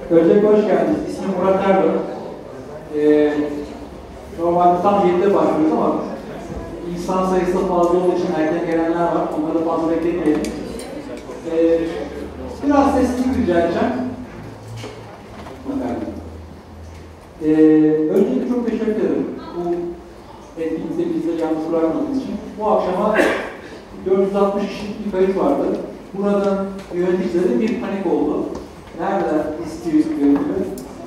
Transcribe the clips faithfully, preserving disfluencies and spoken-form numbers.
Öncelikle hoş geldiniz. İsmim Murat Erdoğan. Ee, normalde tam yedide başlıyoruz ama insan sayısı fazla olduğu için erken gelenler var. Onları fazla beklemeyelim. Ee, biraz sesli rica edeceğim. Ee, öncelikle çok teşekkür ederim. Bu etkinlikte bizleri yalnız bırakmadığınız için. Bu akşama dört yüz altmış kişilik bir kayıt vardı. Buradan yöneticilerin bir panik oldu. Nerede istiyoruz yönetimi?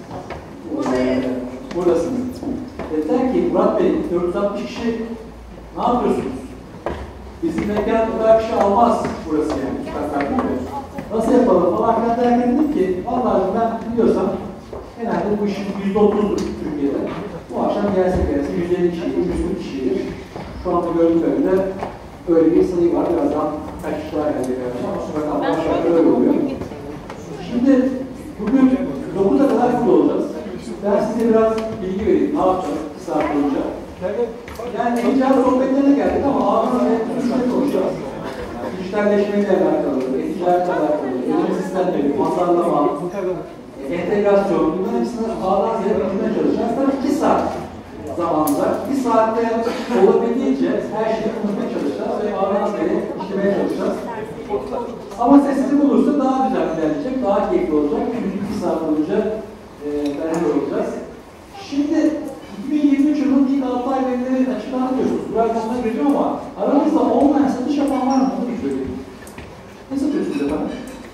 Ee, buradasınız. Dediler ki Murat Bey, dört yüz altmış kişi ne yapıyorsunuz? Bizim mekan bu kadar kişi almaz burası yani. Nasıl yapalım falan filan derken dedim ki vallahi ben biliyorsam genelde bu işin yüzde otuz'dur Türkiye'de. Bu akşam gelse gelse yüz elli kişidir, yüz kırk kişidir. Şu anda gördüğüm kadarıyla öyle bir sayı var. Birazdan kaç kişi daha gelecek ama sonra kalmışlar öyle oluyor. Şimdi bugün dokuz'a kadar burada olacağız. Ben size biraz bilgi vereyim. Ne yapacağız iki saat boyunca? Yani e-ticaret sohbetlerine geldik ama ağzına ve üstüne konuşacağız. Dijitalleşmeyle alakalı, e-ticaretle alakalı, ödeme sistemleri, pazarlama, entegrasyon, bunların hepsini ağdan ziyade bilmeye çalışacağız. Tabii iki saat zamanımız var. Bir saatte olabildiğince her şeyi konuşmaya çalışacağız ve ağdan ziyade işlemeye çalışacağız. Ama sesli olursa daha güzel ilerleyecek, daha keyifli olacak. Çünkü iki saat boyunca e, beraber olacağız. Şimdi iki bin yirmi üç yılının ilk altı ay verileri açıklandı diyorsunuz. Buraya sonuna gireceğim ama aranızda online satış yapan var mı? Bunu bir söyleyeyim. Ne satıyorsunuz efendim?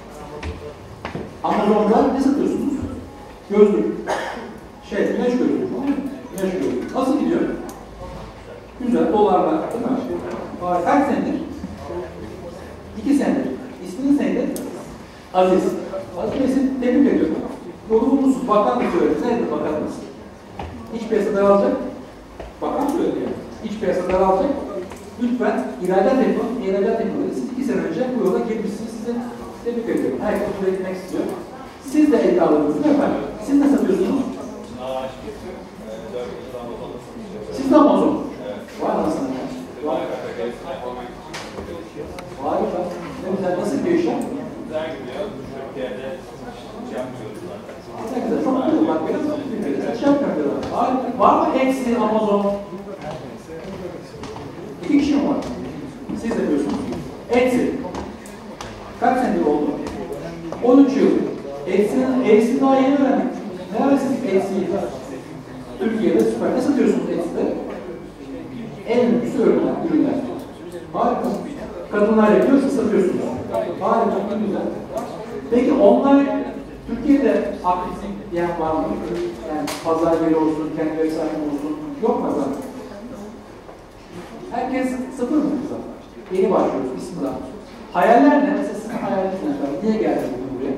Amazon'da ne satıyorsunuz? Gözlük. Şey, güneş gözlüğü. Güneş gözlüğü. Nasıl gidiyor? Güzel, dolarlar değil mi? Var. Kaç senedir? İki senedir. İsminiz neydi? Aziz. Aziz Bey sizi tebrik ediyorum. Yolu bulmuşsunuz. Bakan mı söyledi? Nedir bakanınız? İç piyasa daralacak. Bakan söyledi yani. İç piyasa daralacak. Lütfen ihracat yapın. İhracat yapın. Siz iki sene önce bu yola girmişsiniz. Size tebrik ediyorum. Herkes buraya gitmek istiyor. Siz de iddialısınız değil mi efendim? Siz ne satıyorsunuz? Siz de Amazon. Var mı aslında? Var. Harika. Ne güzel. Nasıl bir işlem? Güzel gidiyor. Türkiye'de iş yapmıyoruz zaten. Ne güzel. Çok güzel. Bak biraz Türkiye'de iş yapmıyorlar. Harika. Var mı Etsy, Amazon? İki kişi mi var? Siz de yapıyorsunuz. Etsy. Kaç senedir oldu? on üç yıl. Etsy'nin Etsy'ni daha yeni öğrendik. Ne arasınız Etsy'yi? Türkiye'de süper. Ne satıyorsunuz Etsy'de? En lüksü ürünler. ürünler. Harika. Kadınlar yapıyor, siz satıyorsunuz. Harika, çok güzel. Peki onlar Türkiye'de aktiflik diyen var mı? Yani pazar yeri olsun, kendi web sahibi olsun. Yok mu efendim? Herkes sıfır mı güzel? Yeni başlıyoruz, bismillah. Hayaller ne? Mesela sizin hayaliniz ne efendim? Niye geldiniz buraya?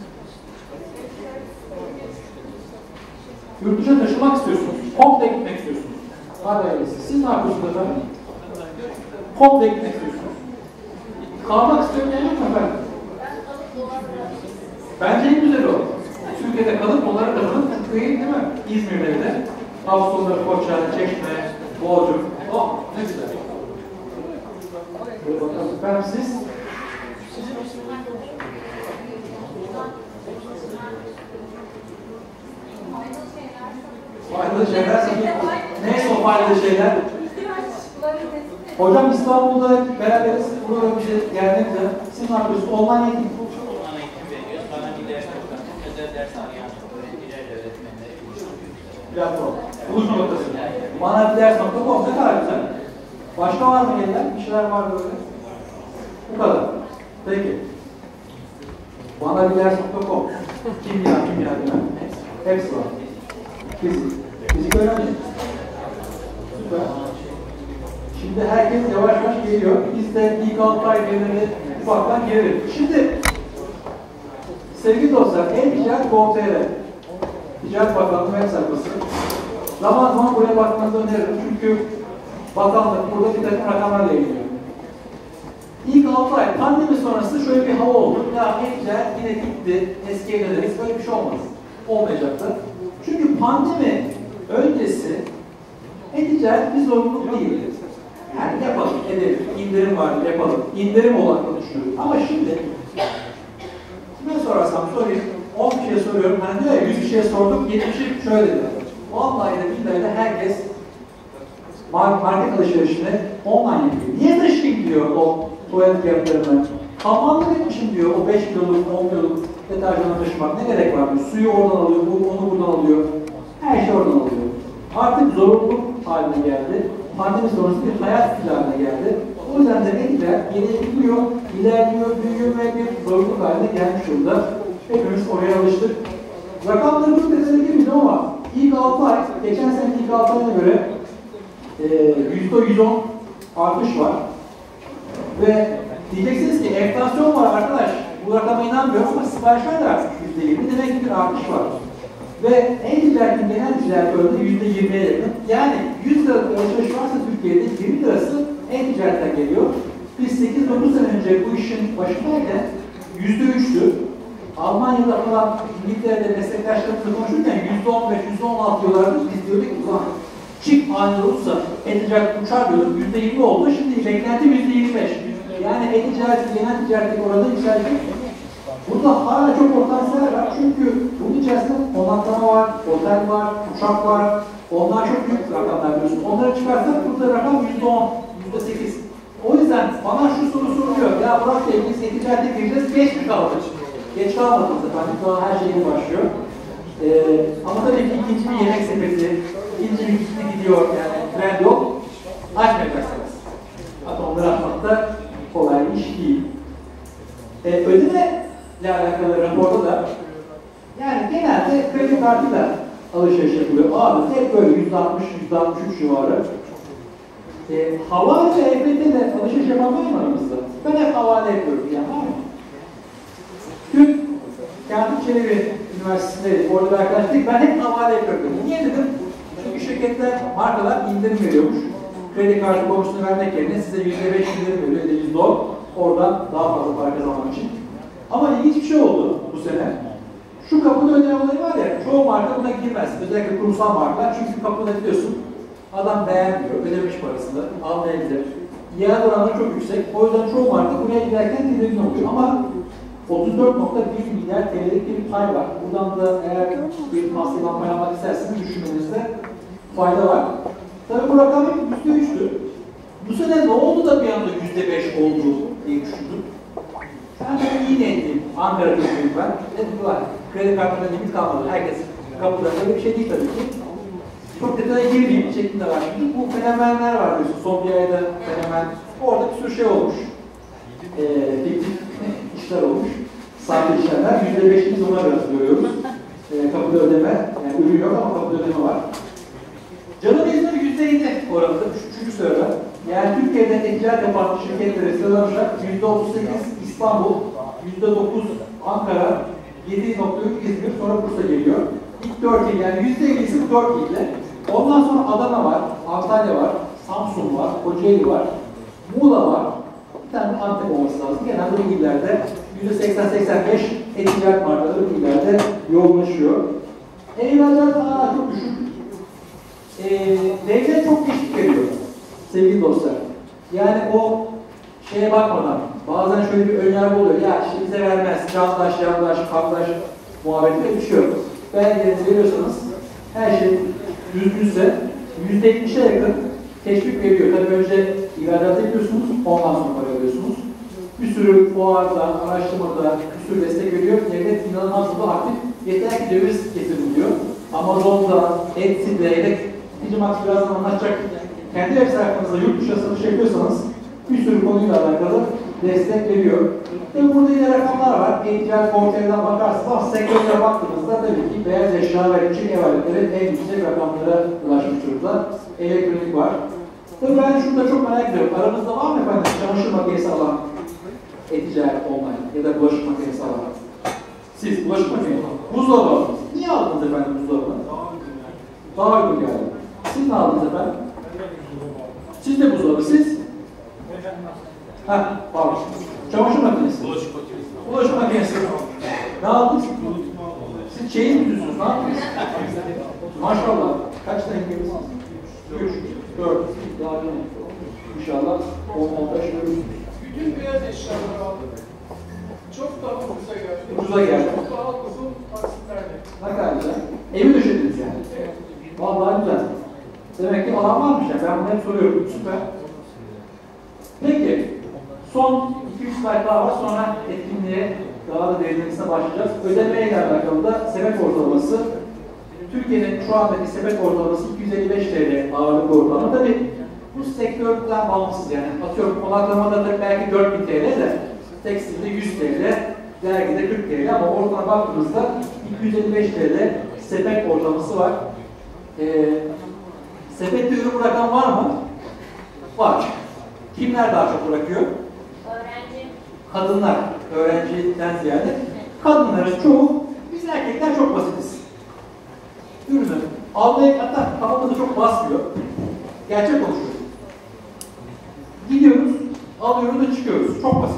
Yurt dışına taşımak istiyorsunuz. Komple gitmek istiyorsunuz. Hadi öyleyse. Siz ne yapıyorsunuz efendim? Komple gitmek istiyorsunuz. Kalmak istiyorum yani yok efendim? Bence en güzel o. Türkiye'de kalıp onlara kazanıp Türkiye'yi değil mi? İzmir'de bir de. Ağustos'ta Koça, Çeşme, Boğazcık. Oh ne güzel. Böyle bakalım efendim siz? Faydalı şeyler. Neyse o faydalı şeyler? Hocam İstanbul'da beraberiz. Burada bir şey geldiğinizde siz ne yapıyorsunuz? Online eğitim. Online eğitim veriyoruz. Bana bir ders noktasında özel ders arayan öğrencilerle öğretmenleri buluşturuyoruz. Platform. Buluşma noktası. Bana bir ders nokta com ne kadar güzel. Başka var mı yerler? Bir şeyler var böyle. Bu kadar. Peki. Bana bir ders nokta com. Kimya, kimya değil mi? Hepsi var. Fizik. Fizik önemli. Süper. Şimdi herkes yavaş yavaş geliyor. Biz de ilk altı ay verileri ufaktan gelelim. Şimdi sevgili dostlar, e-ticaret nokta com nokta tr Ticaret Bakanlığı web sayfası. Zaman zaman buraya bakmanızı öneririm. Çünkü bakanlık burada bir takım rakamlarla ilgileniyor. İlk altı ay pandemi sonrası şöyle bir hava oldu. Ya e-ticaret yine gitti, eskiye döneriz. Böyle bir şey olmaz. Olmayacaktı. Çünkü pandemi öncesi e-ticaret bir zorunluluk değil. Yani yapalım, edelim, indirim var, yapalım, indirim olarak konuşuyoruz. Ama şimdi, kime sorarsam sorayım, on kişiye soruyorum. Hani diyor ya yüz kişiye sorduk, yetmişi şöyle dedi. Vallahi de billahi de herkes market alışverişini online yapıyor. Niye taşıyayım diyor o tuvalet fiyatlarını. Kapanlık etmişim diyor o beş kiloluk, on kiloluk deterjanı taşımak. Ne gerek var diyor. Suyu oradan alıyor, onu buradan alıyor. Her şey oradan alıyor. Artık zorunluluk haline geldi. Pandemi sonrası bir hayat stili haline geldi. O yüzden de Etiler geliştiriyor, ilerliyor, büyüyor ve bir zorunluluk haline gelmiş durumda. Hepimiz oraya alıştık. Rakamları çok detaylı girmeyeceğim ama ilk altı ay, geçen sene ilk altı ayına göre yüzde yüz on artış var. Ve diyeceksiniz ki enflasyon var arkadaş, bu rakama inanmıyorum ama siparişler de artık yüzde yirmi, demek ki bir artış var. Ve en-ticaretin genel ticaret oranı yüzde yirmiye yakın. Yani yüz liralık alışveriş varsa Türkiye'de yirmi lirası en-ticaretten geliyor. Biz sekiz dokuz sene önce bu işin başındayken yüzde üçtü. Almanya'da falan İngiltere'de meslektaşlarımızla konuşurken yüzde on beş, yüzde on altı diyorlardı. Biz diyorduk ki ulan çift ani olursa e-ticaret uçar diyorduk. yüzde yirmi oldu. Şimdi beklenti yüzde yirmi beş. Yani e-ticaretin genel ticaretteki oranı yükseldi. Burada hala çok potansiyel var çünkü bunun içerisinde konaklama var, otel var, uçak var. Onlar çok büyük rakamlar biliyorsun. Onları çıkarsak burada rakam yüzde on, yüzde sekiz. O yüzden bana şu soru soruluyor. Ya Burak Bey biz e-ticarete gireceğiz, geç mi kaldık? Geç kalmadınız efendim. Daha her şey yeni başlıyor. Ee, ama tabii ki ikinci bir yemek sepeti, ikinci bir gitli gidiyor yani trend yok. Açmayacaksınız. Hatta onları açmak da kolay bir iş değil. Ee, ödeme ile alakalı raporda da yani genelde kredi kartıyla alışveriş yapılıyor. Abi hep böyle yüzde altmış, yüzde altmış üç civarı. E, havale ve E F T ile alışveriş yapan var mı aramızda? Ben hep havale yapıyorum yani var mı? Dün Katip Çelebi Üniversitesi'ndeydik, orada bir arkadaşlık, ben hep havale yapıyorum. Niye dedim? Çünkü şirketler, markalar indirim veriyormuş. Kredi kartı bonusunu vermek yerine size yüzde beş indirim veriyor ya da yüzde on. Oradan daha fazla para kazanmak için. Ama ilginç bir şey oldu bu sene. Şu kapıda ödeme olayı var ya, çoğu marka buna girmez. Özellikle kurumsal markalar. Çünkü kapıda biliyorsun, adam beğenmiyor, ödemiş parasını, almayabilir. İade oranları çok yüksek. O yüzden çoğu marka buraya giderken tedirgin oluyor. Ama otuz dört nokta bir milyar T L'lik bir pay var. Buradan da eğer bir master'dan pay almak isterseniz düşünmenizde fayda var. Tabii bu rakam hep yüzde üçtü. Bu sene ne oldu da bir anda yüzde beş oldu diye düşündüm. Ben çok iyi niyetliyim. Ankara'da büyüdüm ben. Dedim ki var, kredi kartına limit kalmadı. Herkes kapıda. Öyle bir şey değil tabii ki. Çok detaya girmeyeyim şeklinde var. Şimdi bu fenomenler var diyorsun. Son bir ayda fenomen. Orada bir sürü şey olmuş. Eee fiktif işler olmuş. Sahte işlemler. yüzde beşini biz ona biraz görüyoruz. Eee kapıda ödeme. Yani ürün yok ama kapıda ödeme var. Canım İzmir yüzde yedi oranında. Üçüncü sırada. Yani Türkiye'de e-ticaret yapan şirketleri sıralanacak. yüzde otuz sekiz İstanbul, yüzde dokuz Ankara, yedi nokta üç İzmir, sonra Bursa geliyor. İlk dört il, yani yüzde ellisi bu dört ilde. Ondan sonra Adana var, Antalya var, Samsun var, Kocaeli var, Muğla var. Bir tane Antep olması lazım. Genelde bu illerde yüzde seksen seksen beş e-ticaret markaları bu illerde yoğunlaşıyor. E-ihracat hala çok düşük. Ee, devlet çok teşvik veriyor sevgili dostlar. Yani o şeye bakmadan, bazen şöyle bir önyargı oluyor. Ya işte bize vermez, candaş, yandaş, kardeş muhabbetleri bir şey yok. Belgelerinizi veriyorsanız her şey düzgünse yüzde yetmişe yakın teşvik veriyor. Tabii önce ihracat yapıyorsunuz, ondan sonra para alıyorsunuz. Bir sürü fuarda, araştırmada bir sürü destek veriyor. Devlet inanılmaz da aktif. Yeter ki döviz getirin diyor. Amazon'da, Etsy'de, yedek Dicimax birazdan anlatacak. Kendi web sayfanızda yurt dışı satış yapıyorsanız bir sürü konuyla alakalı destek veriyor. Ve burada yine rakamlar var. E-ticaret portalından bakarsınız ama sektörüne baktığınızda tabii ki beyaz eşya ve küçük ev aletleri en yüksek rakamlara ulaşmış durumda. Elektronik var. Tabii ben şurada çok merak ediyorum. Aramızda var mı efendim çamaşır makinesi alan e-ticaret online ya da bulaşık makinesi alan? Siz bulaşık makinesi alan. Buzdolabı aldınız. Niye aldınız efendim buzdolabını? Daha uygun geldi. Siz ne aldınız efendim? Siz de buzdolabı, siz? Heh, pardon. Çamaşır makinesi. Bulaşık makinesi. Bulaşık makinesi. Ne aldınız? Siz çeyiz mi düzsünüz? Ne yaptınız? Maşallah. Kaç tane gelirsiniz? Üç, dört. Daha yine. İnşallah on on beş görürsünüz. Bütün beyaz eşyaları aldık. Çok daha ucuza geldi. Ucuza geldi. Çok daha ucuz hep soruyorum. Süper. Peki. Son iki üç slide daha var. Sonra etkinliğe daha da derinlemesine başlayacağız. Ödemeyle alakalı da sepet ortalaması. Türkiye'nin şu andaki sepet ortalaması iki yüz elli beş T L ağırlık ortalama. Tabii bu sektörden bağımsız yani. Atıyorum konaklamada da belki dört bin T L de tekstilde yüz T L, dergide kırk T L ama ortalama baktığımızda iki yüz elli beş T L sepet ortalaması var. Ee, sepette ürün bırakan var mı? Var. Kimler daha çok bırakıyor? Öğrenci. Kadınlar. Öğrenciden ziyade. Kadınların çoğu, biz erkekler çok basitiz. Ürünü almaya hatta kafamızda çok basmıyor. Gerçek konuşuyoruz. Gidiyoruz, alıyoruz da çıkıyoruz. Çok basit.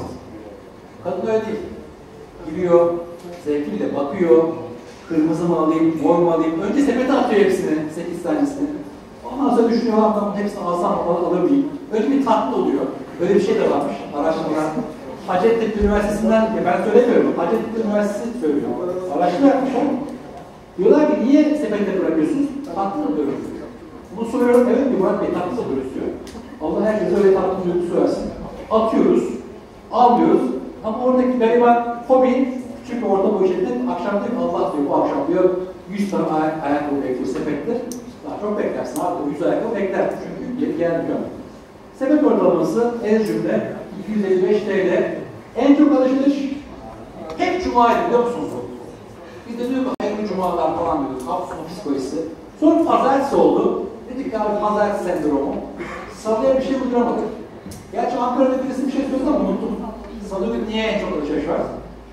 Kadın öyle değil. Giriyor, zevkiyle bakıyor. Kırmızı mı alayım, mor mu alayım? Önce sepete atıyor hepsini, sekiz tanesini. Ondan sonra düşünüyor, tamam hepsini alsam al, alır mıyım? Öyle bir tatlı oluyor. Öyle bir şey de varmış. Araştırma. Hacettepe Üniversitesi'nden, ya ben söylemiyorum, Hacettepe Üniversitesi söylüyor. Araştırma yapmışlar. Diyorlar ki niye sepette bırakıyorsunuz? Tatlı oluyor. Bunu soruyorum, evet bir Murat Bey tatlı oluyor diyor. Allah herkese öyle tatlı duygusu versin. Atıyoruz, almıyoruz. Ama oradaki gariban hobi, çünkü orta boy şekilde akşam diyor ki Allah diyor bu akşam diyor yüz tane ayak, ayakkabı bekliyor sepettir. Daha çok beklersin abi, yüz ayakkabı bekler çünkü geri gelmiyor. Sepet ortalaması en cümle iki yüz elli beş T L. En çok alışveriş hep Cuma'ydı biliyor musunuz? Biz de diyor ki hayırlı Cuma'lar falan diyoruz. Hafızın psikolojisi. Sonra pazartesi oldu. Dedik ki abi pazartesi sendromu. Salıya bir şey uyduramadık. Gerçi Ankara'da birisi bir şey söyledi ama unuttum. Salı günü niye en çok alışveriş var?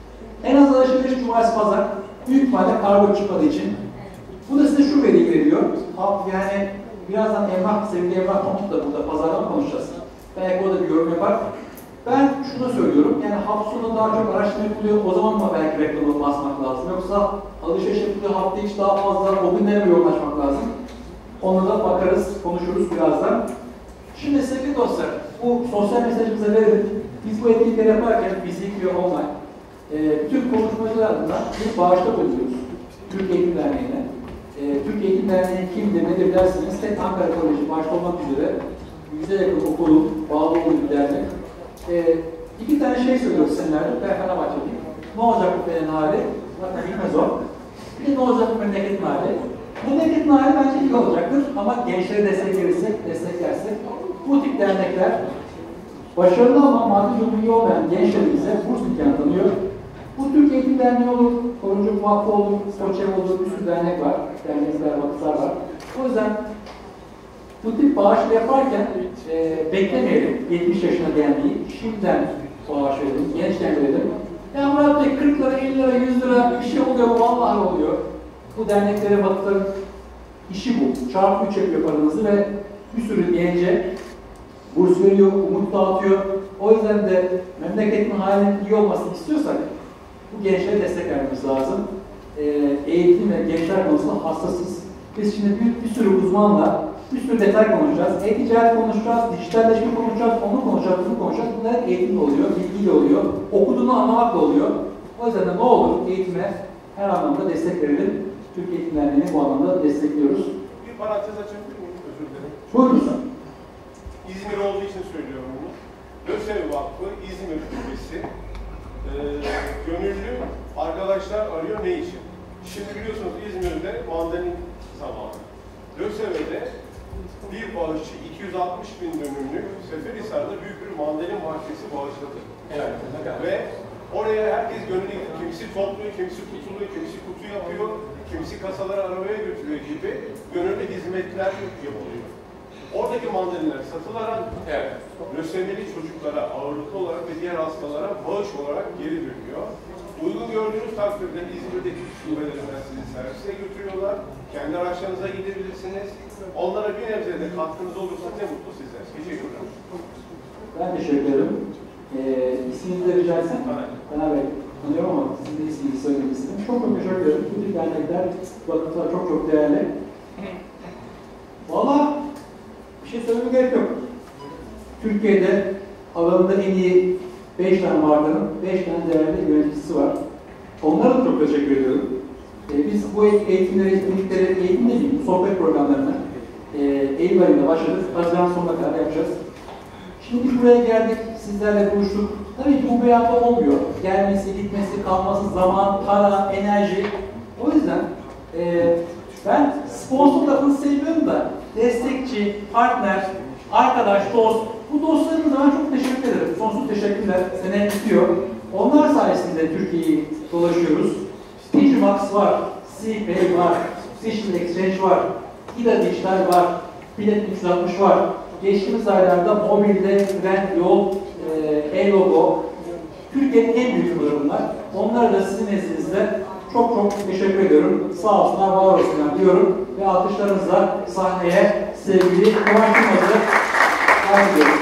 En az alışveriş Cumartesi Pazar. Büyük ihtimalle kargo çıkmadığı için. Bu da size şu veriyi veriyor. Yani birazdan Emrah, sevgili Emrah Kontuk da burada pazardan konuşacağız. Belki o da bir yorum yapar. Ben şunu söylüyorum, yani hafta sonu daha çok araştırma yapılıyor, o zaman mı belki reklamı basmak lazım? Yoksa alışveriş yapılıyor, hafta içi daha fazla, o günlere mi yoğunlaşmak lazım? Ona da bakarız, konuşuruz birazdan. Şimdi sevgili dostlar, bu sosyal mesajımıza verelim. Biz bu etkinlikleri yaparken, fiziki ve online, e, bütün konuşmacılar adına bir bağışta bulunuyoruz. Türk Eğitim Derneği'ne. E, Türk Eğitim Derneği kimdir, nedir derseniz, tek Ankara Koleji başta olmak üzere yüze yakın okulun bağlı olduğu bir dernek. Ee, iki tane şey söylüyoruz senelerde, ben Fenerbahçeliyim. Ne olacak bu Fener'in hali? Zaten bilmez o. Bir de ne olacak bu memleketin hali? Memleketin hali bence iyi olacaktır ama gençlere destek verirsek, desteklersek bu tip dernekler başarılı ama maddi durumu iyi olmayan gençlerimize burs imkanı tanıyor. Bu Türk Eğitim Derneği olur, Koruncu Vakfı olur, Koçev olur, bir sürü dernek var, dernekler, vakıflar var. O yüzden bu tip bağışlı yaparken e, beklemeyelim yetmiş yaşına gelmeyi, şimdiden bağış verelim, gençken verelim. Ya Murat Bey kırk lira, elli lira, yüz lira bir şey oluyor mu? Vallahi oluyor. Bu derneklere vakıfların işi bu. Çarpı üç yapıyor paranızı ve bir sürü gence burs veriyor, umut dağıtıyor. O yüzden de memleketin halinin iyi olmasını istiyorsak bu gençlere destek vermemiz lazım. E, eğitim ve gençler konusunda hassasız. Biz şimdi bir, bir sürü uzmanla bir sürü detay konuşacağız. E-ticaret konuşacağız, dijitalleşme konuşacağız, onu konuşacağız, bunu konuşacağız. Bunlar eğitimle oluyor, bilgiyle oluyor, okuduğunu anlamakla oluyor. O yüzden de ne olur eğitime her anlamda destek verelim. Türk Eğitim Derneği'ni bu anlamda destekliyoruz. Bir parantez açabilir miyim? Özür dilerim. Buyurun. İzmir olduğu için söylüyorum bunu. LÖSEV Vakfı İzmir Kulübesi ee, gönüllü arkadaşlar arıyor ne için? Şimdi biliyorsunuz İzmir'de mandalin zamanı. LÖSEV'de bir bağışçı iki yüz altmış bin dönümlük Seferihisar'da büyük bir mandalin bahçesi bağışladı. Evet. Ve oraya herkes gönüllü, kimisi topluyor, kimisi kutuluyor, kimisi kutu yapıyor, kimisi kasaları arabaya götürüyor gibi gönüllü hizmetler yapılıyor. Oradaki mandalinler satılarak evet. lösemili çocuklara ağırlıklı olarak ve diğer hastalara bağış olarak geri dönüyor. Uygun gördüğünüz takdirde İzmir'deki şubelerinden sizi servise götürüyorlar. Kendi araçlarınıza gidebilirsiniz. Onlara bir nebze de katkınız olursa ne mutlu size. Teşekkür ederim. Ben teşekkür ederim. Ee, isminizi de rica etsem. Taner Bey tanıyorum ama sizin de isminizi söylemek istedim. Çok çok teşekkür ederim. Bu tip dernekler, vakıflar çok çok değerli. Valla bir şey söylemeye gerek yok. Türkiye'de alanında en iyi beş tane markanın beş tane değerli yöneticisi var. Onlara da çok teşekkür ediyorum. Ee, biz bu eğitimleri, etkinlikleri, eğitim değil, bu sohbet programlarını e, Eylül ayında başladık. Haziran sonuna kadar yapacağız. Şimdi biz buraya geldik, sizlerle buluştuk. Tabii ki bu bir anda olmuyor. Gelmesi, gitmesi, kalması, zaman, para, enerji. O yüzden e, ben sponsor lafını seviyorum da destekçi, partner, arkadaş, dost, bu dostlarımıza ben çok teşekkür ederim. Sonsuz teşekkürler. Sene bitiyor. Onlar sayesinde Türkiye'yi dolaşıyoruz. Digimax var, CPay var, Digital Exchange var, İDA Dijital var, Bilet üç yüz altmış var. Geçtiğimiz aylarda mobilde Trend Yol, E-Logo, Türkiye'nin en büyük firmaları bunlar. Onlara da sizin nezdinizde çok çok teşekkür ediyorum. Sağ olsunlar, var olsunlar diyorum. Ve alkışlarınızla sahneye sevgili Kıvanç Yılmaz'ı davet ediyorum.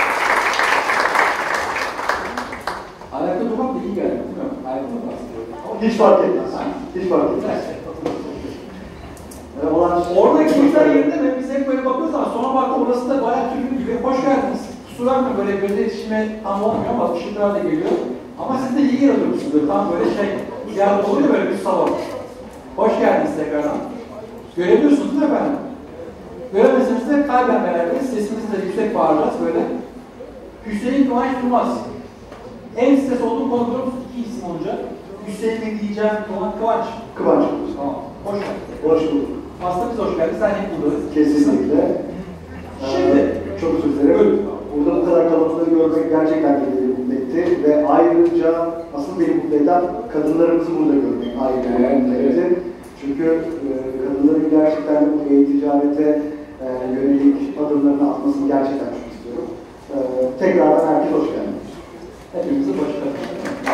Ayakta durmak da iyi geldi, değil mi? Ayakta durmak istiyorum. Hiç fark etmez. Hiç fark etmez. Merhabalar. Orada kimse yerinde mi? Biz hep böyle bakıyoruz ama sonra baktım orası da bayağı Türk gibi. Hoş geldiniz. Kusura bakmayın böyle göze yetişme tam olmuyor ama ışıklar da geliyor. Ama siz de iyi yer oturmuşsunuz böyle tam böyle şey, ziyaret oluyor böyle bir salon. Hoş geldiniz tekrardan. Görebiliyorsunuz değil mi efendim? Göremezseniz de kalben beraberiz. Sesimizi de yüksek bağıracağız böyle. Hüseyin Kıvanç Durmaz. En stres olduğum konu biliyor musunuz? İki isim olacak. Hüseyin'in diyeceğim olan Kıvanç. Kıvanç. Tamam. Hoş geldin. Hoş bulduk. Aslında biz hoş geldin. Sen hep buradayız. Kesinlikle. Şimdi. Ee, çok özür dilerim. Burada bu kadar kalabalıkları görmek gerçekten beni mutlu etti. Ve ayrıca asıl beni mutlu eden kadınlarımızı burada görmek ayrıca Evet, mutlu evet. etti. Çünkü e, kadınların gerçekten bu e-ticarete e, yönelik adımlarını atmasını gerçekten çok istiyorum. E, tekrardan herkese hoş geldiniz. Hepimizi hoş geldiniz.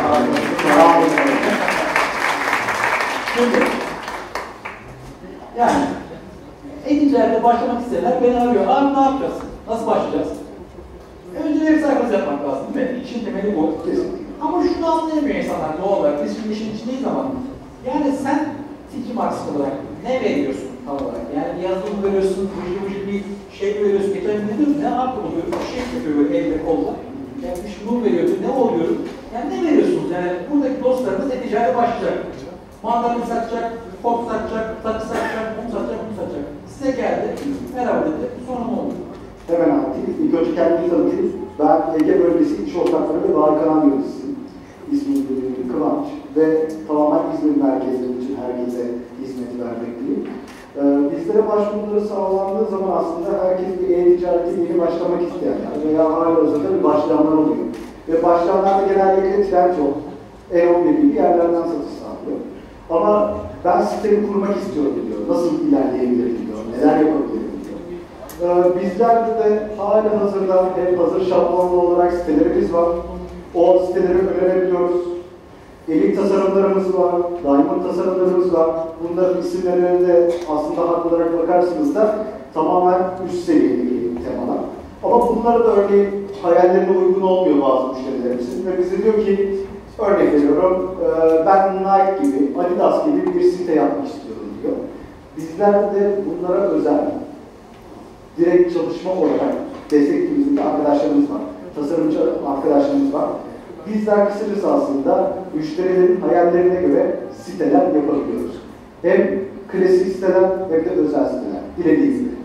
Şimdi. Yani e-ticarete başlamak isteyenler beni arıyor. Abi ne yapacağız? Nasıl başlayacağız? Önce web sayfası yapmak lazım değil mi? İşin temeli bu. Kesinlikle. Ama şunu anlayamıyor insanlar doğal olarak. Biz şimdi işin içindeyiz ama. Yani sen Digimax olarak ne veriyorsun tam olarak? Yani bir yazılım mı veriyorsun, ucu ucu bir şey mi veriyorsun? Geçen ne diyorsun? Ne yaptı bu? Bir şey yapıyor böyle elle kolla. Yani bir şunu veriyordu, ne oluyor? Yani ne veriyorsunuz? Yani buradaki dostlarımız e-ticarete başlayacak. Mandalini satacak, kod satacak, takı satacak, bunu satacak, bunu satacak. Size geldi, merhaba dedi, sonra ne oldu? Hemen anlatayım. İlk önce kendimi tanıtayım. Ben Ege Bölgesi İş Ortakları ve Bahar Kanan Yöneticisi'yim. İsmim Kıvanç ve tamamen İzmir merkezleri için herkese hizmet vermekteyim. Ee, bizlere başvuruları sağlandığı zaman aslında herkes bir e-ticarete yeni başlamak isteyenler veya hala hazırda bir başlayanlar oluyor. Ve başlayanlar da genellikle Trendyol, E on bir gibi yerlerden satış sağlıyor. Ama ben sitemi kurmak istiyorum diyor. Nasıl ilerleyebilirim diyor. Neler yapabilirim diyor. Ee, bizlerde de hala hazırda hem hazır şablonlu olarak sitelerimiz var. O siteleri öğrenebiliyoruz. Elit tasarımlarımız var, diamond tasarımlarımız var. Bunların isimlerine de aslında haklı olarak bakarsınız da tamamen üst seviyedeki temalar. Ama bunlara da örneğin hayallerine uygun olmuyor bazı müşterilerimizin. Ve bize diyor ki, örnek veriyorum, ben Nike gibi, Adidas gibi bir site yapmak istiyorum diyor. Bizlerde de bunlara özel direkt çalışma olarak desteklediğimizde arkadaşlarımız var. Tasarımcı arkadaşlarımız var. Bizler kısacası aslında müşterilerin hayallerine göre siteler yapabiliyoruz. Hem klasik siteler hem de özel siteler. Dilediğiniz gibi.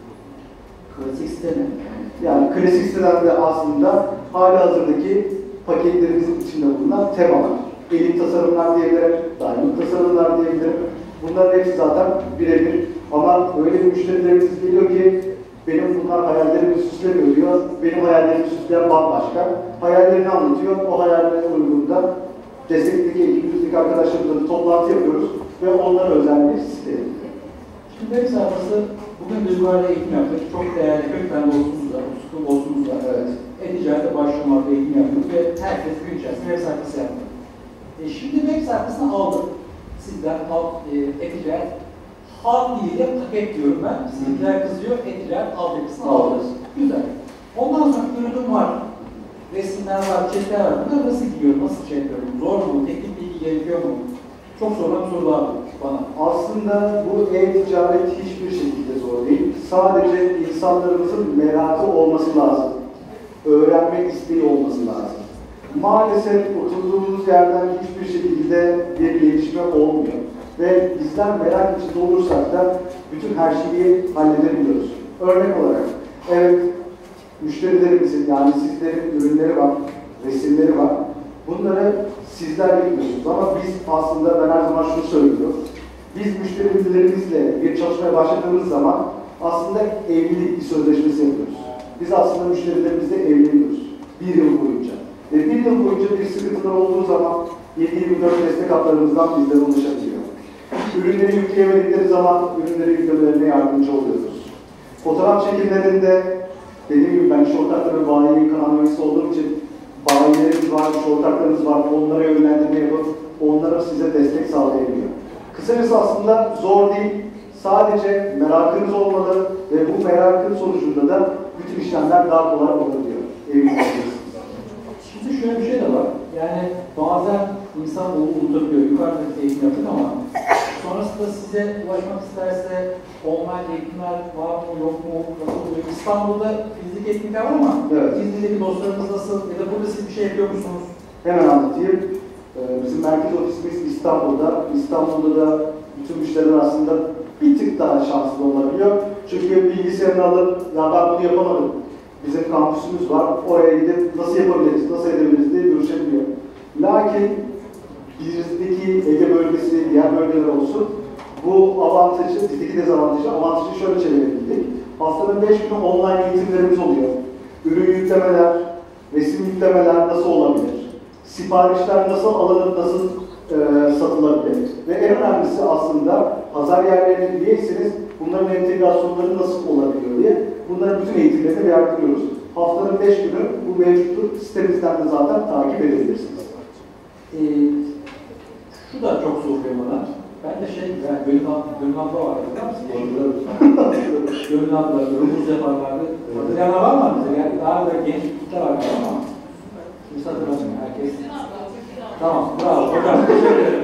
Klasik site mi? Yani klasik sitelerde aslında halihazırdaki paketlerimizin içinde bulunan temalar. Elit tasarımlar diyebilirim, diamond tasarımlar diyebilirim. Bunların hepsi zaten birebir. Ama öyle bir müşterilerimiz geliyor ki benim bunlar hayallerimi süslemiyor diyor. Benim hayallerimi süsleyen bambaşka. Hayallerini anlatıyor. O hayallerine uygun da destekteki ekibimizdeki arkadaşlarımızla toplantı yapıyoruz ve onlara özel bir site yapıyoruz. Şimdi web sayfası, bugün duygularla eğitim yaptık. Çok değerli kökten dostumuz var, Uskul dostumuz var. Evet. E-ticarete başvurmakla eğitim yaptık ve herkes gün içerisinde web sayfası yaptı. E şimdi web sayfasını aldık. Sizden halk, e, e-ticaret halk diliyle paket diyorum ben. Sizinkiler kızıyor, e-ticaret altyapısını aldınız. Güzel. Ondan sonra ürünüm var. Resimler var, chatler var. Bunlar nasıl gidiyor, nasıl şey yapıyorum? Zor mu? Teknik bilgi gerekiyor mu? Çok sorulan sorular bana. Aslında bu e-ticaret hiçbir şekilde zor değil. Sadece insanlarımızın merakı olması lazım. Öğrenme isteği olması lazım. Maalesef oturduğumuz yerden hiçbir şekilde bir gelişme olmuyor. Ve bizler merak içinde olursak da bütün her şeyi halledebiliyoruz. Örnek olarak, evet, müşterilerimizin, yani sizlerin ürünleri var, resimleri var. Bunları sizler yapıyorsunuz ama biz aslında, ben her zaman şunu söylüyorum. Biz müşterilerimizle bir çalışmaya başladığımız zaman aslında evlilik bir sözleşmesi yapıyoruz. Biz aslında müşterilerimizle evleniyoruz. Bir yıl boyunca. Ve bir yıl boyunca bir sıkıntılar olduğu zaman yedi yirmi dört destek hatlarımızdan bizlere ulaşabiliyor. Ürünleri yükleyemedikleri zaman ürünleri yüklemelerine yardımcı oluyoruz. Fotoğraf çekimlerinde, dediğim gibi ben iş ortakları bayi kanal mühendisi olduğum için bayilerimiz var, iş ortaklarımız var, onlara yönlendirme yapıp onlara size destek sağlayabiliyor. Kısacası aslında zor değil, sadece merakınız olmalı ve bu merakın sonucunda da bütün işlemler daha kolay olabiliyor. Evinizdeyiz. Şimdi şöyle bir şey de var. Yani bazen insan onu unutabiliyor. Yukarıda eğitim yapın ama sonrasında size ulaşmak isterse online eğitimler var mı yok mu? Nasıl oluyor? İstanbul'da fizik eğitimler var ama evet. İzmir'deki dostlarınız nasıl? Ya da burada siz bir şey yapıyor musunuz? Hemen anlatayım. Bizim merkez ofisimiz İstanbul'da. İstanbul'da da bütün müşteriler aslında bir tık daha şanslı olabiliyor. Çünkü bilgisayarını alıp ya ben bunu yapamadım. Bizim kampüsümüz var. Oraya gidip nasıl yapabiliriz, nasıl edebiliriz diye görüşebiliyor. Lakin bizdeki Ege bölgesi, diğer bölgeler olsun, bu avantajı, bizdeki dezavantajı, avantajı şöyle çevirebildik. Haftanın beş günü online eğitimlerimiz oluyor. Ürün yüklemeler, resim yüklemeler nasıl olabilir? Siparişler nasıl alınıp nasıl e, satılabilir? Ve en önemlisi aslında pazar yerlerine üyeyseniz bunların entegrasyonları nasıl olabiliyor diye bunların bütün eğitimlerini yardımlıyoruz. Haftanın beş günü bu mevcuttur. Sitemizden de zaten takip edebilirsiniz. Ee, şu da çok soruyor bana. Ben de şey, yani Gönül abla, Gönül abla var, biliyor musun? Gönül abla, Gönül yaparlardı. Hatırlayanlar var mı bize? Yani daha da genç bir kitle var ama kimse hatırlamıyor, herkes. Tamam, bravo, hocam. Teşekkür ederim.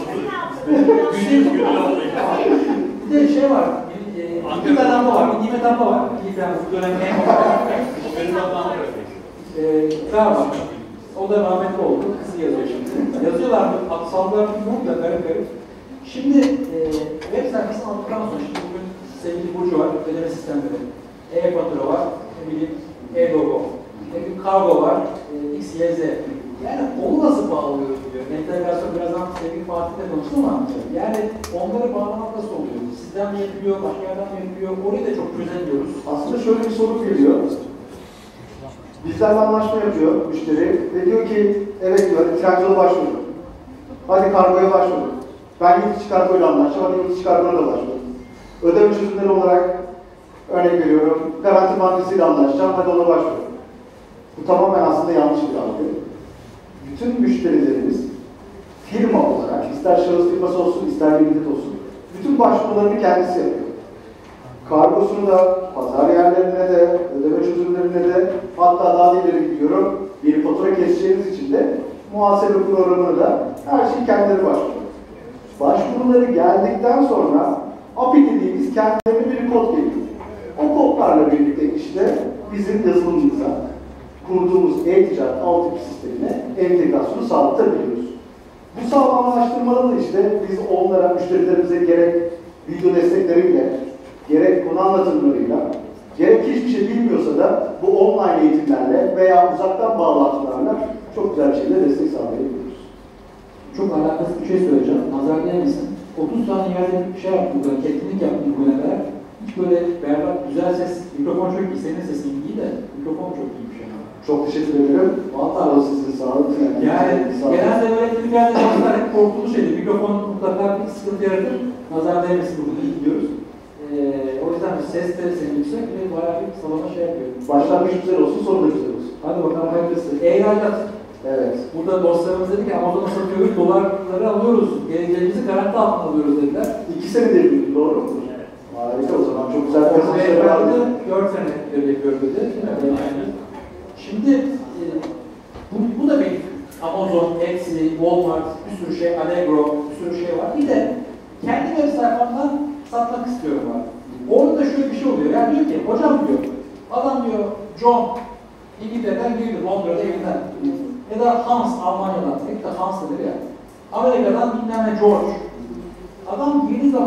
Bir de şey var, bir e, abla var, bir Nimet abla var. Yani bu dönemin en Gönül abla Ee, tamam. O da rahmetli oldu. Kızı yazıyor şimdi. Yazıyorlar mı? Saldılar bilmiyorum da garip garip. Şimdi e, web sayfasını aldıktan sonra şimdi bugün sevgili Burcu var, ödeme sistemleri. E-fatura var, ne bileyim e-logo, ne bileyim kargo var, e, X, Y, Z. Yani onu nasıl bağlıyoruz diyor. Entegrasyon birazdan sevgili Fatih'le konuştum ama yani onları bağlamak nasıl oluyor? Sizden mi yapılıyor, başka yerden mi yapılıyor? Orayı da çok çözemiyoruz. Aslında şöyle bir soru geliyor. Bizlerle anlaşma yapıyor müşteri ve diyor ki evet diyor, hadi Trendyol'a başvurun. Hadi kargoya başvurun. Ben yurt içi kargoyla anlaşacağım, hadi yurt içi kargoyla başvurun. Ödeme çözümleri olarak örnek veriyorum, Garanti Bankası'yla anlaşacağım, hadi ona başvurun. Bu tamamen aslında yanlış bir algı. Bütün müşterilerimiz firma olarak, ister şahıs firması olsun, ister limited olsun, bütün başvurularını kendisi yapıyor. Kargosunu da, pazar yerlerine de, ödeme çözümlerine de, hatta daha ileri gidiyorum, bir fatura keseceğiniz için de muhasebe programını da her şeyi kendileri başvuruyor. Başvuruları geldikten sonra A P I dediğimiz kendilerine bir kod geliyor. O kodlarla birlikte işte bizim yazılımımıza kurduğumuz e-ticaret altyapı sistemine entegrasyonu sağlatabiliyoruz. Bu sağlamlaştırmada da işte biz onlara, müşterilerimize gerek video destekleriyle, gerek konu anlatımlarıyla, gerek hiçbir şey bilmiyorsa da bu online eğitimlerle veya uzaktan bağlantılarla çok güzel bir şekilde destek sağlayabiliyoruz. Çok alakasız bir şey söyleyeceğim. Nazar değmesin. otuz tane yerde bir şey yaptım, böyle etkinlik yaptım bugüne kadar. Hiç böyle berbat, güzel ses, mikrofon çok iyi, senin sesin iyi de mikrofon çok iyi bir şey. Çok teşekkür ederim. Vallahi o sizin sağ olun. Yani, yani genelde böyle etkinliklerde çalışanlar hep korkulu şeydi. Mikrofon mutlaka bir sıkıntı yaratır. Nazar değmesin burada iyi gidiyoruz. Ee, o yüzden ses de senin yüksek ve bayağı bir salona şey yapıyor. Başlangıç güzel olsun, sonu da güzel olsun. Hadi bakalım hayırlısı. E-ihracat. Evet. Burada dostlarımız dedi ki Amazon'a satıyoruz, dolarları alıyoruz. Geleceğimizi garanti altına alıyoruz dediler. İki sene diyebilirim, doğru mu? Evet. Harika o zaman, çok güzel bir kazançları vardı. Dört sene yapıyor dedi. Yani. Şimdi e, bu, bu da bir Amazon, Etsy, Walmart, bir sürü şey, Allegro, bir sürü şey var. Bir de kendi web sayfamdan satmak istiyorum var. Orada da şöyle bir şey oluyor. Yani diyor ki, hocam diyor, adam diyor, John, İngiltere'den girdi, Londra'da evinden. Ya da Hans, Almanya'dan, hep de Hans denir ya. Amerika'dan bilmem ne George. Adam girdiği zaman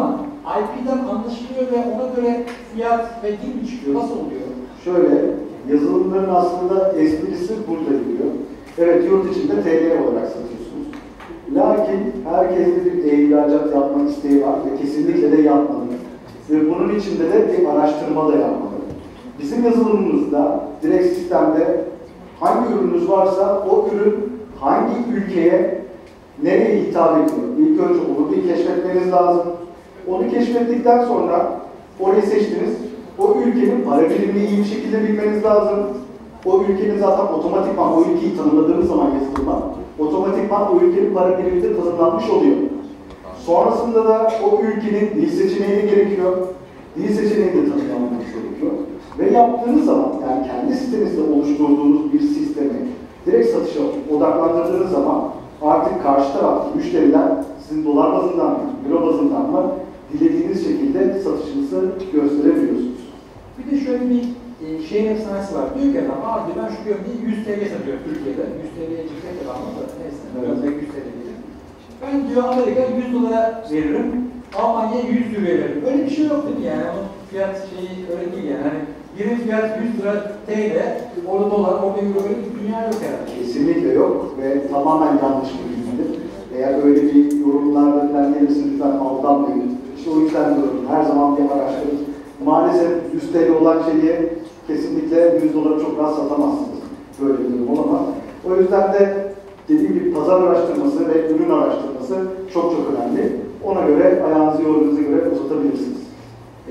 I P'den anlaşılıyor ve ona göre fiyat ve dil mi çıkıyor? Nasıl oluyor? Şöyle, yazılımların aslında esprisi burada gidiyor. Evet, yurt içinde T L olarak satıyorsunuz. Lakin herkeste bir ihracat yapma isteği var ve kesinlikle de yapmalı. Ve bunun içinde de bir araştırma da yapmalı. Bizim yazılımımızda, direkt sistemde hangi ürününüz varsa o ürün hangi ülkeye, nereye hitap ediyor? İlk önce onu bir keşfetmeniz lazım. Onu keşfettikten sonra orayı seçtiniz. O ülkenin para birimini iyi bir şekilde bilmeniz lazım. O ülkenin zaten otomatikman o ülkeyi tanımladığınız zaman yazılımda otomatikman o ülkenin para birimi de tanımlanmış oluyor. Sonrasında da o ülkenin dil seçeneği de gerekiyor. Dil seçeneği de tanımlanmış gerekiyor. Ve yaptığınız zaman, yani kendi sitenizde oluşturduğunuz bir sistemi direkt satışa odaklandırdığınız zaman artık karşı taraf, müşteriler sizin dolar bazından mı, euro bazından mı dilediğiniz şekilde satışınızı gösterebiliyorsunuz. Bir de şöyle bir e, şeyin efsanesi var. Diyor ki adam, abi ben şu gömleği yüz T L satıyor Türkiye'de. yüz T L'ye çıkacak da anlamda. Neyse, gömlek yüz T L değil. Ben diyor Amerika'ya yüz dolara veririm, Almanya'ya yüz euro veririm. Öyle bir şey yok değil mi yani? Onun fiyat şeyi öyle değil yani. Hani birin fiyat yüz lira T L, orada dolar, orada euro öyle bir dünya yok herhalde. Kesinlikle yok ve tamamen yanlış bir bilgidir. Eğer öyle bir yorumlarda falan gelirse lütfen aldanmayın. İşte o yüzden diyorum, her zaman bir araştırın. Maalesef yüz T L olan şeyi kesinlikle yüz dolara çok rahat satamazsınız. Böyle bir durum olamaz. O yüzden de dediğim gibi pazar araştırması ve ürün araştırması çok çok önemli. Ona göre ayağınızı yolunuza göre uzatabilirsiniz. Ee,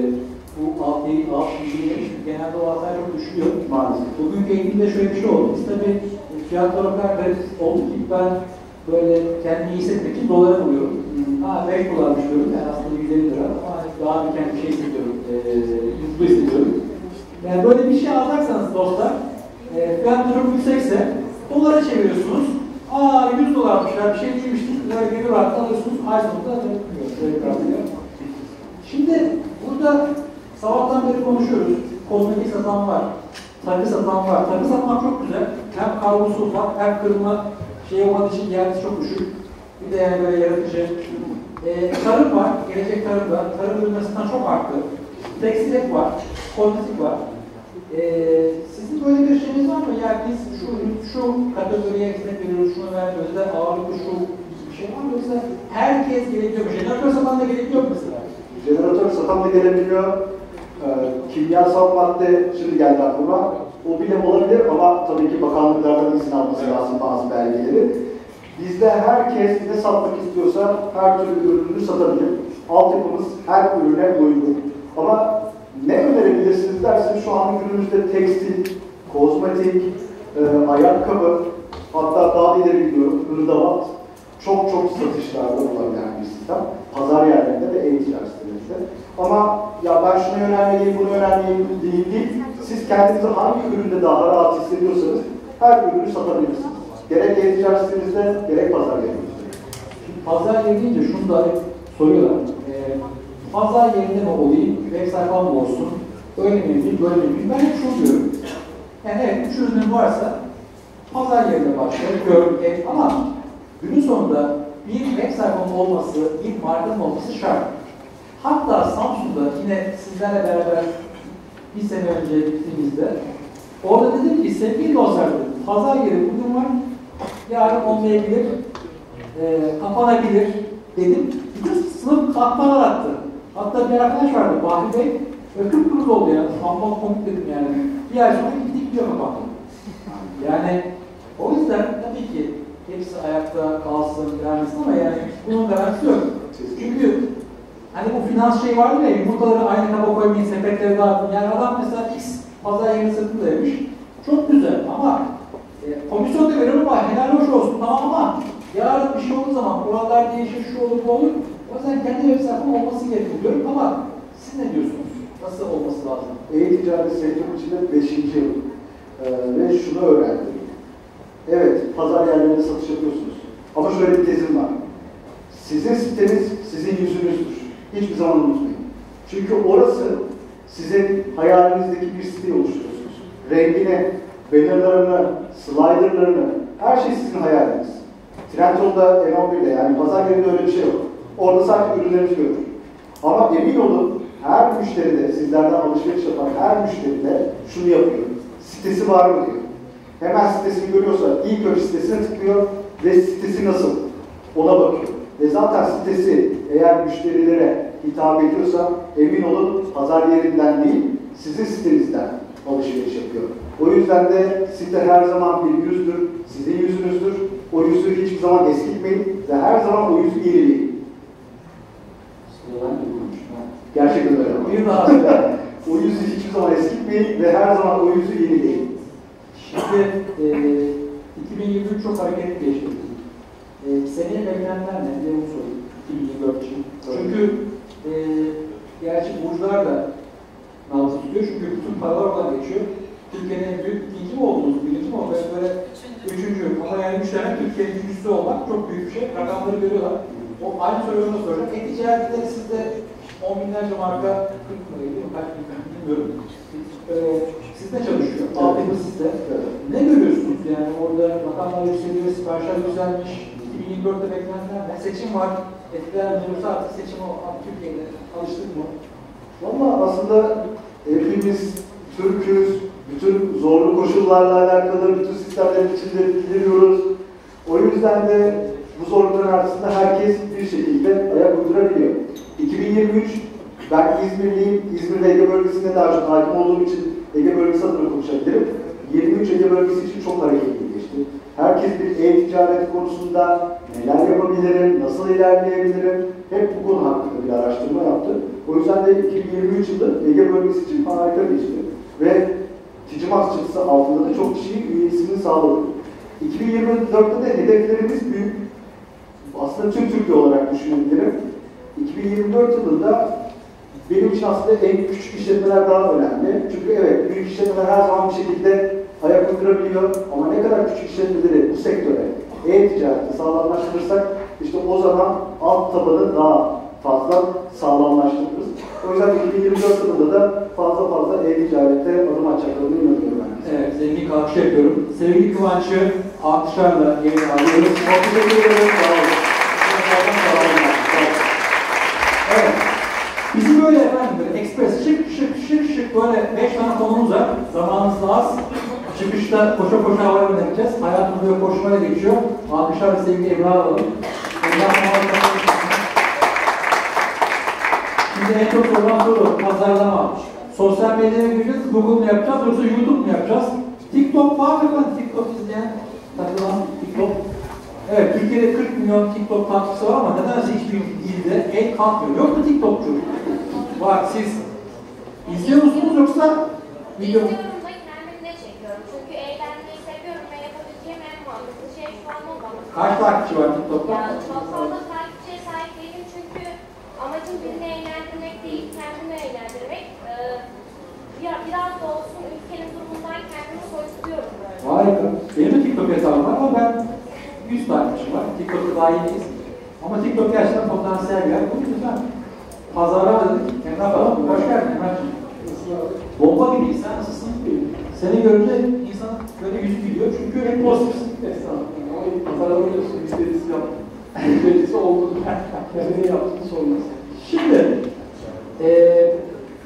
bu alt değil, alt bilgileri genelde o hatayla düşüyor. Maalesef. Bugünkü eğitimde şöyle bir şey oldu. Biz tabii fiyatlar o kadar garip oldu ki ben böyle kendimi iyi hissetmek için dolara buluyorum. Ha beş dolarmış diyorum yani aslında yüz elli lira ama daha bir kendi şey hissediyorum, e, mutlu hissediyorum. Yani böyle bir şey alacaksanız dostlar, e, fiyatlar çok yüksekse dolara çeviriyorsunuz. Aa yüz dolarmış ya bir şey değilmiş değil, lira geliyor artık alıyorsunuz, ay sonunda da bilmiyorum. Şimdi burada sabahtan beri konuşuyoruz. Kozmetik satan var, takı satan var. Takı satmak çok güzel. Hem kargosu ufak, hem kırılma şey olmadığı için yeriniz çok düşük. Bir de yani böyle yaratıcı. Ee, tarım var, gelecek tarımda. Tarım ürünlerinden çok arttı. Tekstil var, kozmetik var. Ee, sizin böyle bir şeyiniz var mı? Yani biz şu şu kategoriye hizmet veriyoruz, şunu vermiyoruz da ağırlıklı şu bir şey var mı? Yoksa herkes gelebiliyor mu? Jeneratör satan da gelebiliyor mu mesela? Jeneratör satan da gelebiliyor. Ee, kimyasal madde şimdi geldi aklıma. O bile olabilir ama tabii ki bakanlıklardan izin alması lazım bazı belgeleri. Bizde herkes ne satmak istiyorsa her türlü ürünü satabilir. Altyapımız her ürüne uygun. Ama ne önerebilirsiniz derseniz şu an günümüzde tekstil, kozmetik, e, ayakkabı, hatta daha ileri gidiyorum, hırdavat çok çok satışlarda olabilen bir sistem. Pazar yerlerinde ve e-ticaret sitelerinde. Ama ya ben şuna yönelmeliyim, bunu yönelmeliyim değil değil. Siz kendinizi hangi üründe daha rahat hissediyorsanız her ürünü satabilirsiniz. Gerek e-ticaret sitenizde, gerek pazar yerinizde. Pazar yeri deyince şunu da soruyorlar. Ee, pazar yerinde mi olayım, web sayfam mı olsun, öyle mi değil, böyle mi değil? Ben hep şunu diyorum. Yani evet, üç ürünün varsa pazar yerine başlayalım, gör, et ama günün sonunda bir web sayfam olması, bir markanın olması şart. Hatta Samsun'da yine sizlerle beraber bir sene önce gittiğimizde orada dedim ki sevgili dostlar dedim, pazar yeri bugün var, yarın olmayabilir, e, kapanabilir dedim. Bütün sınıf kahkahalar attı. Hatta bir arkadaş vardı, Bahri Bey, ve kıpkırmızı oldu ya, aman komik dedim yani. Bir ay sonra gittik gidiyor kapandı. Yani o yüzden tabii ki hepsi ayakta kalsın, gelmesin ama yani bunun garantisi yok. Çünkü hani bu finans şey vardı ya, yumurtaları aynı kaba koymayın, sepetleri dağıtın. Yani adam mesela X pazar yerinin sırtındaymış. Çok güzel ama e, komisyon da veriyor ama helal hoş olsun tamam ama yarın bir şey olduğu zaman kurallar değişir, şu olur, bu olur. O yüzden kendi web sayfam olması gerekiyor diyorum ama siz ne diyorsunuz? Nasıl olması lazım? E-ticaret sektörü içinde beşinci yıl ee, ve şunu öğrendim. Evet, pazar yerlerinde satış yapıyorsunuz. Ama şöyle bir tezim var. Sizin siteniz sizin yüzünüzdür. Hiçbir zaman unutmayın. Çünkü orası sizin hayalinizdeki bir siteyi oluşturuyorsunuz. Rengini, bannerlarını, sliderlarını, her şey sizin hayaliniz. Trendyol'da, N on bir'de yani pazar yerinde öyle bir şey yok. Orada sadece ürünlerinizi görür. Ama emin olun her müşteri de, sizlerden alışveriş yapan her müşteri de şunu yapıyor. Sitesi var mı diyor. Hemen sitesini görüyorsa ilk önce sitesine tıklıyor ve sitesi nasıl? Ona bakıyor. Ve zaten sitesi eğer müşterilere hitap ediyorsa emin olun pazar yerinden değil, sizin sitenizden alışveriş yapıyor. O yüzden de site her zaman bir yüzdür, sizin yüzünüzdür. O yüzü hiçbir zaman eskitmeyin ve her zaman o yüzü yenileyin. Gerçekten öyle. Bir daha söyle. O yüzü hiçbir zaman eskitmeyin ve her zaman o yüzü yenileyin. Şimdi e, iki bin yirmi üç çok hareketli geçti. E, seneye beklenenler ne diye bunu sorayım. iki bin yirmi dört için. Çünkü e, gerçi burçlar da nabzı tutuyor. Çünkü bütün paralar oradan geçiyor. Türkiye'nin en büyük ikinci mi oldunuz? Birinci mi oldu? Böyle üçüncü. Ama yani üç tane Türkiye'nin üçüncüsü olmak çok büyük bir şey. Rakamları görüyorlar. O aynı soruyu soracağım. E-ticarette sizde on binlerce marka, kırk mı değil mi? Kaç bin bilmiyorum. Ee, sizde çalışıyor. Altyapı sizde. Evet. Ne görüyorsunuz yani orada rakamlar yükseliyor, siparişler yükselmiş, iki bin yirmi dörtte beklentiler ne? Seçim var. Etkiler olursa artık seçim o Türkiye'de alıştık mı? Valla aslında hepimiz Türk'üz, bütün zorlu koşullarla alakalı bütün sistemlerin içinde biliyoruz. O yüzden de bu zorlukların karşısında herkes bir şekilde ayak uydurabiliyor. iki bin yirmi üç, ben İzmirliyim, İzmir ve Ege bölgesinde daha çok hakim olduğum için Ege bölgesi adına konuşabilirim. yirmi üç Ege bölgesi için çok hareketli geçti. Herkes bir e-ticaret konusunda neler yapabilirim, nasıl ilerleyebilirim, hep bu konu hakkında bir araştırma yaptı. O yüzden de iki bin yirmi üç yılı Ege bölgesi için harika geçti. Ve Ticimax çatısı altında da çok kişiyi üyesini sağladık. iki bin yirmi dörtte de hedeflerimiz büyük. Aslında tüm Türkiye olarak düşünebilirim. iki bin yirmi dört yılında benim için aslında en küçük işletmeler daha önemli. Çünkü evet, büyük işletmeler her zaman bir şekilde ayak uydurabiliyor. Ama ne kadar küçük işletmeleri bu sektöre, e-ticareti sağlamlaştırırsak, işte o zaman alt tabanı daha fazla sağlamlaştırırız. O yüzden iki bin yirmi dört yılında da fazla fazla e-ticarette adım atacaklarını inanıyorum ben. Evet, zengin kalkış yapıyorum. Sevgili Kıvanç'ı alkışlarla yerine alıyoruz. Çok teşekkür ederim. Sağ olun. Evet. Bizim böyle efendim, böyle ekspres, şık şık şık şık böyle beş tane konumuz var. Zamanımız da az. Çıkışta koşa koşa havaya gideceğiz. Hayatımız böyle koşmayla geçiyor. Alkışlarla sevgili Emrah'ı alalım. Şimdi en çok sorulan soru, pazarlama. Sosyal medyaya gireceğiz, Google mu yapacağız yoksa YouTube mu yapacağız? TikTok var mı lan? TikTok izleyen, takılan TikTok. Evet, Türkiye'de kırk milyon TikTok takipçisi var ama nedense hiçbir ilde el kalkmıyor. Yok mu TikTokçu? Var, siz izliyor musunuz yoksa video mu? İzliyorum da kendimle çekiyorum. Çünkü eğlenmeyi seviyorum ve yapabileceğim en mantıklı şey şu an o bana. Kaç takipçi var TikTok'ta? Yani çok fazla takipçiye sahip değilim çünkü amacım birini eğlendirmek değil, kendimi eğlendirmek. Ee, ya biraz da olsun ülkenin durumundan kendimi soyutluyorum böyle. Harika. Benim de TikTok hesabım var ama ben yüz takipçi var. TikTok'ta daha yeniyiz. Ama TikTok gerçekten potansiyel bir yer. Bugün güzel. Pazara dedik. Emrah falan. Hoş geldin Emrah'cığım. Bomba gibiyiz. Sen nasılsın? Seni görünce insan böyle yüzü gülüyor. Çünkü hep pozitifsin. Estağfurullah. Ama ilk pazarlama diyorsun, müşterisi yaptım. Müşterisi oldu. Kendini yaptığını sorması. Şimdi eee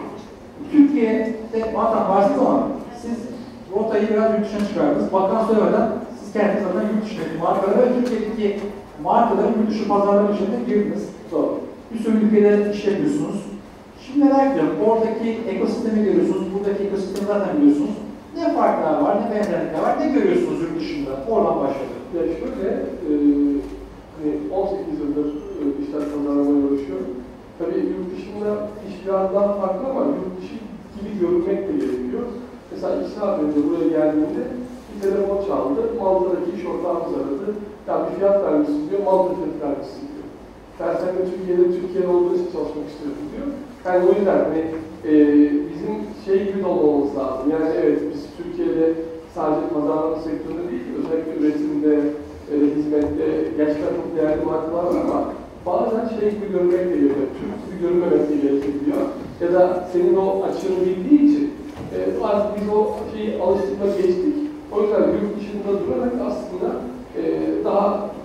Türkiye'de vatan varsınız ama siz rotayı biraz yurt dışına çıkardınız. Bakan söylemeden siz kendiniz zaten yurt dışındaki markaları ve Türkiye'deki markaların yurt dışı pazarları içinde girdiniz. Doğru. Bir sürü ülkede iş yapıyorsunuz. Şimdi merak ediyorum, oradaki ekosistemi görüyorsunuz, buradaki ekosistemi zaten biliyorsunuz. Ne farklar var, ne benzerlikler var, ne görüyorsunuz yurt dışında? Oradan başlayalım. Ya şöyle, e, hani on sekiz yıldır e, işler pazarlamaya uğraşıyorum. Tabii yurt dışında iş biraz daha farklı ama yurt dışı gibi görünmek de gerekiyor. Mesela iki saat önce buraya geldiğimde bir telefon çaldı, Malta'daki iş ortağımız aradı. Ya bir fiyat vermişsin diyor, Malta fiyat vermişsin diyor. Ben seninle Türkiye'de, Türkiye'de olduğu için çalışmak istiyorum diyor. Yani o yüzden hani, e, bizim şey gibi de olmamız lazım. Yani evet biz Türkiye'de sadece pazarlama sektöründe değil, özellikle üretimde, e, hizmette gerçekten çok değerli markalar var ama bazen şey gibi görmek geliyor, Türk gibi görünmemek gerekiyor. Ya da senin o açığını bildiği için e, artık biz o şeyi alıştırma geçtik. O yüzden yurt dışında durarak aslında e, daha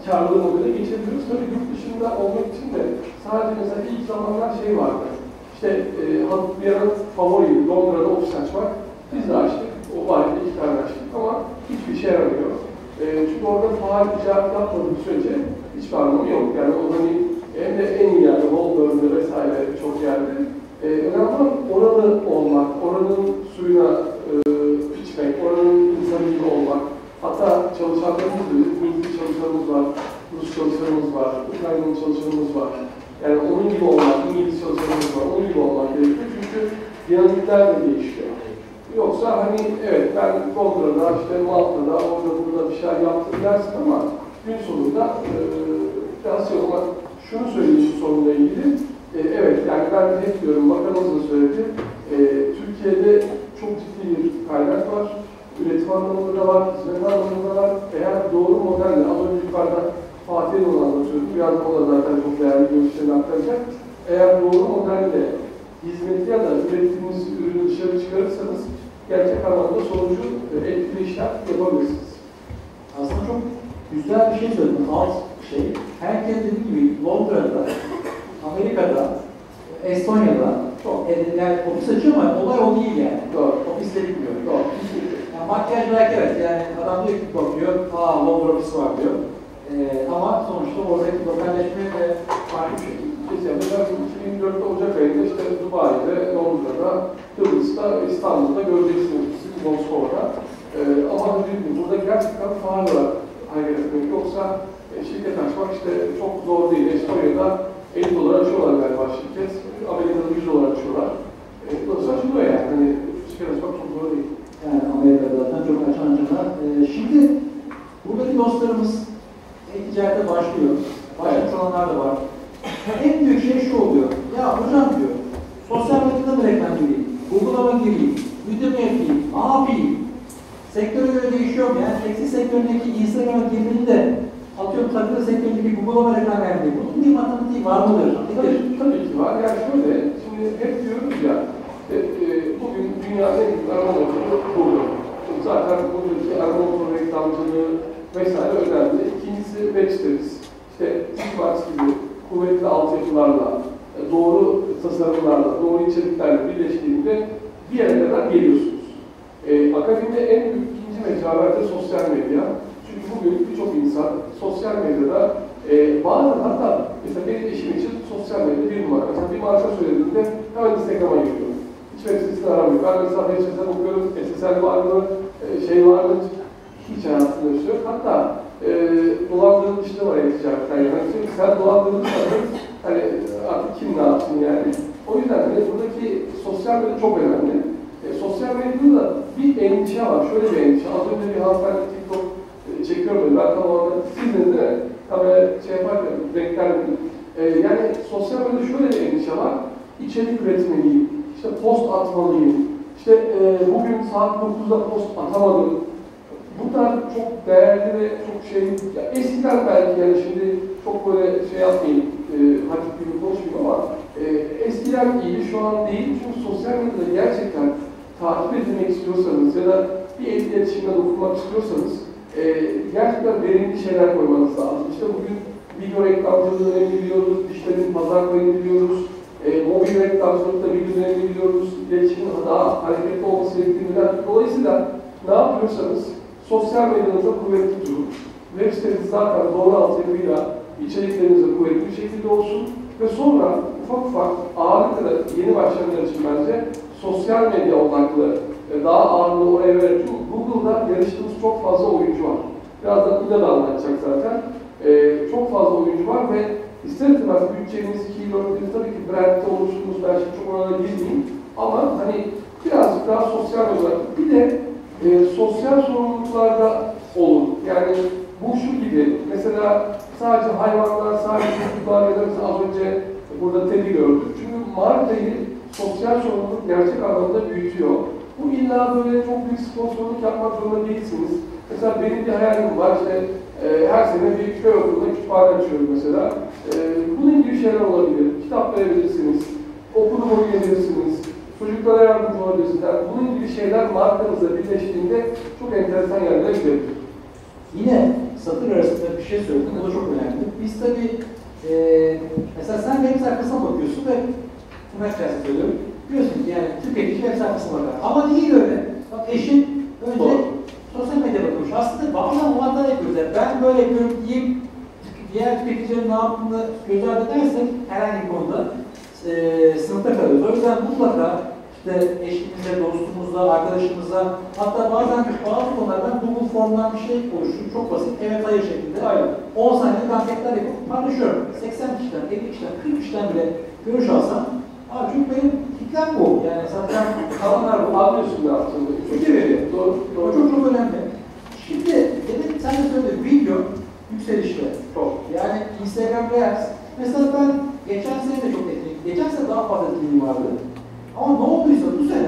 karlı modele geçebiliyoruz. Tabii yurt dışında olmak için de sadece mesela ilk zamanlar şey vardı. İşte e, bir ara favoriydi, Londra'da ofis açmak. Biz de açtık, o valide iki tane açtık ama hiçbir şey yaramıyor. E, çünkü orada faal ticaret yapmadığımız sürece hiçbir anlamı yok. Yani o hani hem de en iyi yerde, Holborn'da vesaire çok yerde. E, önemli olan oralı olmak, oranın suyuna e, içmek, oranın insanı gibi olmak. Hatta çalışanlarımız da, Hintli çalışanımız var, Rus çalışanımız var, Ukraynalı çalışanımız var. Yani onun gibi olmak, İngiliz çalışanımız var, onun gibi olmak gerekiyor çünkü dinamikler de değişiyor. Yoksa hani evet ben Londra'da, işte Malta'da, orada burada bir şeyler yaptım dersin ama gün sonunda e, biraz şey olmak, şunu söyleyeyim bu sorunla ilgili. E, evet yani ben hep diyorum, bakanımız da söyledi, e, Türkiye'de çok ciddi bir kaynak var. Üretim anlamında da var, hizmet anlamında da var. Eğer doğru modelle, az önce yukarıda Fatih'e onu anlatıyordum, biraz da o da zaten çok değerli görüşlerini aktaracak. Eğer doğru modelle hizmeti ya da ürettiğiniz ürünü dışarı çıkarırsanız gerçek anlamda sonucu etkili işler yapabilirsiniz. Aslında çok güzel bir şey söyledin, alt şey. Herkes dediği gibi Londra'da, Amerika'da, Estonya'da çok yani ofis açıyor ama olay o değil yani. Doğru. Ofiste bitmiyor. Doğru. Yani makyaj belki evet yani adam diyor ki bakıyor, aa Londra ofisi var diyor. Ee, ama sonuçta oradaki lokalleşme ve farklı bir şey. Mesela mesela iki bin dörtte Ocak ayında işte Dubai'de, Londra'da, Kıbrıs'ta, İstanbul'da göreceksiniz Moskova'da. Ee, ama dediğim gibi burada gerçekten faal olarak hareket etmek. Yoksa e, şirket açmak işte çok zor değil. Estonya'da elli dolar açıyorlar galiba şirket. Amerika'da yüz dolar açıyorlar. E, dolayısıyla açılıyor yani. Hani şirket açmak çok zor değil. Yani Amerika'da zaten çok açan açanlar. Ee, şimdi buradaki dostlarımız e-ticarete başlıyor. Başlamış olanlar da var. En büyük şey şu oluyor. Ya hocam diyor, sosyal medyada mı reklam gireyim? Google'a mı gireyim? Udemy yapayım? Ne yapayım? Sektöre göre değişiyor mu? Yani tekstil sektöründeki Instagram'a girdiğinde atıyorum takılı sektöründeki Google'a mı reklam vermeyeyim? Bunun bir matematiği var mıdır? Tabii, tabii ki var. Yani şöyle, şimdi hep diyoruz ya, e, e, bugün dünyanın en büyük arama motoru Google. Zaten buradaki arama motoru reklamcılığı vesaire önemli. İkincisi web sitemiz. İşte Sitbox gibi kuvvetli altyapılarla, doğru tasarımlarla, doğru içeriklerle birleştiğinde bir yere kadar geliyorsunuz. Ee, akademide en büyük ikinci mecra bence sosyal medya. Çünkü bugün birçok insan sosyal medyada e, bazen hatta mesela benim eşim için sosyal medya bir numara. Mesela bir marka söylediğinde hemen Instagram'a giriyor. Hiç web sitesini aramıyor. Ben mesela H S S'e bakıyorum, S S L var mı, e, şey var mı, hiç hayatında yaşıyor. Hatta e, dolandırılmışlığı var e-ticaretten yani. Çünkü sen dolandırılmışsın, hani artık kim ne yapsın yani. O yüzden de buradaki sosyal medya çok önemli. E, sosyal medyada da bir endişe var. Şöyle bir endişe. Az önce bir hanımefendi TikTok e, çekiyor böyle. Ben tam orada siz de değil mi? Kamera şey yaparken beklerdim. E, yani sosyal medyada şöyle bir endişe var. İçerik üretmeliyim. İşte post atmalıyım. İşte e, bugün saat dokuzda post atamadım. Bunlar çok değerli ve çok şey, ya eskiden belki yani şimdi çok böyle şey yapmayayım, e, hafif gibi konuşmayayım ama e, eskiden iyiydi, şu an değil. Çünkü sosyal medyada gerçekten takip edilmek istiyorsanız ya da bir iletişimle dokunmak istiyorsanız e, gerçekten verimli şeyler koymanız lazım. İşte bugün video reklamcılığı önemli biliyoruz, dişlerin pazar payını biliyoruz, e, mobil reklamcılıkta video önemli biliyoruz, iletişimin daha hareketli olması gerektiğini biliyoruz. Dolayısıyla ne yapıyorsanız sosyal medyanızda kuvvetli durun. Web siteniz zaten doğru altyapıyla içeriklerinizde kuvvetli bir şekilde olsun ve sonra ufak ufak ağırlıkla yeni başlayanlar için bence sosyal medya odaklı daha ağırlığı oraya verelim. Çünkü Google'da yarıştığımız çok fazla oyuncu var. Birazdan İda da anlatacak zaten. Ee, çok fazla oyuncu var ve ister istemez bütçeniz, keyword'iniz tabii ki brand'de oluşturduğunuz, ben şimdi çok oraya girmeyeyim ama hani birazcık daha sosyal olarak bir de e, sosyal sorumluluklarda olun. Yani bu şu gibi, mesela sadece hayvanlar, sadece çocuklar ya da mesela az önce burada Teddy gördük. Çünkü markayı sosyal sorumluluk gerçek anlamda büyütüyor. Bu illa böyle çok büyük sponsorluk yapmak zorunda değilsiniz. Mesela benim bir hayalim var, işte e, her sene bir köy okulunda kütüphane açıyorum mesela. E, bunun gibi şeyler olabilir, kitap verebilirsiniz, okulu oynayabilirsiniz, çocuklara yardımcı olabilirsiniz. Yani bunun gibi şeyler markanızla birleştiğinde çok enteresan yerlere gidebilir. Yine satır arasında bir şey söyledin, o da çok önemli. Biz tabii, e, mesela sen web sayfasına bakıyorsun ve tırnak içerisinde söylüyorum, diyorsun ki yani tüketici web sayfasına bakar. Ama değil öyle. Bak eşin önce Doğru. sosyal medya bakmış. Aslında bazen o hata yapıyoruz. Yani ben böyle yapıyorum diyeyim, diğer tüketicilerin ne yaptığını göz ardı edersek herhangi bir konuda e, sınıfta kalıyoruz. O yüzden mutlaka işte eşimizle, dostumuzla, arkadaşımızla, hatta bazen bazı konulardan Google Form'dan bir şey oluşturup çok basit, evet hayır şeklinde Aynen. on saniye anketler yapıp paylaşıyorum. seksen kişiden, elli kişiden, kırk kişiden bile görüş alsam, abi çünkü benim kitlem bu. Yani zaten kalanlar bu. Anlıyorsun ne yaptığını. Fikir veriyor. Doğru, doğru. O çok çok önemli. Şimdi, dedim sen de söyledin, video yükselişte. Çok. Yani Instagram Reels. Mesela ben geçen sene de çok etkinlik, geçen sene daha fazla etkinliğim vardı. Ama ne olduysa bu sene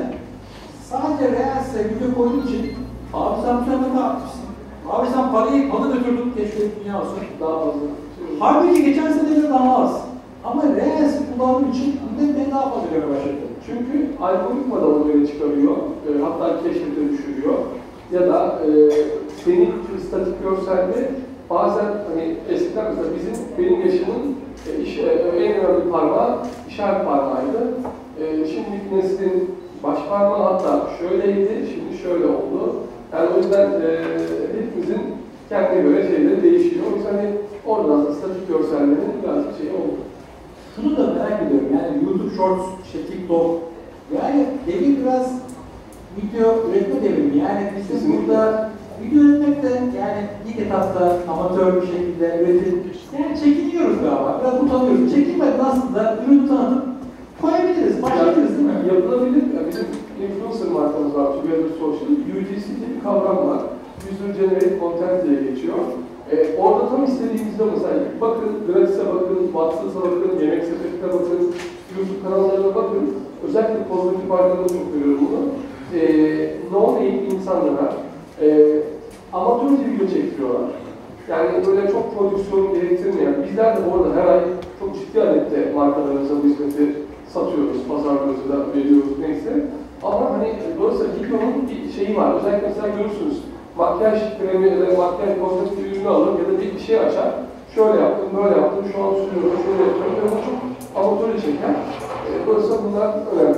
sadece Reels'e video koyduğun için abi sen bu sene ne kadar aktifsin? Abi sen parayı bana götürdün keşke dünya olsun. Daha fazla. Halbuki geçen sene de daha az. Ama Reels'i kullandığım için bir de beni daha fazla görmeye başladı. Çünkü algoritma da onu böyle çıkarıyor, e, hatta keşfete düşürüyor. Ya da e, senin statik görselde bazen hani eskiden mesela bizim, benim yaşımın e, iş, e, en önemli parmağı işaret parmağıydı. E, şimdiki neslin baş parmağı hatta şöyleydi, şimdi şöyle oldu. Yani o yüzden e, hepimizin kendine göre şeyleri değişiyor. O yüzden hani oradan da statik görsellerin birazcık şey oldu. Şunu da merak ediyorum, yani YouTube Shorts, işte TikTok, yani devir biraz video üretme devrimi. Yani bizim burada video üretmek de yani ilk etapta amatör bir şekilde üretip, yani çekiniyoruz galiba, biraz utanıyoruz. Çekinmeden aslında ürünü tanıtıp koyabiliriz, başlayabiliriz değil mi? Yapılabilir. Yani bizim influencer markamız var, Together Social. U G C diye bir kavram var. User Generated Content diye geçiyor. Ee, orada tam istediğimizde mesela bakın, Gratis'e bakın, Watson's'a bakın, Yemek Sepeti'ne bakın, YouTube kanallarına bakın. Özellikle pozitif arkalarında çok görüyorum bunu. Ee, non-name insanlara e, amatörce video çektiriyorlar. Yani böyle çok prodüksiyon gerektirmeyen, bizler de bu arada her ay çok ciddi adette markalarımıza bu hizmeti satıyoruz, pazarlıyoruz da veriyoruz neyse. Ama hani dolayısıyla videonun bir şeyi var. Özellikle mesela görürsünüz, makyaj kremi ya da makyaj kozmetik ürünü alır ya da bir şey açar. Şöyle yaptım, böyle yaptım, şu an sürüyorum, şöyle yapıyorum. Ve bu çok amatörü çeker. E, dolayısıyla bunlar önemli.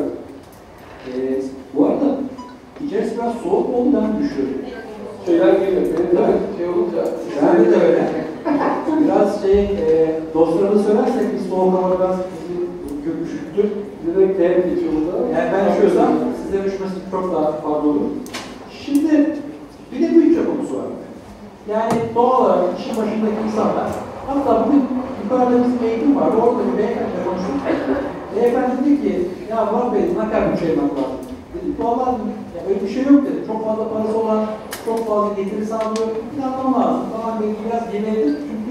Ee, bu arada içerisi biraz soğuk oldu, ben düşüyorum. Şeyler geliyor, benim de şey olunca... Yani de öyle. Biraz şey, e, dostlarımıza söylersek biz soğuk hava biraz bizi gömüşüktür. Direkt değer geçiyor burada. Yani ben üşüyorsam size üşümesi çok daha fazla olur. Şimdi bir de bütçe konusu var. Yani doğal olarak işin başındaki insanlar, hatta bugün yukarıda bizim eğitim vardı, orada bir beyefendiyle konuştuk. Beyefendi dedi ki, ya Murat Bey ne kadar bütçe yapmak lazım? Dedik, doğal ya öyle bir şey yok dedi. Çok fazla parası olan, çok fazla getiri sağlıyor, planlamam lazım. Tamam belki biraz yemeyelim çünkü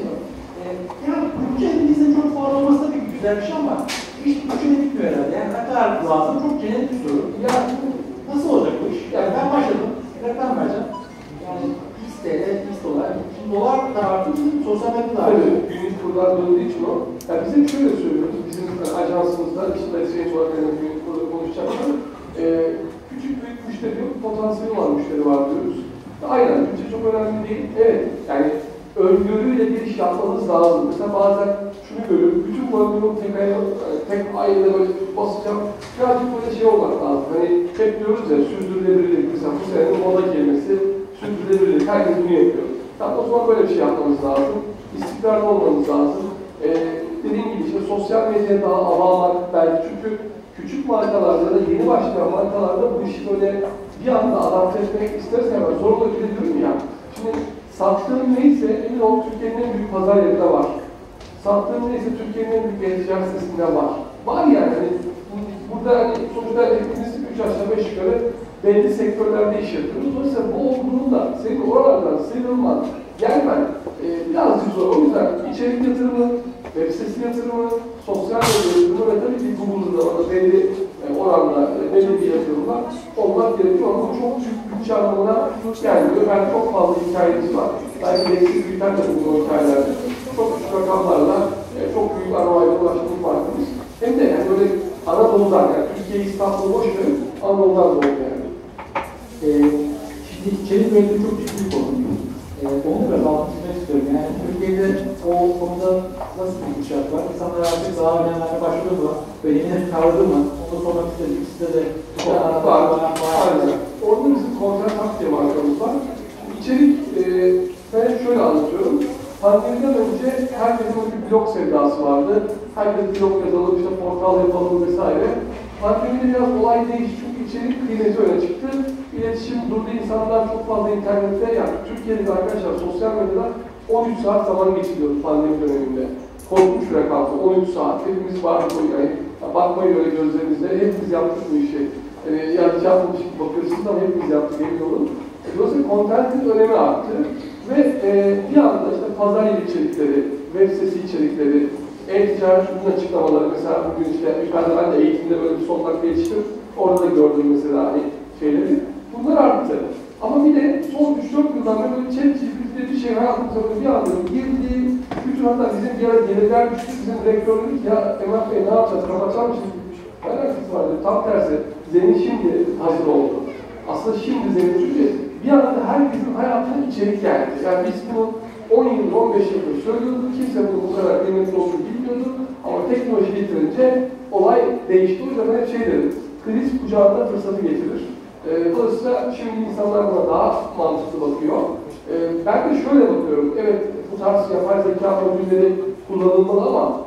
e, yani bütçemizin çok fazla olması tabii ki güzel bir şey ama iş bütçeyle bitmiyor herhalde. Yani ne kadar lazım çok genel bir soru. Ya nasıl olacak bu iş? Yani ben başladım, reklam vereceğim. Yani X T L, X dolar. Şimdi dolar da artık sosyal medyada artık. Günlük kurlar döndüğü için o. Yani bizim şöyle söylüyoruz, bizim ajansımızda, işte şey olarak yani günlük kurları konuşacaklar. E, küçük büyük müşteri yok, potansiyeli olan müşteri var diyoruz. Aynen, bütçe çok önemli değil. Evet, yani öngörüyle bir iş yapmanız lazım. Mesela bazen şunu görüyorum, bütün konuyu tek ayda, tek ayda böyle basacağım. Birazcık böyle şey olmak lazım. Hani hep diyoruz ya, sürdürülebilirlik. Mesela bu senenin moda kelimesi sürdürülebilirlik. Herkes bunu yapıyor. Tamam, o zaman böyle bir şey yapmamız lazım. İstikrarlı olmamız lazım. Ee, dediğim gibi işte sosyal medyaya daha avanmak belki çünkü küçük markalarda ya da yeni başlayan markalarda bu işi böyle bir anda adapte etmek istersen ben zorla bile diyorum ya. Şimdi sattığım neyse emin ol Türkiye'nin en büyük pazar yerinde var. Sattığım neyse Türkiye'nin en büyük e-ticaret sitesinde var. Var yani. Hani, burada hani sonuçta hepimiz üç aşağı beş yukarı belli sektörlerde iş yapıyoruz. Dolayısıyla bu olduğunda senin oralardan sıyrılman, gelmen e, birazcık zor. O yüzden içerik yatırımı, web sitesi yatırımı, sosyal medya yatırımı ve tabii ki Google'da orada belli e, oranda e, belli bir yatırımlar olmak gerekiyor. Ama çok büyük bütçe anlamına gelmiyor. Ben çok fazla hikayemiz var. Belki eksiz büyüten de bu hikayelerde. Çok küçük rakamlarla e, çok büyük R O I'ye ulaştığımız farkımız. Hem de yani böyle Anadolu'dan, yani Türkiye, İstanbul'u boş verin, Anadolu'dan doğru yani. Ee, şimdi içerik üretimi çok ciddi bir konu. Ee, onu biraz altını çizmek istiyorum. Yani Türkiye'de o konuda nasıl bir gidişat var? İnsanlar artık daha önemli başlıyor mu? Ve yeni kavradı mı? Onu sormak istedim. Size de Var, var. Orada bizim Kontratak diye markamız var. İçerik, e, ben şöyle anlatıyorum. Pandemiden önce herkesin bir blog sevdası vardı. Herkes blog yazalım, işte portal yapalım vesaire. Pandemide biraz olay değişti çünkü içerik kıymeti öne çıktı. İletişim durdu, insanlar çok fazla internette, yani Türkiye'de arkadaşlar sosyal medyada on üç saat zaman geçiriyoruz pandemi döneminde. Korkunç rakamda, on üç saat. Hepimiz var bu yani. Bakmayın öyle gözlerinizle, hepimiz yaptık bu işi. Yani yanlış yapmamış gibi bakıyorsunuz ama hepimiz yaptık, emin olun. Dolayısıyla contentin önemi arttı. Ve e, bir anda işte pazar yeri içerikleri, web sitesi içerikleri, e-ticaret ürün açıklamaları, mesela bugün işte yukarıda ben de eğitimde böyle bir son dakika yetiştim, orada da gördüm mesela hani şeyleri. Bunlar arttı. Ama bir de son üç dört yıldan beri böyle ChatGPT'de bir şey hayatımıza böyle bir anda girdi. Bütün hatta bizim bir ara gelirler düştü, bizim rektörlük ya Emrah Bey ne yapacağız, kapatacak mısınız? Ne alakası vardı? Tam tersi, zemin şimdi hazır oldu. Aslında şimdi zemin çünkü bir anda herkesin hayatına içerik geldi. Yani biz bunu on yıl, on beş yıldır söylüyorduk, kimse bunu bu kadar kıymetli olduğunu bilmiyordu. Ama teknoloji getirince olay değişti. O yüzden hep şey derim, kriz kucağında fırsatı getirir. E, dolayısıyla şimdi insanlar buna daha mantıklı bakıyor. E, ben de şöyle bakıyorum, evet bu tarz yapay zeka modülleri kullanılmalı ama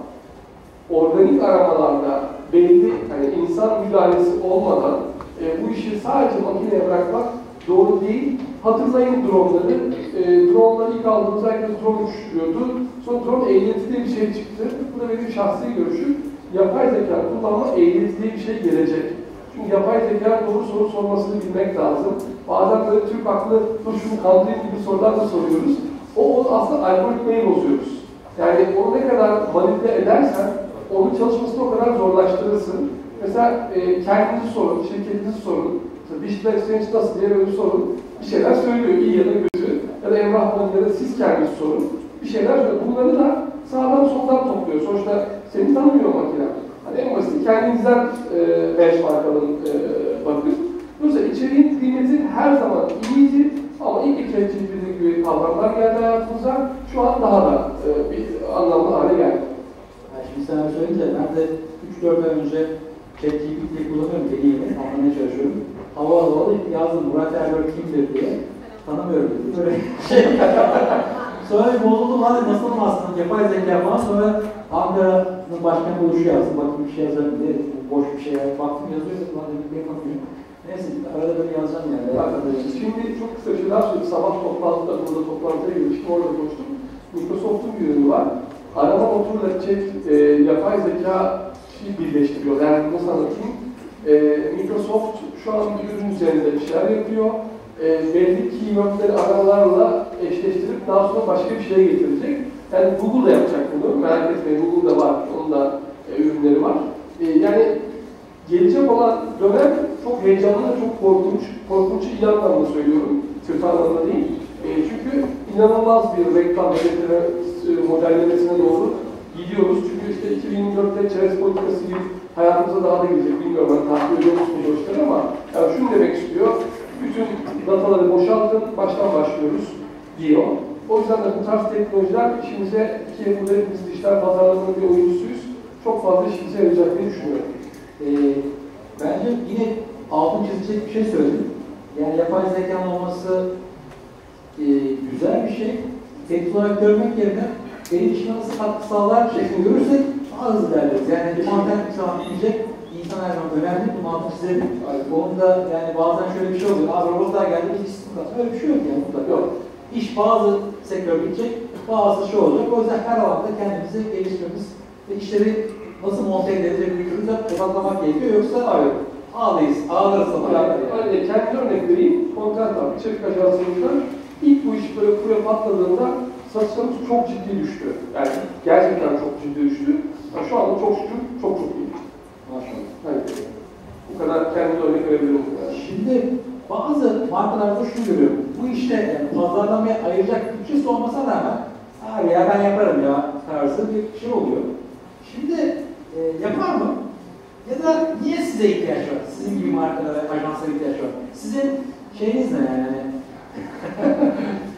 organik aramalarda belli, hani insan müdahalesi olmadan e, bu işi sadece makineye bırakmak doğru değil. Hatırlayın droneları. E, droneları ilk aldığımızda herkes drone uçuşturuyordu. Sonra drone ehliyeti diye bir şey çıktı. Bu da benim şahsi görüşüm. Yapay zeka kullanma ehliyeti diye bir şey gelecek. Çünkü yapay zeka doğru soru sormasını bilmek lazım. Bazen böyle Türk aklı, dur şunu kandırayım gibi sorular da soruyoruz. O, o aslında algoritmayı bozuyoruz. Yani onu ne kadar manipüle edersen, onun çalışmasını o kadar zorlaştırırsın. Mesela e, kendinizi sorun, şirketinizi sorun. Digital Exchange nasıl diye böyle sorun. Bir şeyler söylüyor, iyi ya da kötü. Ya da Emrah Bey ya da siz kendiniz sorun. Bir şeyler söylüyor. Bunları da sağdan soldan topluyor. Sonuçta seni tanımıyor makine. Hani en basit kendinizden e, benchmark alın, e, bakın. Dolayısıyla içeriğin kıymeti her zaman iyiydi. Ama ilk iki çeşitli gibi kavramlar geldi hayatımıza. Şu an daha da e, bir anlamlı hale geldi. Yani şimdi sana söyleyince ben de üç dört ay önce ChatGPT'yi kullanıyorum, deneyimi, anlamaya çalışıyorum. Hava havalı yazdım, Murat Erdoğan kimdir diye. Tanımıyorum dedi. Böyle şey. Sonra bir bozuldum, hadi nasıl aslında yapay zeka falan. Sonra Ankara'nın başkanı oluşu yazdım, bakayım bir şey yazarım diye. Boş bir şey baktım yazıyor, lan dedim bir yapamıyorum. Neyse arada böyle yazacağım yani. Yani şimdi çok kısa bir şeyler söyleyeyim. Sabah toplantıda, burada toplantıya girmiştim, orada konuştum. Microsoft'un bir ürünü var. Arama motoruyla chat, e, yapay zeka birleştiriyor. Yani nasıl anlatayım? E, Microsoft şu an bir ürün üzerinde bir şeyler yapıyor. E, belli keywordleri aramalarla eşleştirip daha sonra başka bir şeye getirecek. Yani Google da yapacak bunu. Merak etmeyin, Google'da var. Onun da e, ürünleri var. E, yani gelecek olan dönem çok heyecanlı, çok korkunç. Korkunç iyi anlamda söylüyorum. Kötü anlamda değil. E, çünkü inanılmaz bir reklam modellemesine doğru gidiyoruz. Çünkü işte iki bin yirmi dörtte çerez politikası gibi hayatımıza daha da girecek. Bilmiyorum ben takip ediyor musunuz hoşlar ama yani şunu demek istiyor. Bütün dataları boşaltın, baştan başlıyoruz diyor. O yüzden de bu tarz teknolojiler işimize, ki burada hepimiz dijital pazarlamanın bir oyuncusuyuz, çok fazla işimize yarayacak diye düşünüyorum. Ee, bence yine altın çizecek bir şey söyledim. Yani yapay zekanın olması e, güzel bir şey. Teknik olarak görmek yerine benim işime nasıl katkı sağlar şeklinde görürsek daha hızlı ilerleriz. Yani mantık bir zaman bilecek, insan her zaman önemli, bu mantık çizelim. Onun da yani bazen şöyle bir şey oluyor, abi robotlar geldi, bir isim kalsın. Öyle bir şey yok yani mutlaka. Yok. İş bazı sektör bitecek, bazı şey olacak. O yüzden her alanda kendimizi geliştirmemiz ve işleri nasıl monte edilecek bir ürünü odaklanmak gerekiyor. Yoksa abi, ağlayız, ağlarız sana. Yani, yani kendi örnek vereyim, kontent var, içerik ajansımızda ilk bu iş böyle buraya patladığında satışlarımız çok ciddi düştü. Yani gerçekten çok ciddi düştü. Yani şu anda çok şükür çok çok iyi. Maşallah. Yani, bu kadar kendi örnek verebilirim. Yani. Şimdi bazı markalarda şunu görüyorum. Bu işte yani pazarlamaya ayıracak bütçesi olmasına rağmen abi ya ben yaparım ya tarzı bir şey oluyor. Şimdi e, yapar mı? Ya da niye size ihtiyaç var? Sizin gibi markalara, ajanslara ihtiyaç var. Sizin şeyiniz ne yani?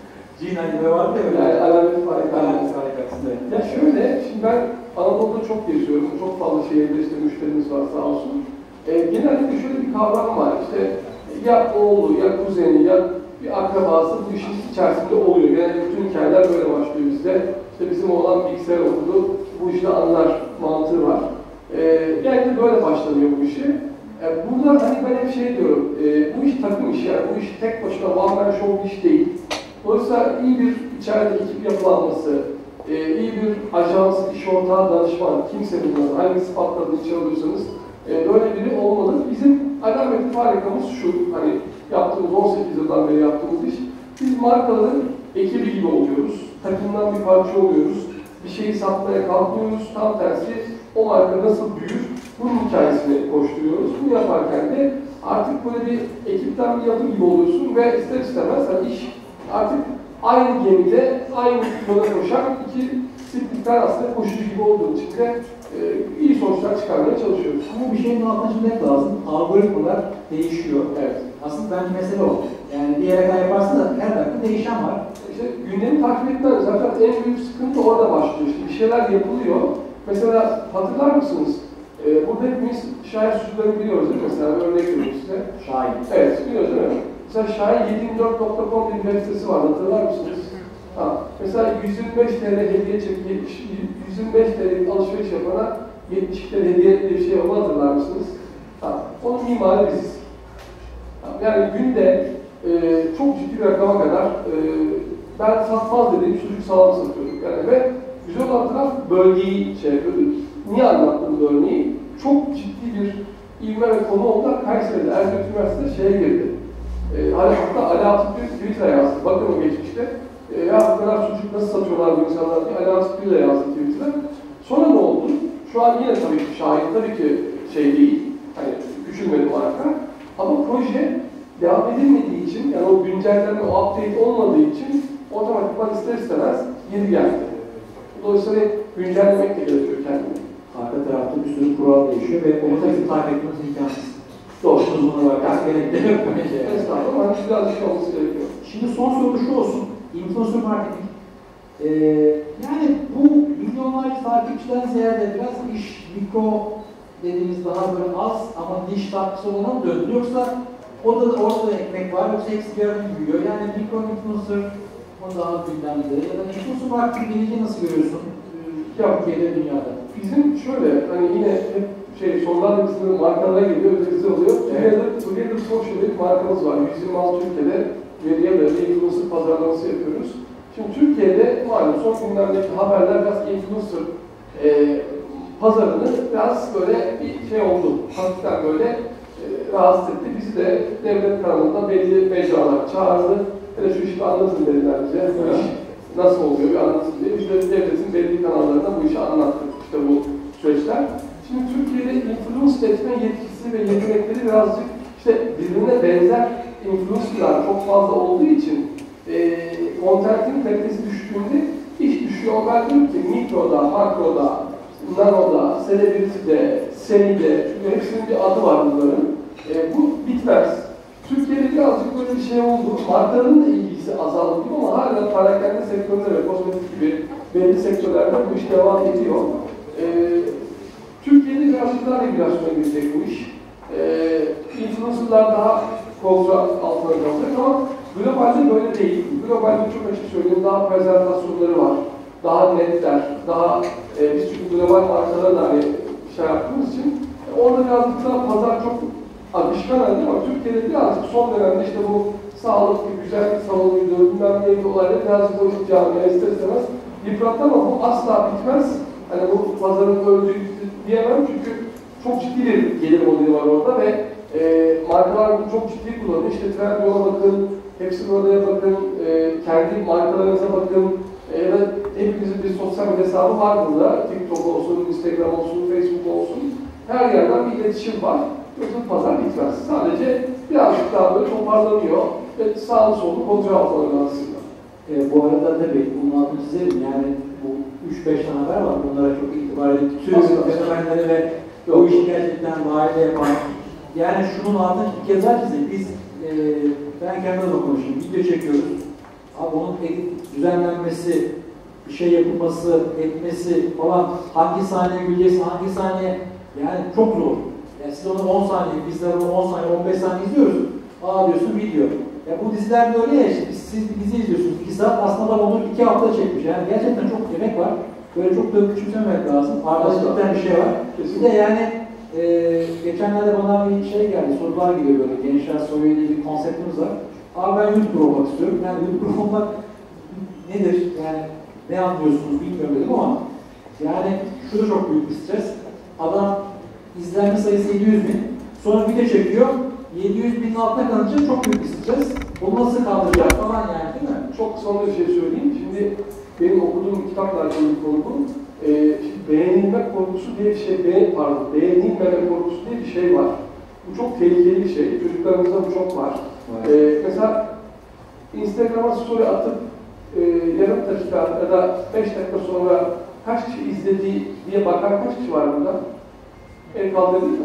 Cin halinde vardı ya öyle. Yani alamet farikası. Alamet farikası. Ya şöyle, şimdi ben Anadolu'da çok geziyorum, çok fazla şehirde işte müşterimiz var sağ olsun. E, genellikle şöyle bir kavram var, işte ya oğlu, ya kuzeni, ya bir akrabası bu işin içerisinde oluyor. Yani bütün hikayeler böyle başlıyor bizde. İşte bizim oğlan bilgisayar okudu, bu işi anlar mantığı var. E, yani de böyle başlanıyor bu işi. E, burada hani ben hep şey diyorum, e, bu iş takım işi, yani bu iş tek başına one man show bir iş değil. Dolayısıyla iyi bir içeride ekip yapılanması, e, iyi bir ajans, iş ortağı, danışman, kimse bilmez, hangi sıfatlarını içe alıyorsanız e, böyle biri olmalı. Bizim alamet farikamız şu, hani yaptığımız on sekiz yıldan beri yaptığımız iş, biz markaların ekibi gibi oluyoruz, takımdan bir parça oluyoruz, bir şeyi satmaya kalkmıyoruz, tam tersi o marka nasıl büyür, bunun hikayesini koşturuyoruz. Bunu yaparken de artık böyle bir ekipten bir yapı gibi oluyorsun ve ister istemez hani iş artık aynı gemide, aynı yola koşan iki sprinter aslında koşucu gibi olduğu için de e, iyi sonuçlar çıkarmaya çalışıyoruz. Ama bir şeyin altına çizmek lazım. Algoritmalar değişiyor. Evet. Aslında bence mesele o. Yani bir yere kadar yaparsın da her dakika değişen var. İşte gündemi takip etmen zaten en büyük sıkıntı orada başlıyor. İşte bir şeyler yapılıyor. Mesela hatırlar mısınız? Ee, burada hepimiz Şahin suçlarını biliyoruz değil mi? Mesela bir örnek veriyorum size. Şahin. Evet, biliyoruz değil mi? Mesela Şahin yedi yirmi dört nokta com diye bir web sitesi var, hatırlar mısınız? Ha, mesela yüz yirmi beş TL hediye çek, yüz yirmi beş TL'lik alışveriş yapana yetmiş TL hediye diye bir şey yapma, hatırlar mısınız? Ha, onun mimarı biziz. Ha, yani günde e, çok ciddi bir rakama kadar e, ben satmaz dediğim çocuk sağlığı satıyorduk yani ve güzel olan taraf bölgeyi şey yapıyorduk. Niye anlattım bu örneği? Çok ciddi bir ivme ve konu oldu. Kayseri'de Erzurum Üniversitesi'ne şeye girdi. E, hatta Ali Atık bir Twitter'a yazdı. Bakın o geçmişte. E, ya bu kadar çocuk nasıl satıyorlar bu insanlar diye Ali Atık bir de yazdı Twitter'a. Sonra ne oldu? Şu an yine tabii ki şahit, tabii ki şey değil. Hani küçülmedi marka. Ama proje devam edilmediği için, yani o güncelleme, o update olmadığı için otomatikman ister istemez geri geldi. Dolayısıyla güncellemek de gerekiyor kendini. Arka tarafta bir sürü kural değişiyor ve onu tabii takip etmemiz imkansız. Doğru, uzmanı var. Yani gerekli yok bence. Estağfurullah, ama birazcık olması gerekiyor. Şimdi son soru şu olsun. Influencer marketing. Ee, yani bu milyonlarca takipçiden ziyade biraz iş, mikro dediğimiz daha böyle az ama niş takipçisi olan döndü. Yoksa orada da, orada da ekmek var, yoksa hepsi bir arada büyüyor. Yani mikro influencer o daha gündemde. Ya da influencer marketing'i nasıl görüyorsun? Ya, Türkiye'de, dünyada. bizim şöyle, hani yine hep şey, sorular listesinin markalara geliyor, hızlı oluyor. Together, Together Social bir markamız var. yüz yirmi altı ülkede veriye böyle influencer pazarlaması yapıyoruz. Şimdi Türkiye'de malum son günlerdeki haberler biraz influencer e, pazarını biraz böyle bir şey oldu. Hafiften böyle e, rahatsız etti. Bizi de devlet kanalında belli mecralar çağırdı. Hele şu işi anlatın dediler bize. Bu iş nasıl oluyor bir anlatın diye. Biz de devletin belli kanallarında bu işi anlattık. İşte bu süreçler. Şimdi Türkiye'de influence etme yetkisi ve yetenekleri birazcık işte birbirine benzer influencerlar çok fazla olduğu için e, kontentin kalitesi düştüğünde iş düşüyor. Ben diyorum ki mikroda, makroda, nanoda, celebrity'de, semide, çünkü hepsinin bir adı var bunların. E, bu bitmez. Türkiye'de birazcık böyle bir şey oldu. Markaların da ilgisi azaldı gibi ama hala parakende sektöründe ve kozmetik gibi belli sektörlerde bu iş devam ediyor. E, Türkiye'de birazcık daha regülasyona girecek bu iş. E, influencerlar daha kontrol altına kalacak ama globalde böyle değil. Globalde çok açık söyleyeyim, daha prezentasyonları var. Daha netler, daha e, biz çünkü global markalara da hani şey yaptığımız için e, orada birazcık daha pazar çok akışkan halde ama Türkiye'de birazcık son dönemde işte bu sağlıklı, güzel bir salonuydu, bilmem neydi olayları birazcık o camiye ister istemez yıprattı ama bu asla bitmez. Hani bu pazarın öldüğü diyemem çünkü çok ciddi bir gelir modeli var orada ve e, markalar bunu çok ciddi kullanıyor. İşte Trendyol'a bakın, hepsi burada'ya bakın, e, kendi markalarınıza bakın. E, ve hepimizin bir sosyal medya hesabı var burada. TikTok olsun, Instagram olsun, Facebook olsun. Her yerden bir iletişim var. Yoksa pazar bitmez. Sadece birazcık daha böyle toparlanıyor ve sağlı sollu kontrol altına aslında. E, bu arada tabii bunun altını çizelim. Yani bu üç beş tane haber var. Bunlara çok itibar edip tüm fenomenleri ve o işi gerçekten aile yapan. Yani şunun altını bir kez daha çizelim. Biz, e, ben kendime de konuşayım. Video çekiyoruz. Abi onun edit, düzenlenmesi, bir şey yapılması, etmesi falan, hangi saniye güleceksin, hangi saniye, yani çok zor. Yani siz onu on saniye, bizler onu on saniye, on beş saniye izliyoruz. Aa diyorsun video. Ya bu dizilerde öyle ya işte, siz bir dizi izliyorsunuz iki saat, aslında onu iki hafta çekmiş. Yani gerçekten çok emek var. Böyle çok da küçümsememek lazım. Ardacılıktan bir şey var. Bir de yani e, geçenlerde bana bir şey geldi, sorular geliyor böyle, gençler soruyor diye bir konseptimiz var. Abi ben YouTuber olmak istiyorum. Yani YouTuber olmak nedir? Yani ne anlıyorsunuz bilmiyorum dedim ama yani şu da çok büyük bir stres. Adam izlenme sayısı yedi yüz bin, sonra video çekiyor, yedi yüz binin altına kalınca çok büyük bir stres. Bunu nasıl kaldıracak falan yani, değil mi? Çok son bir şey söyleyeyim. Şimdi benim okuduğum kitaplarla ilgili konu bu. Ee, beğenilme korkusu diye bir şey, beğen, pardon, beğenilmeme korkusu diye bir şey var. Bu çok tehlikeli bir şey. Çocuklarımızda bu çok var. Ee, mesela Instagram'a story atıp e, yarım dakika ya da beş dakika sonra kaç kişi izlediği diye bakan kaç kişi var burada? El kaldırdı mı?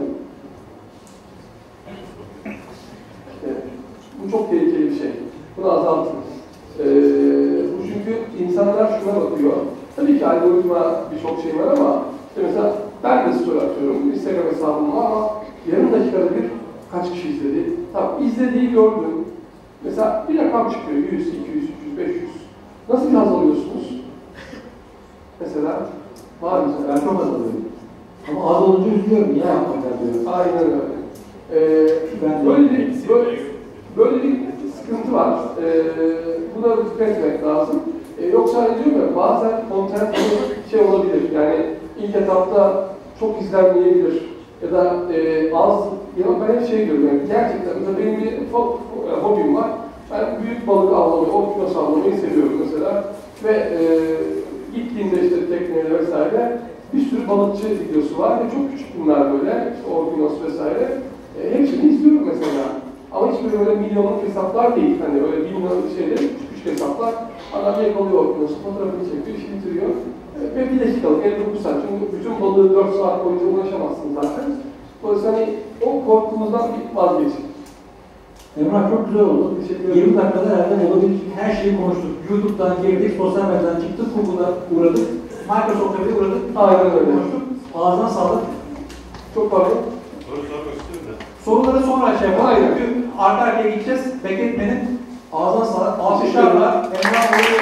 İşte, bu çok tehlikeli bir şey. Bunu azaltın. Ee, bu çünkü insanlar şuna bakıyor. Tabii ki algoritma birçok şey var ama işte mesela ben de story atıyorum. Instagram hesabım var ama yarım dakikada bir kaç kişi izledi? Tamam, izlediği gördüm. Mesela bir rakam çıkıyor. yüz, iki yüz, üç yüz, beş yüz. Nasıl haz alıyorsunuz? Mesela var mı? Ben çok az alıyorum. Ama az olunca üzülüyorum. Niye yapmadılar diyorum. Aynen öyle. Ee, Ben böyle, bir, böyle, böyle bir sıkıntı var. Ee, buna dikkat etmek lazım. Ee, yoksa hani diyorum ya, bazen content şey olabilir. Yani ilk etapta çok izlenmeyebilir. Ya da e, az, ya ben hep şey diyorum yani, gerçekten mesela benim bir hobim var. Ben büyük balık avlamayı, okyanus avlamayı seviyorum mesela. Ve e, gittiğimde işte tekneyle vesaire bir sürü balıkçı videosu var ve çok küçük bunlar böyle, işte okyanus vesaire. E, hepsini izliyorum mesela. Ama hiç böyle milyonluk hesaplar değil. Hani öyle bir milyonluk şeyler, küçük küçük hesaplar. Adam yakalıyor okyanusu, fotoğrafını çekiyor, işi bitiriyor. Ve bir dakikalık, elli dokuz saat. Çünkü bütün balığı dört saat boyunca ulaşamazsın zaten. Dolayısıyla hani o korkumuzdan bir vazgeçin. Emrah çok güzel oldu. yirmi dakikada herhalde olabilecek her şeyi konuştuk. YouTube'dan girdik, sosyal medyadan çıktık, Google'da uğradık, Microsoft'a bile uğradık. Aynen öyle. Konuştuk. Ağzına sağlık. Çok pardon. Soru sormak istiyorum da. Soruları sonra şey yapalım. Aynen. Çünkü arka arkaya gideceğiz. Bekletmenin ağzına sağlık. Alkışlarla Emrah Bey'i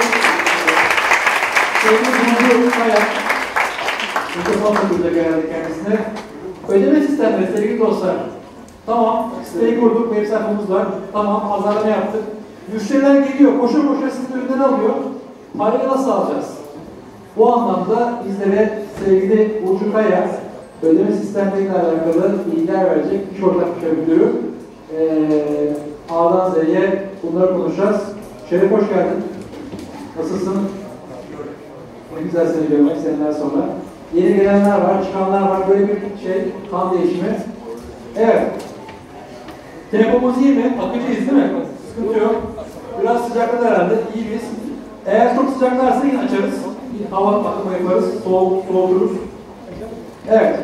sevgili Cumhurbaşkanı Kaya. Mikrofon takılacak herhalde kendisine. Ödeme sistemleri sevgili dostlar. Tamam, siteyi kurduk, web sayfamız var. Tamam, pazarlama yaptık. Müşteriler geliyor, koşa koşa sizin ürünleri alıyor. Parayı nasıl alacağız? Bu anlamda bizlere sevgili Burcu Kaya, ödeme sistemleriyle alakalı bilgiler verecek iş ortaklığı müdürü. Ee, A'dan Z'ye bunları konuşacağız. Şeref hoş geldin. Nasılsın? Ne güzel seni görmek seneler sonra. Yeni gelenler var, çıkanlar var. Böyle bir şey, kan değişimi. Evet. Tempomuz iyi mi? Akıcıyız değil mi? Sıkıntı yok. Biraz sıcakladı herhalde. İyi biz. Eğer çok sıcaklarsa yine açarız. Bir hava bakımı yaparız. Soğuk, soğuturuz. Evet.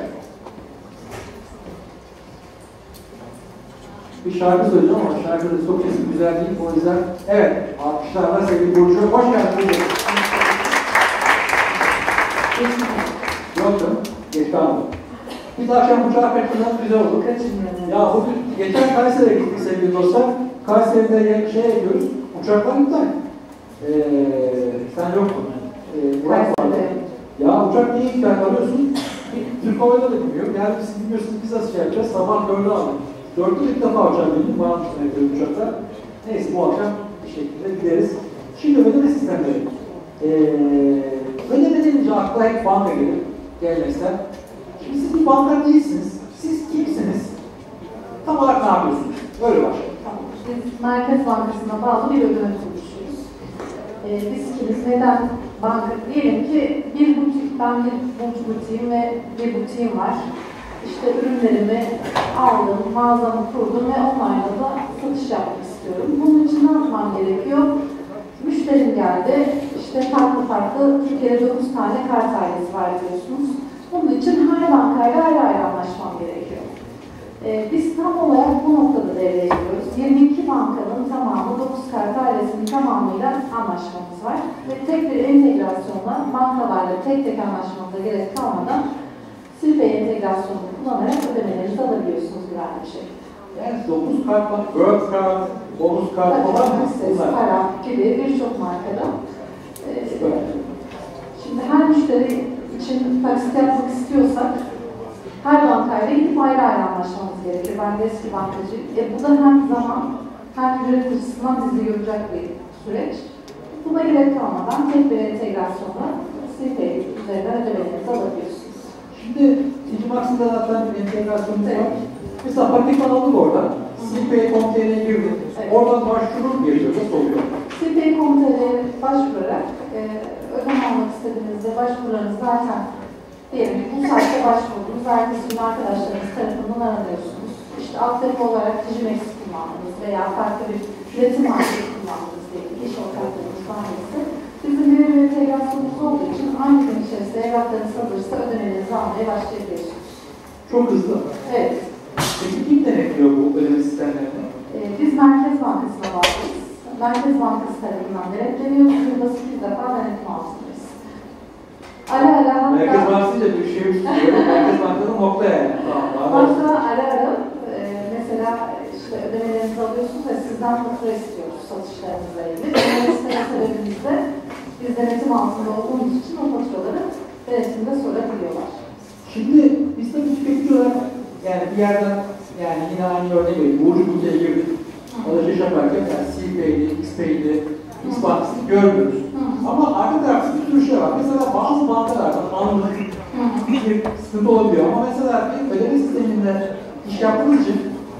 Bir şarkı söyleyeceğim ama şarkı da çok sesi güzel değil. O yüzden evet. Alkışlarla sevgili Burcu. Hoş geldin. Yok canım. Geç kalmadı. Biz akşam uçağa kaçırmamız güzel oldu. Kaçırmıyorum. Ya bugün, geçen Kayseri'ye gittik sevgili dostlar. Kayseri'de şey yapıyoruz, uçaklar iptal. Ee, sen yoktun. Ee, Kayseri'de. Ya uçak niye iptal alıyorsun? Türk Havayla da bilmiyor. Yani siz bilmiyorsunuz, biz nasıl şey yapacağız? Sabah dörde aldık. Dörtte ilk defa uçağa bindim, bana dışına yapıyorum uçakta. Neyse bu akşam bir şekilde gideriz. Şimdi ödeme sistemleri. Ee, ödeme denince akla hep banka gelir, gelmezler. Şimdi siz bir banka değilsiniz. Siz kimsiniz? Tam olarak ne yapıyorsunuz? Böyle başlayalım. Tamam. Biz Merkez Bankası'na bağlı bir ödeme kuruluşuyuz. Ee, biz kimiz neden banka? Diyelim ki bir butik, ben bir Burcu butiğim ve bir butiğim var. İşte ürünlerimi aldım, mağazamı kurdum ve online'da da satış yapmak istiyorum. Bunun için ne yapmam gerekiyor? Müşterim geldi, işte farklı farklı, Türkiye'de dokuz tane kart ailesi var diyorsunuz. Bunun için her bankayla ayrı ayrı anlaşmam gerekiyor. Ee, biz tam olarak bu noktada devreye giriyoruz. yirmi iki bankanın tamamı, dokuz kart ailesinin tamamıyla anlaşmamız var. Ve tek bir entegrasyonla bankalarla tek tek anlaşmamıza gerek kalmadan Silpay entegrasyonunu kullanarak ödemelerinizi alabiliyorsunuz güvenli bir şekilde. Yani dokuz kart var, World Card, bonus kart olan mı? Bunlar. Para gibi birçok markada. Ee, şimdi her müşteri için taksit yapmak istiyorsak her bankayla gidip ayrı ayrı anlaşmamız gerekir. Ben de eski bankacıyım. E, bu da hem zaman hem ücret açısından bizi yoracak bir süreç. Buna gerek kalmadan tek bir entegrasyonla Silpay üzerinden ödemelerinizi alabiliyorsunuz. Şimdi Digimax'da zaten bir entegrasyonumuz var. Mesela paket aldık oradan. Silpay nokta com nokta tr'ye girdik. Evet. Oradan başvurur geliyor. Nasıl oluyor? Silpay nokta com nokta tr'ye başvurarak e, ödeme almak istediğinizde başvurularınız zaten diyelim ki bu saatte başvurdunuz. Ertesi gün arkadaşlarınız tarafından aranıyorsunuz. İşte altyapı olarak Digimax kullandınız veya farklı bir üretim marketi kullandınız diyelim ki iş ortaklarınız hangisi. Bizim bir entegrasyonumuz olduğu için aynı gün içerisinde evraklarınız hazırsa ödemelerinizi almaya başlayabiliyorsunuz. Çok hızlı. Evet. Peki kim denetliyor bu ödeme sistemlerini? Ee, biz Merkez Bankası'na bağlıyız. Merkez Bankası tarafından denetleniyoruz. Yılda sekiz defa denetim altındayız. Ara ara hatta... Merkez Bankası'yla bir şey yok. Merkez Bankası'nın nokta yani. Tamam, Hatta ara ara e, mesela işte ödemelerinizi alıyorsunuz ve sizden fatura istiyoruz satışlarınızla ilgili. Dolayısıyla sebebimiz de biz denetim altında olduğumuz için o faturaları denetimde sorabiliyorlar. Şimdi biz tabii tüketici olarak yani bir yerden yani yine aynı örneği vereyim. Burcu Bülte'ye girdik. Alışveriş yaparken yani Silpay'li, Xpay'li, Xbank'lı görmüyoruz. Hı. Ama arka tarafta bir sürü şey var. Mesela bazı bankalardan anlık bir sıkıntı olabiliyor. Ama mesela bir ödeme sisteminde iş yaptığınız için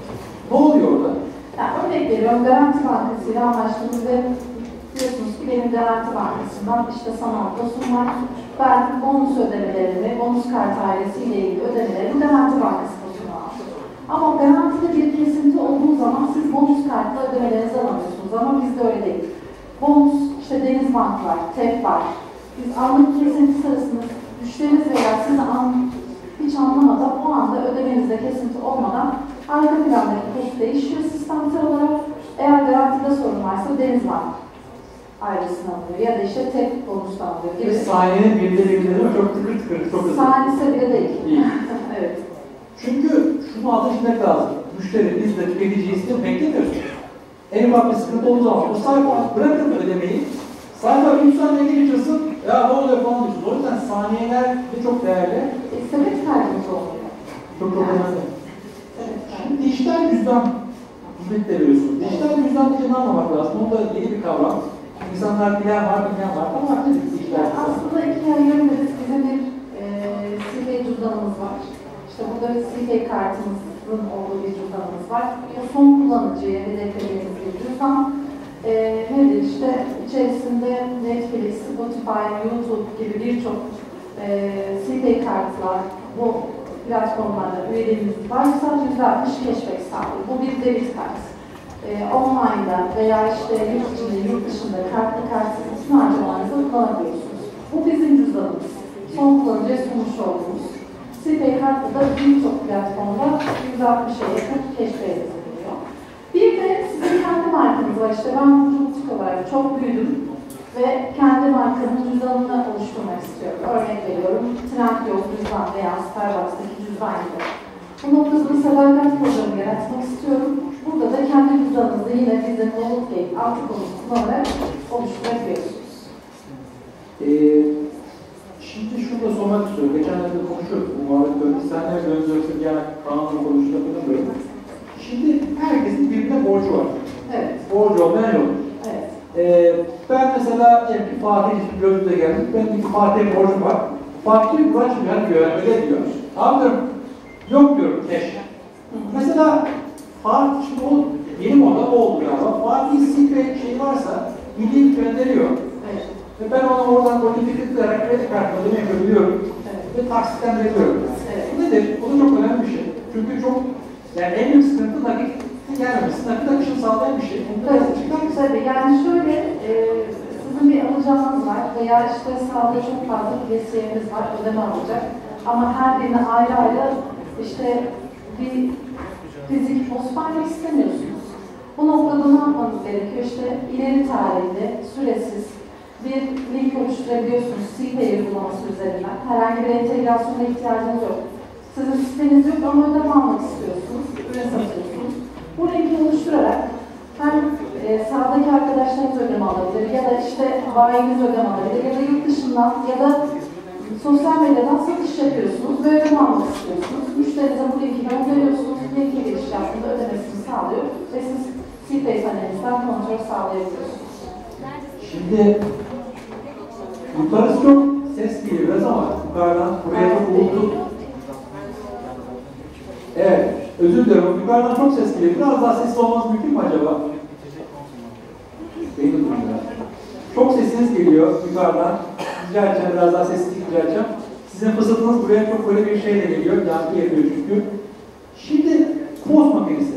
ne oluyor orada? Yani örnek veriyorum, Garanti Bankası ile anlaştığımız ve diyorsunuz ki benim Garanti Bankası'ndan işte sanal dostum var. Ben bonus ödemelerimi, bonus kart ailesiyle ilgili ödemelerimi Garanti Bankası'na sunuyorum. Ama garantide bir kesinti olduğu zaman siz bonus kartla ödemelerinizi alamıyorsunuz ama bizde öyle değil. Bonus, işte Denizbank var, T E F var. Biz anlık kesinti sırasında müşteriniz veya siz an, hiç anlamadan o anda ödemenizde kesinti olmadan arka plandaki post değişiyor sistemsel olarak. Eğer garantide sorun varsa Denizbank ailesine alıyor ya da işte T E F bonustan alıyor gibi. Bir saniyenin birde birde değil mi? Çok tıkır tıkır, çok hızlı. Saniyesi bile değil. İyi. Evet. Çünkü şunu anlaşılmak lazım. Müşteri, biz de tüketiciyi istiyor, beklemiyoruz. En ufak bir sıkıntı olduğu zaman o sayfa bırakın ödemeyi. Sayfa üç saniye geçiyorsun, ya ne oluyor falan diyorsun. O yüzden saniyeler de çok değerli. E, sebep kaybımız oluyor. Çok çok Yani. önemli. Evet. Şimdi dijital cüzdan hizmet veriyorsunuz. Dijital cüzdan diye ne anlamak lazım? O da yeni bir kavram. İnsanlar bilen var, bilmeyen var. Ama artık dijital Yani cüzdan. aslında ikiye ayırabiliriz. Bizim bir e, Silpay cüzdanımız var. İşte burada Silpay kartımızın olduğu bir cüzdanımız var. Bu son kullanıcıya hedeflediğimiz bir cüzdan. E, nedir işte içerisinde Netflix, Spotify, YouTube gibi birçok e, Silpay kartlar bu platformlarda üyeliğimiz varsa yüzde altmış cashback sağlıyor. Bu bir debit kart. E, online'da veya işte yurt içinde, yurt dışında kartlı kartsız bütün harcamalarınızı kullanabiliyorsunuz. Bu bizim cüzdanımız. Son kullanıcıya sunmuş olduğumuz. Silpay kartla da birçok platformda yüzde altmışa yakın cashback yazılıyor. Bir de sizin kendi markanız var. İşte ben butik olarak çok büyüdüm ve kendi markamın cüzdanını oluşturmak istiyorum. Örnek veriyorum, Trendyol cüzdan veya Starbucks'taki cüzdan gibi. Bu noktada sadakat programı yaratmak istiyorum. Burada da kendi cüzdanınızı yine bizim Novelgate altı konusu kullanarak oluşturabiliyorsunuz. Ee, şimdi şunu da sormak istiyorum. Geçenlerde konuşuyorduk bu muhabbet bölümü. Senler benziyorsun yani kanunla konuştuğunda böyle. Şimdi herkesin birbirine borcu var. Evet. Borcu olmayan yok. Evet. Ee, ben mesela diyelim ki Fatih için gözümüze geldik. Ben bir Fatih'e borcum var. Fatih bir Burak'cığım yani diyor, öyle diyor. Anlıyorum. Yok diyorum keşke. Mesela Fatih şimdi o yeni moda o oldu galiba. Fatih Silpay şey varsa gidip gönderiyor. Evet. Ve ben ona oradan bonifik tıklayarak kredi kartına ödeme yapabiliyorum. Evet. Ve taksitten veriyorum. Evet. Bu nedir? Bu da çok önemli bir şey. Çünkü çok yani en büyük sıkıntı nakit gelmemesi. Nakit akışını sağlayan bir şey. Tabii, tabii. Yani şöyle, e, sizin bir alacağınız var veya işte sağda çok fazla kesiyeriniz var, ödeme alacak. Ama her birine ayrı ayrı işte bir fiziki post vermek istemiyorsunuz. Bu noktada ne yapmanız gerekiyor? İşte ileri tarihli, süresiz bir link oluşturabiliyorsunuz. CPay uygulaması üzerinden. Herhangi bir entegrasyona ihtiyacınız yok. Sizin siteniz yok ama ödeme almak istiyorsunuz. Ürün satıyorsunuz. Bu linki oluşturarak hem e, sağdaki arkadaşlarınız ödeme alabilir ya da işte bayiniz ödeme alabilir ya da yurt dışından ya da sosyal medyadan satış yapıyorsunuz ve ödeme almak istiyorsunuz. Müşterinize bu linki gönderiyorsunuz. Linki giriş yaptığında ödemesini sağlıyor ve siz CPay panelinizden kontrol sağlayabiliyorsunuz. Şimdi yukarısı çok ses geliyor biraz ama yukarıdan buraya çok uğultu. Evet, özür dilerim. Yukarıdan çok ses geliyor. Biraz daha sesli olmanız mümkün mü acaba? Benim de biraz. Çok sesiniz geliyor yukarıdan. Rica edeceğim, biraz daha sesli rica edeceğim. Sizin fısıltınız buraya çok böyle bir şeyle geliyor. Yankı yapıyor çünkü. Şimdi post makinesi.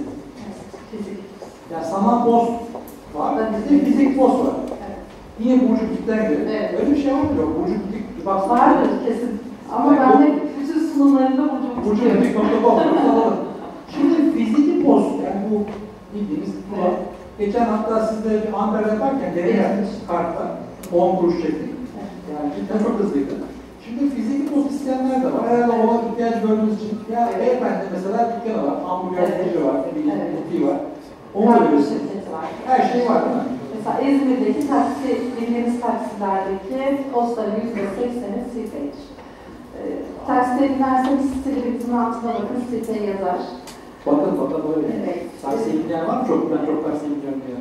Yani sanal post var, bizde fizik post var. Niye Burcu Butik'ten gidelim? Evet. Öyle bir şey var mı yok? Burcu Butik baksana. Vardır kesin. Ama Evet, ben de bütün sunumlarında Burcu Burcu Butik Butik nokta com alalım. Şimdi fiziki post, yani bu bildiğimiz bu var. Geçen hatta sizde bir Ankara yaparken deney yapmış kartta on kuruş çektik. Yani cidden çok hızlıydı. Şimdi fiziki post isteyenler de var. Herhalde ona ihtiyaç gördüğünüz için. Ya beyefendi mesela dükkanı var, hamburger zinciri var, bir butiği var. Onu da görüyorsunuz. Her şey var değil mi? Mesela İzmir'deki taksi, bildiğimiz taksilerdeki postların yüzde sekseni CPay. E, taksiye binerseniz sitelimizin altına bakın, CPay yazar. Bakın bakın böyle. Evet. Taksiye giden var mı? Çok, ben çok taksiye gidiyorum diye.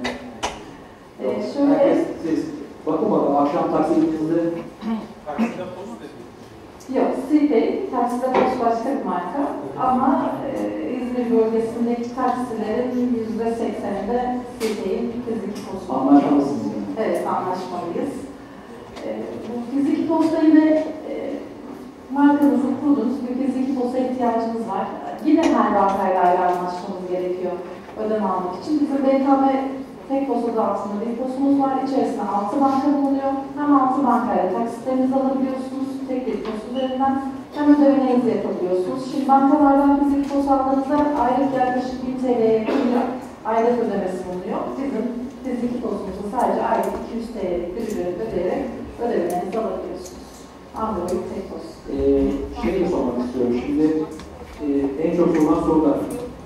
E, şöyle... Herkes, siz, bakın bakın akşam taksiye gittiğinizde... Takside post dedi. Yok, CPay, takside post başka bir marka ama e, İzmir bölgesindeki taksilerin yüzde sekseninde CPay'in fiziki postu. Anlaşmalısınız. Evet, anlaşmalıyız. E, bu fiziki posta yine e, markanızı kurdunuz, bir fiziki posta ihtiyacınız var. Yine her bankayla anlaşmamız gerekiyor ödeme almak için. Bizim B K M tek post adı altında bir postumuz var. İçerisinde altı banka bulunuyor. Hem altı bankayla taksitlerinizi alabiliyorsunuz, tek bir post üzerinden hem ödemelerinizi yapabiliyorsunuz. Şimdi bankalardan fiziki post aldığınızda aylık yaklaşık bin T L'ye yakın aylık ödemesi bulunuyor. Bizim fiziki postumuzda sadece aylık iki yüz T L'lik bir ücret ödeyerek ödemelerinizi alabiliyorsunuz. Android tek post. Ee, şey de sormak istiyorum. Şimdi e, en çok sorulan sorular.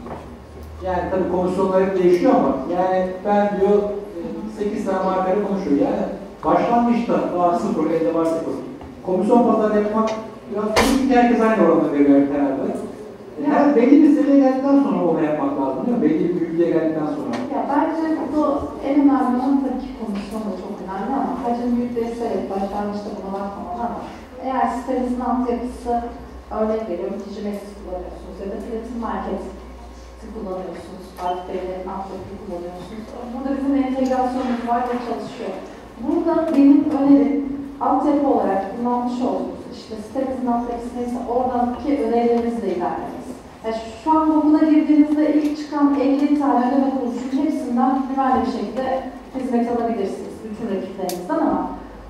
Yani tabii komisyonlar hep değişiyor ama yani ben diyor sekiz tane markayla konuşuyor. Yani başlangıçta daha sıfır, elde var sıfır. Komisyon pazarı yapmak biraz çünkü herkes aynı oranda veriyor herhalde. Yani belli bir seviyeye geldikten sonra onu yapmak lazım değil mi? Belli bir büyüklüğe geldikten sonra. Ya bence bu en önemli olan tabii ki komisyon da çok önemli ama hacim büyüklüğü evet başlangıçta buna bakmamalı ama eğer sitenizin altyapısı örnek veriyorum Digimax kullanıyorsunuz ya da Platin Market kullanıyorsunuz, Alpbey'lerin altyapıyı kullanıyorsunuz. Burada bizim entegrasyonumuz var ve çalışıyor. Burada benim önerim altyapı olarak kullanmış olduğunuz işte sitemizin altyapısı neyse oradaki önerilerinizle ilerlemeniz. Yani şu an Google'a girdiğinizde ilk çıkan elli tane ödeme kuruluşunun hepsinden güvenli bir şekilde hizmet alabilirsiniz bütün rakiplerinizden ama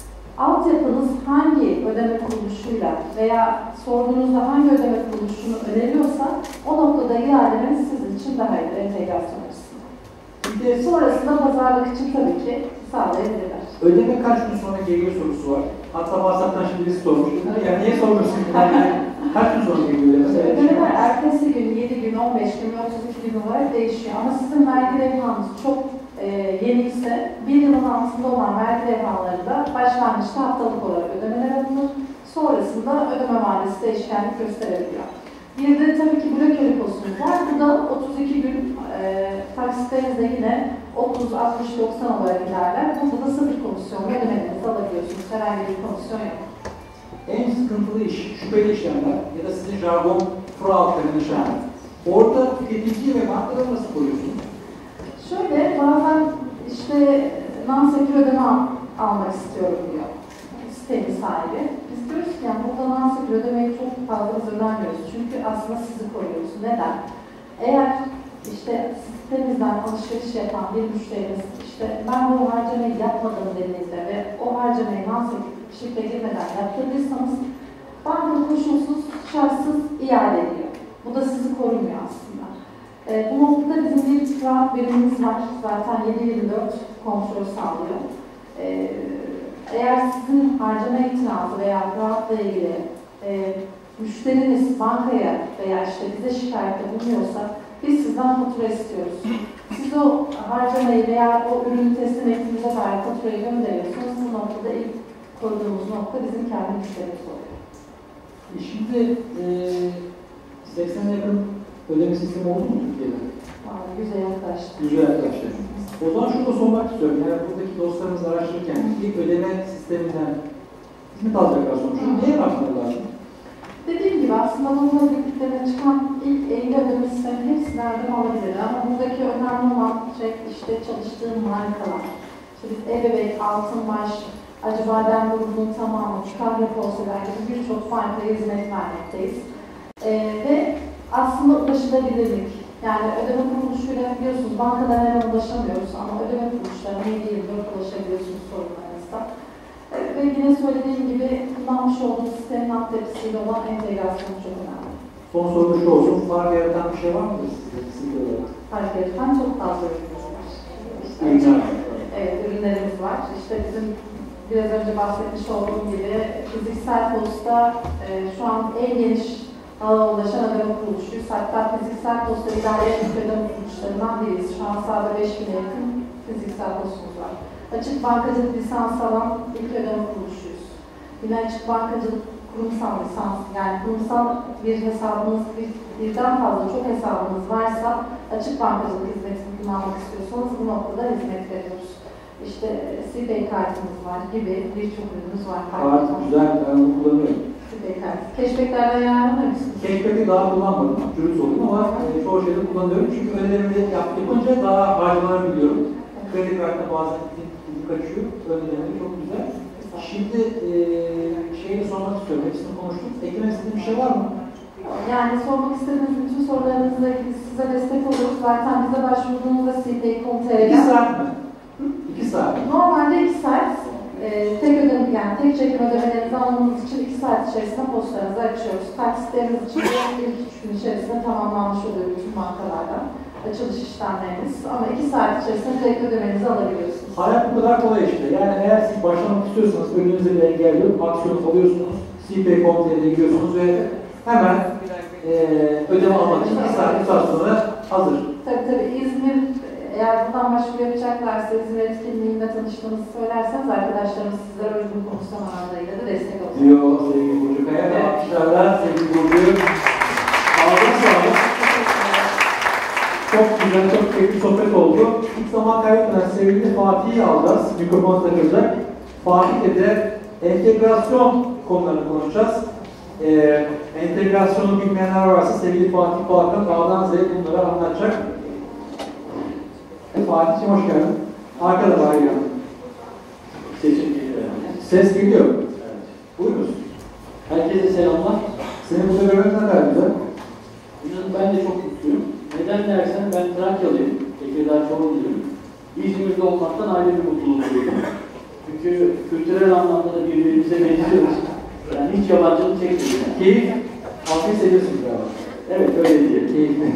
altyapınız hangi ödeme kuruluşuyla veya sorduğunuzda hangi ödeme kuruluşunu öneriyorsa o noktada ilerlemeniz sizin için daha iyi entegrasyon açısından. Sonrasında pazarlık için tabii ki sağlayabilirler. Ödeme kaç gün sonra geliyor sorusu var. Hatta WhatsApp'tan şimdi birisi sormuş. Yani niye sormuyorsun? Yani kaç gün sonra geliyor mesela? Ödemeler ertesi gün, yedi gün, on beş gün, otuz iki gün olarak değişiyor. Ama sizin vergi levhanız çok e, yeni ise bir yılın altında olan vergi levhalarında başlangıçta haftalık olarak ödemeler alınır. Sonrasında ödeme vadesi değişkenlik gösterebiliyor. Bir de tabii ki blokeli postumuz var. Bu da otuz iki gün e, taksitlerinizde yine otuz, altmış, doksan olarak ilerler. Burada da sıfır komisyon ödemelerinizi alabiliyorsunuz. Herhangi bir komisyon yok. En sıkıntılı iş, şüpheli işlemler ya da sizin jargon fraud denen işlemler. Orada tüketiciyi ve bankaları nasıl koruyorsunuz? Şöyle, bazen işte non-sekür ödeme al almak istiyorum diyor sitenin sahibi. Biz diyoruz ki yani burada non-sekür ödemeyi çok fazla biz önermiyoruz. Çünkü aslında sizi koruyoruz. Neden? Eğer işte sitemizden alışveriş yapan bir müşteriniz işte ben bu harcamayı yapmadım dediğinizde ve o harcamayı non-sekür şifre girmeden yaptırdıysanız banka koşulsuz, şartsız iade ediyor. Bu da sizi korumuyor aslında. E, bu noktada bizim bir rahat birimimiz var. Zaten yedi yirmi dört kontrol sağlıyor. E, eğer sizin harcama itirazı veya rahatla ilgili e, müşteriniz bankaya veya işte bize şikayette bulunuyorsa biz sizden fatura istiyoruz. Siz o harcamayı veya o ürünü teslim ettiğinize dair faturayı gönderiyorsunuz. Bu noktada ilk koyduğumuz nokta bizim kendi müşterimiz oluyor. Şimdi e, seksene yakın ödeme sistemi oldu mu Türkiye'de? Yani güzel yaklaştı. Güzel yaklaştı. O zaman şunu da sormak istiyorum. Yani buradaki dostlarımız araştırırken ilk ödeme sisteminden hizmet alacaklar sonuçta. Neye başlamak lazım? Dediğim gibi aslında bununla birlikte çıkan ilk elli ödeme sistemi hepsi nereden alabilir ama buradaki önemli olan şey işte çalıştığım markalar. İşte biz Ebebek, Altınbaş, Acıbadem grubunun tamamı, Çıkar Reposeler gibi birçok markaya hizmet vermekteyiz. Ee, ve aslında ulaşılabilirlik. Yani ödeme kuruluşuyla biliyorsunuz bankadan hemen ulaşamıyoruz ama ödeme kuruluşlarına yedi yirmi dört ulaşabiliyorsunuz sorunlarınızda. Ve yine söylediğim gibi kullanmış olduğumuz sistemin altyapısıyla olan entegrasyon çok önemli. Son soru şu olsun, fark yaratan bir şey var mıdır sizde? Fark yaratan çok fazla ürünümüz var. İşte, evet, ürünlerimiz var. İşte bizim biraz önce bahsetmiş olduğum gibi fiziksel posta e, şu an en geniş ağa ulaşan ödeme kuruluşuyuz. Hatta fiziksel posta idare etmek ödeme kuruluşlarından biriyiz. Şu an sahada beş bine yakın fiziksel postumuz var. Açık bankacılık lisansı alan ilk ödeme kuruluşuyuz. Yine açık bankacılık kurumsal lisans, yani kurumsal bir hesabınız, bir, birden fazla çok hesabınız varsa açık bankacılık hizmetini kullanmak istiyorsanız bu noktada hizmet veriyoruz. İşte C-Pay kartımız var gibi birçok ürünümüz var. Kart güzel, ben onu kullanıyorum. C-Pay kart. Cashback'lerden yararlanıyor musunuz? Cashback'i daha kullanmadım, cürüz olayım ama e, çoğu şeyde kullanıyorum çünkü ödemeleri yap, yapınca daha harcalanabiliyorum. Kredi kartına bazen izi kaçıyor, ödemeleri çok güzel. Şimdi e, şeyi sormak istiyorum, hepsini konuştuk. Eklemek istediğim bir şey var mı? Yani sormak istediğiniz bütün sorularınızla ilgili size destek oluruz. Zaten bize başvurduğunuzda C-Pay nokta com nokta tr'den İki saat mi? İki saat. Normalde iki saat. E, tek ödeme, yani tek çekim ödemelerinizi almanız için iki saat içerisinde postalarınızı açıyoruz. Taksitleriniz için de ilk üç gün içerisinde tamamlanmış oluyor bütün bankalardan açılış işlemleriniz. Ama iki saat içerisinde direkt ödemenizi alabiliyorsunuz. Hayat bu kadar kolay işte. Yani eğer siz başlamak istiyorsanız önünüzde bir engel yok, aksiyonu alıyorsunuz, C-Pay nokta com nokta tr'ye gidiyorsunuz ve hemen e, ödeme almak için iki saat, üç saat sonra hazır. Tabii tabii İzmir, eğer buradan başvuru yapacaklarsa İzmir etkinliğinde tanıştığınızı söylerseniz arkadaşlarımız sizlere uygun komisyon oranlarıyla da destek olacak. Diyor sevgili Burcu Kaya. Evet. Alkışlarla sevgili Burcu. Ağzına sağlık. Çok güzel, çok keyifli sohbet oldu. İlk zaman kaybetmeden sevgili Fatih'i alacağız. Mikrofon takılacak. Fatih'le de entegrasyon konularını konuşacağız. Ee, entegrasyonu bilmeyenler varsa sevgili Fatih Balkan A'dan Z'ye bunları anlatacak. Fatih'ciğim hoş geldin. Arkada var ya. Sesim geliyor. Ses geliyor. Evet. Buyurunuz. Herkese selamlar. Seni burada görmek ne kadar güzel. İnanın ben de çok mutluyum. Neden dersen ben Trakyalıyım. Tekirdağ Çorumluyum. İzmir'de olmaktan ayrı bir mutluluk duyuyorum. Çünkü kültürel anlamda da birbirimize benziyoruz. Yani hiç yabancılık çekmiyoruz. Yani. Keyif. Afiyet ediyorsunuz galiba. Evet öyle diyelim. Keyifli.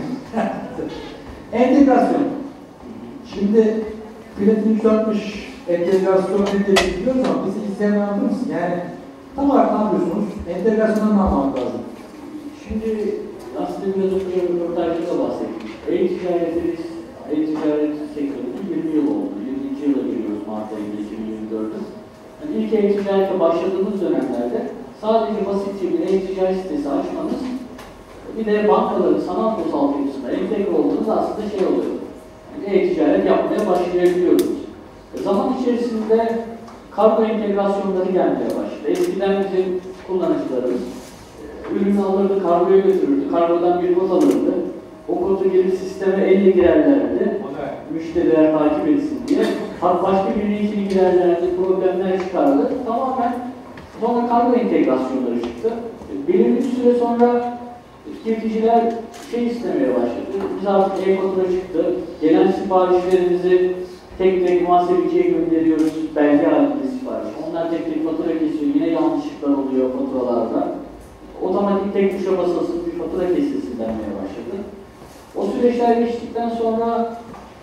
Entegrasyon. Şimdi Platin üç yüz altmış entegrasyon nedir biliyoruz ama bizi izleyen anlatır mısın? Yani tam olarak ne yapıyorsunuz? Entegrasyondan ne anlamak lazım? Şimdi aslında biraz önce röportajda da bahsettik. E-ticaretimiz, e-ticaret sektöründe yirmi yıl oldu. yirminci yıla giriyoruz Mart ayında iki bin yirmi dört'te. Yani ilk e-ticarete başladığımız dönemlerde sadece basitçe bir e-ticaret sitesi açmanız, bir de bankaların sanal pos altyapısına entegre olduğunuz aslında şey oluyor. Yani e-ticaret yapmaya başlayabiliyoruz. E zaman içerisinde kargo entegrasyonları gelmeye başladı. Eskiden bizim kullanıcılarımız ürünü alırdı, kargoya götürürdü, kargodan bir kod alırdı. O kodu gelip sisteme elle girerlerdi, müşteriler takip etsin diye. Başka bir linkini girerlerdi, problemler çıkardı. Tamamen sonra kargo entegrasyonları çıktı. Belirli bir süre sonra tüketiciler şey istemeye başladı. Biz artık e-fatura çıktı. Gelen siparişlerimizi tek tek muhasebeciye gönderiyoruz, belge halinde sipariş. Onlar tek tek fatura kesiyor, yine yanlışlıklar oluyor faturalarda. Otomatik tek tuşa basılsın bir fatura kesilsin denmeye başladı. O süreç süreçler geçtikten sonra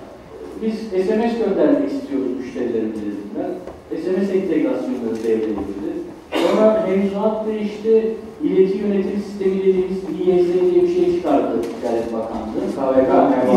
biz S M S göndermek istiyoruz müşterilerimize dediler. S M S entegrasyonları devreye girdi. Sonra mevzuat değişti. İleti yönetim sistemi dediğimiz İ Y S diye bir şey çıkardı Ticaret Bakanlığı. K V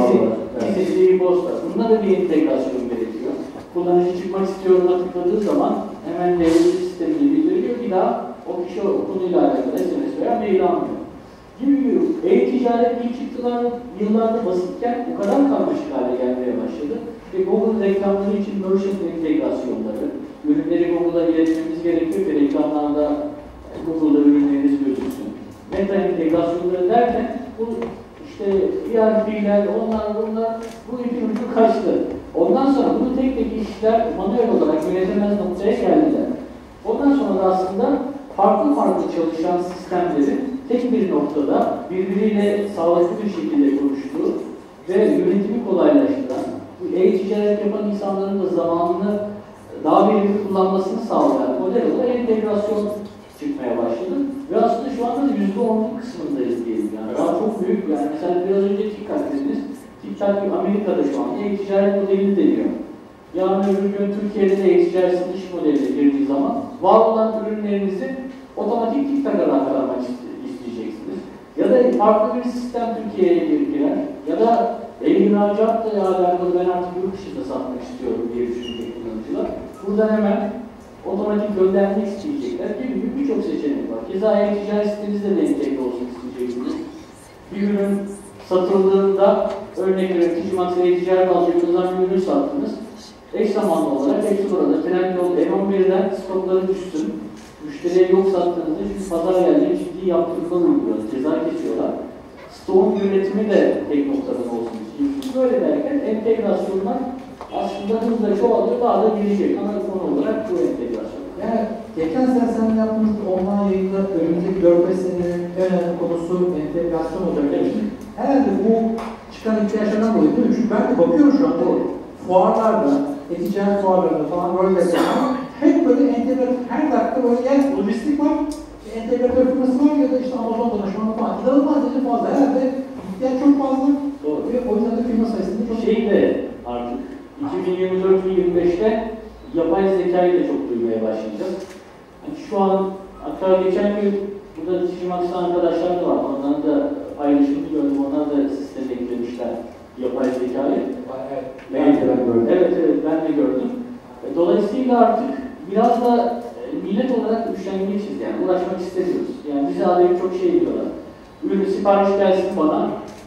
K, İzlediği posta. Bunda da bir entegrasyon gerekiyor. Kullanıcı çıkmak istiyorum'a tıkladığı zaman hemen devlet sistemine bildiriliyor. Bir daha o kişi o konuyla alakalı S M S veya mail almıyor. Gibi gibi e-ticaret ilk çıktılar yıllarda basitken o kadar karmaşık hale gelmeye başladı. Ve Google reklamları için merchant entegrasyonları, ürünleri Google'a iletmemiz gerekiyor ki reklamlarda Google'da ürünleriniz gözüksün. Meta entegrasyonları derken bu işte E R P'ler, onlar bunlar bu ipin ucu kaçtı. Ondan sonra bunu tek tek işler manuel olarak yönetemez noktaya geldiler. Ondan sonra da aslında farklı farklı çalışan sistemlerin tek bir noktada birbiriyle sağlıklı bir şekilde konuştuğu ve yönetimi kolaylaştıran, bu e-ticaret yapan insanların da zamanını daha verimli kullanmasını sağlayan model olarak entegrasyon çıkmaya başladı. Ve aslında şu anda da yüzde onluk kısmındayız diyelim yani. Daha çok büyük yani. Mesela biraz önce TikTok dediniz. TikTok Amerika'da şu anda e-ticaret modeli deniyor. Yarın öbür gün Türkiye'de de e-ticaret satış modeline girdiği zaman var olan ürünlerinizi otomatik TikTok'a aktarmak isteyeceksiniz. Ya da farklı bir sistem Türkiye'ye girer. Ya da e-ihracatla alakalı ben artık yurt dışında satmak istiyorum diye düşünecek kullanıcılar. Buradan hemen otomatik göndermek isteyecekler gibi gibi birçok seçenek var. Keza e-ticaret sitenizde de entegre olsun isteyeceksiniz. Bir ürün satıldığında örnek veriyorum Ticimax e-ticaret alacağınızdan bir ürün sattınız. Eş zamanlı olarak hepsi burada. Trendyol N on birden stokları düşsün. Müşteriye yok sattığınızda çünkü pazar geldiğinde ciddi yaptırımlar uyguluyorlar. Ceza kesiyorlar. Stoğun yönetimi de tek noktadan olsun istiyorsunuz. Böyle derken entegrasyonlar aslında hızla çoğalıyor, daha da gelecek. Ana konu olarak bu entegrasyon. Yani geçen sene seninle yaptığımız online yayında önümüzdeki dört beş senenin en önemli konusu entegrasyon olacak demiştik. Herhalde bu çıkan ihtiyaçlardan dolayı değil mi? Çünkü ben de bakıyorum şu anda fuarlarda, e-ticaret fuarlarında falan böyle yapıyorum. Hep böyle entegratör, her dakika böyle ya lojistik var, entegratör firması var ya da işte Amazon danışmanı falan. İnanılmaz derece fazla. Herhalde ihtiyaç çok fazla. Doğru. Ve o yüzden de firma sayısında çok... Şey de artık iki bin yirmi dört iki bin yirmi beşte yapay zekayı da çok duymaya başlayacağız. Yani şu an, hatta geçen gün burada Ticimax'tan arkadaşlar da var. Onların da paylaşımını gördüm. Onlar da sisteme eklemişler yapay zekayı. Evet, ben de ben gördüm. Evet, evet, ben de gördüm. Dolayısıyla artık biraz da millet olarak üşengeçiz yani. Uğraşmak istemiyoruz. Yani bize adayı çok şey diyorlar. Ürün sipariş gelsin bana.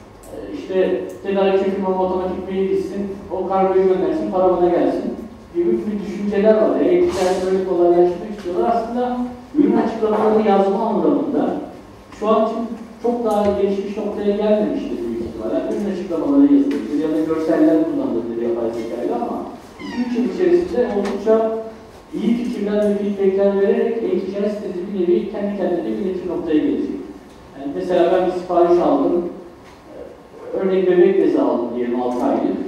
İşte tedarikçi firmama otomatik mail gitsin, o kargoyu göndersin, para bana gelsin gibi bir düşünceler var. E-ticaret böyle kolaylaştırmak istiyorlar. Aslında ürün açıklamaları yazma anlamında şu an için çok daha gelişmiş noktaya gelmemiştir büyük ihtimalle. Ürün açıklamaları yazılabilir ya da görseller kullanılabilir yapay zekayla ama iki üç yıl içerisinde oldukça iyi fikirler ve feedbackler vererek e-ticaret sitesi bir nevi kendi kendine yönetim noktaya gelecek. Yani mesela ben bir sipariş aldım. Örnek bebek bezi aldım diyelim altı aylık.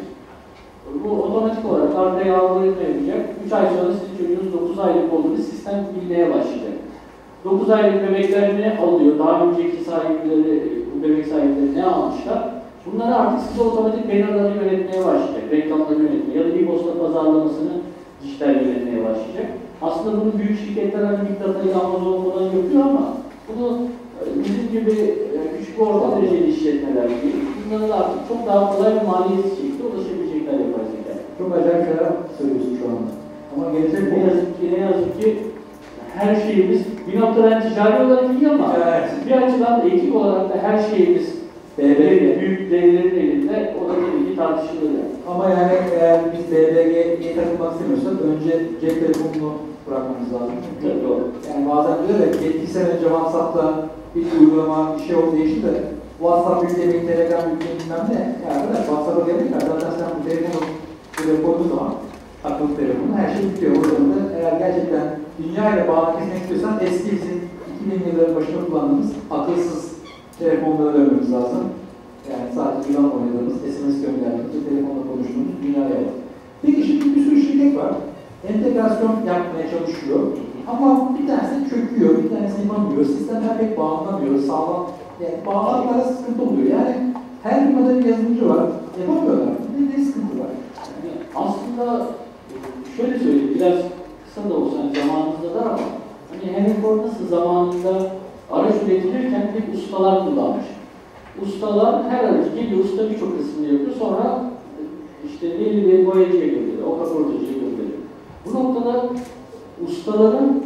Bu otomatik olarak arkaya algoritma yapacak. üç ay sonra sizin çocuğunuz dokuz aylık olduğunu sistem bilmeye başlayacak. dokuz aylık bebekler ne alıyor? Daha önceki sahipleri, bu bebek sahipleri ne almışlar? Bunları artık size otomatik bannerları yönetmeye başlayacak. Reklamları yönetmeye ya da e-posta pazarlamasını dijital yönetmeye başlayacak. Aslında bunu büyük şirketler hani Big Data ile Amazon falan yapıyor ama bunu bizim gibi küçük ve orta dereceli işletmeler gibi bunlara da artık çok daha kolay ve maliyetli şekilde ulaşabilecekler yapay zeka. Çok acayip şeyler söylüyorsun şu anda. Ama gelecek ne yazık ki, ne yazık ki her şeyimiz bir noktadan ticari olarak iyi ama evet. Bir açıdan da etik olarak da her şeyimiz B B G, büyük devlerin elinde, o da tabii ki tartışılır yani. Ama yani eğer biz B B G'ye takılmak istemiyorsak önce cep telefonunu bırakmamız lazım. Tabii doğru. Yani bazen diyor ya yedi sene önce WhatsApp'ta bir uygulama, bir şey oldu değişti de WhatsApp yüklemeyi, Telegram yüklemeyi bilmem ne. Ya arkadaş WhatsApp'a gelirken zaten sen bu telefonu buraya koyduğun zaman akıllı telefonu her şey bitiyor. O yüzden de eğer gerçekten dünyayla bağlı kesmek istiyorsan eski bizim iki bin yılların başında kullandığımız akılsız telefonlara dönmemiz lazım. Yani sadece yılan oynadığımız, S M S gönderdiğimiz ve telefonla konuştuğumuz dünyaya var. Peki şimdi bir sürü şirket var. Entegrasyon yapmaya çalışıyor. Ama bir tanesi çöküyor, bir tanesi yapamıyor. Sistemler pek bağlanamıyor, sağlam. Yani bağlanmalara sıkıntı oluyor. Yani Her firmada bir yazılımcı var. Yapamıyorlar. Ne, ne sıkıntı var? Yani aslında şöyle söyleyeyim, biraz kısa da olsa hani zamanımızda da ama hani Henry Ford nasıl zamanında araç üretilirken hep ustalar kullanmış. Ustalar her aracı geliyor, usta birçok kısmını yapıyor, sonra işte belli bir boyacıya gönderiyor, o kaportacıya gönderiyor. Bu noktada ustaların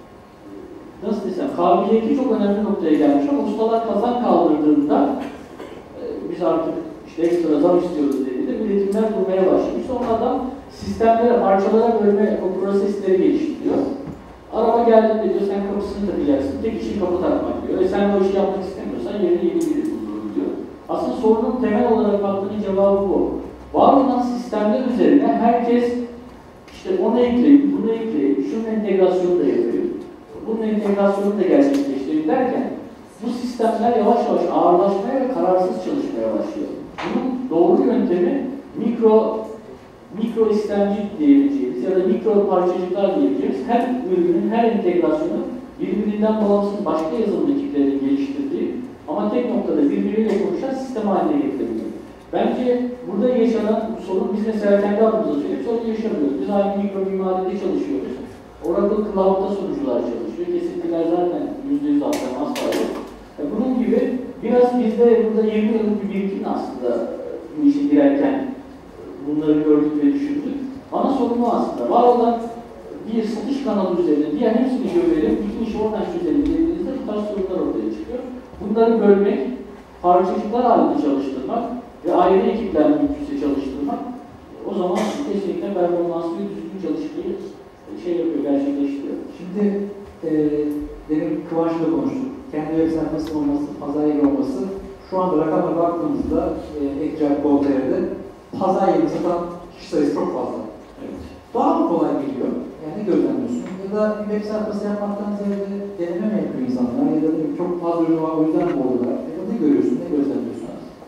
nasıl desem, kabiliyeti çok önemli noktaya gelmiş ama ustalar kazan kaldırdığında e, biz artık işte ekstra zam istiyoruz dediğinde üretimler durmaya başlamış. Sonra adam sistemlere, parçalara bölme o prosesleri geliştiriyor. Araba geldiğinde diyor sen kapısını takacaksın, tek işin kapı takmak diyor. E sen bu işi yapmak istemiyorsan yerine yeni biri buluruz diyor. Aslında sorunun temel olarak baktığının cevabı bu. Var olan sistemler üzerine herkes işte onu ekleyip, bunu ekleyip, şunun entegrasyonu da yapıyor. Bunun entegrasyonu da gerçekleştireyim derken bu sistemler yavaş yavaş ağırlaşmaya ve kararsız çalışmaya başlıyor. Bunun doğru yöntemi mikro mikro istemcik diyebileceğimiz ya da mikro parçacıklar diyebileceğimiz her ürünün, her entegrasyonu birbirinden bağımsız başka yazılım ekiplerinin geliştirdiği ama tek noktada birbiriyle konuşan sistem haline getirebiliyor. Bence burada yaşanan sorun, biz mesela kendi adımıza söyleyip sorun yaşamıyoruz. Biz aynı mikro mimaride çalışıyoruz. Oracle Cloud'da sunucular çalışıyor. Kesintiler zaten yüzde yüz atlamaz var. E bunun gibi biraz bizde burada yirmi yıllık bir birikim aslında bu işe girerken bunları gördük ve düşündük. Ana sorunu aslında var olan bir satış kanalı üzerinde diğer hepsini görelim, bütün işi oradan çözelim dediğinizde bu tarz sorunlar ortaya çıkıyor. Bunları bölmek, parçacıklar halinde çalıştırmak ve ayrı ekipler mümkünse çalıştırmak o zaman kesinlikle performanslı bir düzgün çalışmayı şey yapıyor, gerçekleştiriyor. Şimdi e, demin Kıvanç'la konuştuk. Kendi web sayfası olması, pazar yeri olması. Şu anda rakamlara baktığımızda e, e-ticaret nokta com'da pazar yeri satan kişi sayısı çok fazla. Evet. Daha mı kolay geliyor? Yani ne gözlemliyorsun? Ya da bir web sayfası yapmaktan ziyade deneme mi yapıyor insanlar? Ya da çok fazla ürün var, o yüzden mi oldular? Ya da ne görüyorsun, ne gözlemliyorsun?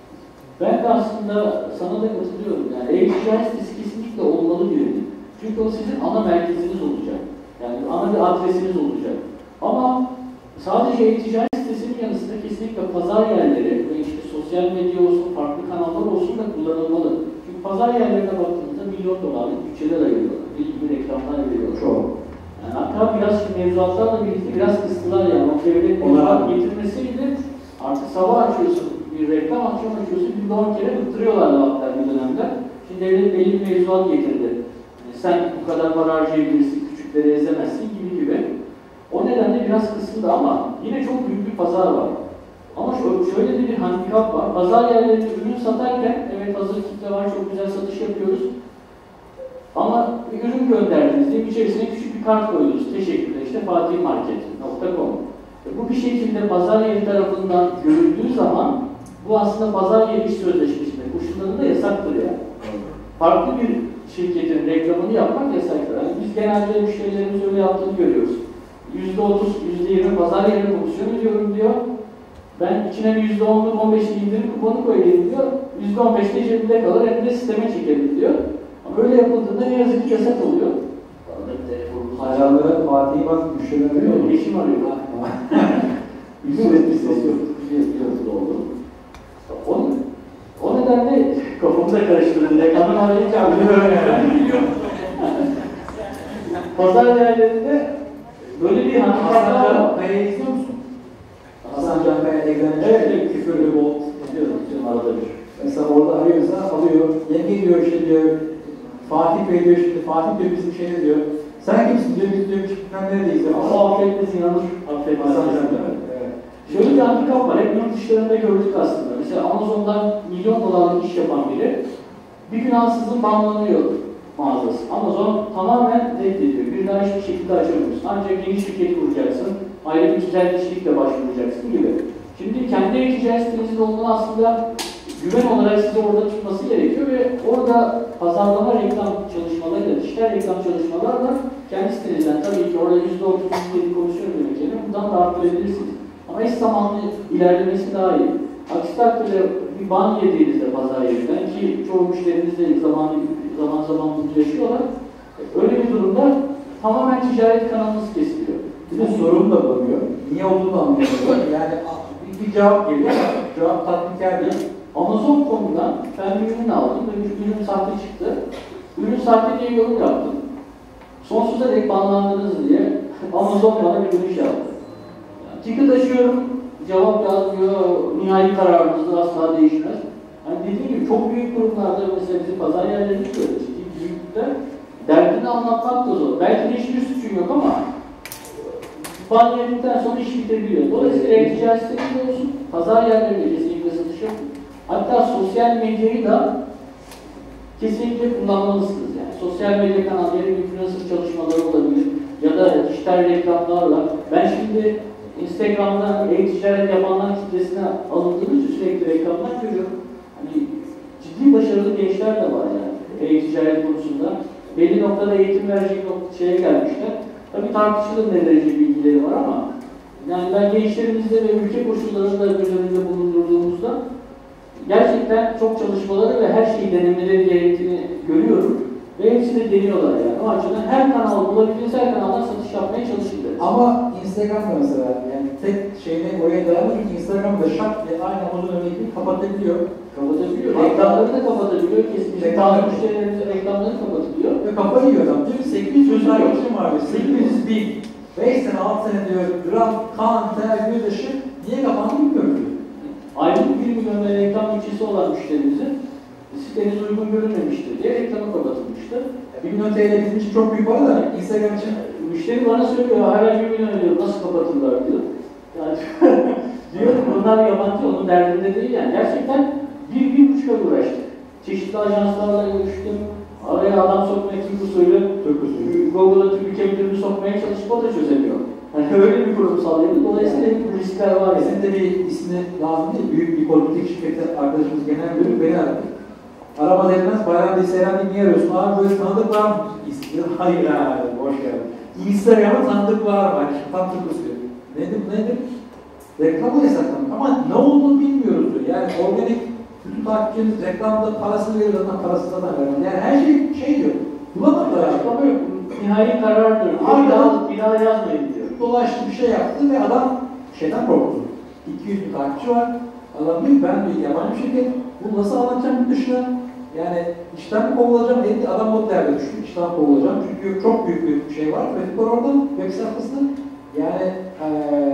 Ben de aslında sana da katılıyorum. Yani e-ticaret sitesi kesinlikle olmalı diyorum. Çünkü o sizin ana merkeziniz olacak. Yani ana bir adresiniz olacak. Ama sadece e-ticaret sitesinin yanı sıra kesinlikle pazar yerleri ve işte sosyal medya olsun, farklı kanallar olsun da kullanılmalı. Çünkü pazar yerlerine baktığımızda milyon dolarlık bütçeler ayırıyorlar. Bilgi reklamlar veriyor. Çok. Yani hatta biraz mevzuatlarla birlikte biraz kıstılar yani. O devlet mevzuat getirmesiydi. Artık sabah açıyorsun, bir reklam akşam açıyorsun, bir on kere bıktırıyorlardı hatta bir dönemde. Şimdi devlet belli bir mevzuat getirdi. Yani sen bu kadar para harcayabilirsin, küçükleri ezemezsin gibi gibi. O nedenle biraz kısıldı ama yine çok büyük bir pazar var. Ama şöyle de bir handikap var. Pazar yerlerinde ürün satarken evet hazır kitle var, çok güzel satış yapıyoruz. Ama bir ürün gönderdiğinizde içerisine küçük bir kart koyuyoruz. Teşekkürler işte fatih market nokta com. Bu bir şekilde pazar yeri tarafından görüldüğü zaman bu aslında pazar yeri iş sözleşmesinde koşullarında yasaktır yani. Farklı bir şirketin reklamını yapmak yasaktır. Yani biz genelde müşterilerimiz öyle yaptığını görüyoruz. yüzde otuz, yüzde yirmi pazar yerine komisyon ödüyorum diyor. Ben içine bir yüzde onluk, on beşlik indirim kuponu koyayım diyor. yüzde on beşte cebimde kalır, hem de sisteme çekelim diyor. Ama böyle yapıldığında ne yazık ki yasak oluyor. Ayarlara Fatih'i bak müşteriler veriyor mu? Eşim arıyor. Sürekli ses yok. Biliyoruz oldu. O, o nedenle kafamda karıştırdım. Reklamın arayınca ben biliyorum. Pazar yerlerinde böyle bir handikaplar var. Kaya'yı izliyor musun? Hasan Can Kaya ekranı evet, küfürlü bol. Biliyorum, bizim arada bir. Mesela orada arıyorsa alıyor. Yenge diyor işte diyor. Fatih Bey diyor şimdi. Fatih diyor bizim şeyde diyor. Sen kimsin diyor, biz diyor, ben neredeyiz diyor. Ama affetmez inanır, affetmez inanır. Evet. Şöyle bir handikap var, hep yurt dışlarında gördük aslında. Mesela Amazon'dan milyon dolarlık iş yapan biri, bir gün ansızın banlanıyor mağazası. Amazon tamamen reddediyor, bir daha hiçbir şekilde açamıyorsun. Ancak yeni şirket kuracaksın, ayrı bir ticaret işçilikle başvuracaksın gibi. Şimdi kendi e-ticaret sitenizin olduğunu aslında güven olarak sizi orada tutması gerekiyor ve orada pazarlama reklam çalışmalarıyla, dijital reklam çalışmalarla kendi sitenizden tabii ki orada yüzde otuz yüzde komisyon ödemek yerine buradan da arttırabilirsiniz. Ama eş zamanlı ilerlemesi daha iyi. Aksi takdirde bir ban yediğinizde pazar yerinden ki çoğu müşteriniz de zaman zaman zaman bunu yaşıyorlar. Öyle bir durumda tamamen ticaret kanalınız kesiliyor. Bir de sorun da bulamıyor. Niye olduğunu anlıyorlar. Yani bir, bir cevap geliyor, cevap tatminkar değil. Amazon nokta com'dan ben bir ürün aldım ve ürün sahte çıktı. Ürün sahte diye yorum yaptım. Sonsuza dek banlandınız diye Amazon bana bir dönüş yaptı. Yani, ticket açıyorum, cevap yazmıyor, nihai kararınızda asla değişmez. Hani dediğim gibi çok büyük kurumlarda mesela bizim pazar yerlerinde böyle ciddi büyüklükte derdini anlatmak da zor. Belki de hiçbir suçun yok ama ban yedikten sonra iş bitebiliyor. Dolayısıyla e-ticaret sitelerinde olsun, pazar yerlerinde kesinlikle satış yok. Hatta sosyal medyayı da kesinlikle kullanmalısınız. Yani sosyal medya kanalları, influencer çalışmaları olabilir ya da dijital reklamlarla. Ben şimdi Instagram'da e-ticaret yapanlar kitlesine alındığımız için sürekli reklamlar görüyorum. Hani ciddi başarılı gençler de var yani e-ticaret konusunda. Belli noktada eğitim verecek nokta şeye gelmişler. Tabii tartışılır ne derece bilgileri var ama yani ben gençlerimizde ve ülke koşullarını da göz önünde bulundurduğumuzda gerçekten çok çalışmaları ve her şeyi denemeleri gerektiğini görüyorum. Ve hepsi de deniyorlar yani. O açıdan her kanal bulabildiğiniz her kanaldan satış yapmaya çalışın. Ama Instagram'da mesela yani tek şeyine oraya dayanır çünkü Instagram'da şak diye aynı Amazon örneğini kapatabiliyor. Kapatabiliyor. Reklamları da kapatabiliyor. Kesinlikle Reklamları müşterilerimizin reklamları kapatılıyor. Ve kafayı yiyor adam. Diyor ki sekiz yüz takipçim var. sekiz yüz bin. beş sene, altı sene diyor. Gram, kan, ter, göz dışı. Niye kapandı bilmiyorum diyor. Aylık bir milyon reklam bütçesi olan müşterimizin siteniz uygun görünmemiştir diye reklamı kapatılmıştı. bir milyon T L bizim için çok büyük para da Instagram için müşteri bana söylüyor, hala bir milyon ödüyor, nasıl kapatırlar diyor. Yani diyorum bunlar yabancı, onun derdinde değil yani. Gerçekten bir, bir buçuk ay uğraştık. Çeşitli ajanslarla görüştüm. Araya adam sokmaya Türk usulü, Türk usulü. Google'a Türk ülke müdürünü sokmaya çalışıp o da çözemiyor. Yani öyle bir kurumsal yapı. Dolayısıyla yani, riskler var. Bizim de bir ismi lazım değil. Büyük bir politik şirketi arkadaşımız genel müdürü beni aradı. Aramaz etmez, Bayram Bey, Seyran Bey niye arıyorsun? Abi böyle tanıdık var mı? Hayır abi, boş geldin. Instagram'a tanıdık var mı? Hani tam Türk usulü. Nedir, nedir? Reklamı yasaklamış ama ne olduğunu bilmiyoruz diyor. Yani organik bütün takipçiniz reklamda parasını veriyor, zaten parasını da vermez. Yani her şey şey diyor. Bulamadılar. Açıklama yok. Nihai karar diyor. Bir daha, bir daha yazmayın diyor. Dolaştı bir şey yaptı ve adam şeyden korktu. iki yüz bin takipçi var. Adam diyor ben bir yabancı şirket. Bunu nasıl anlatacağım yurt dışına? Yani işten mi kovulacağım? Dedi, adam o derde düştü. İşten kovulacağım. Çünkü çok büyük bir şey var. Trafik var orada. Web sayfasında. Yani ee,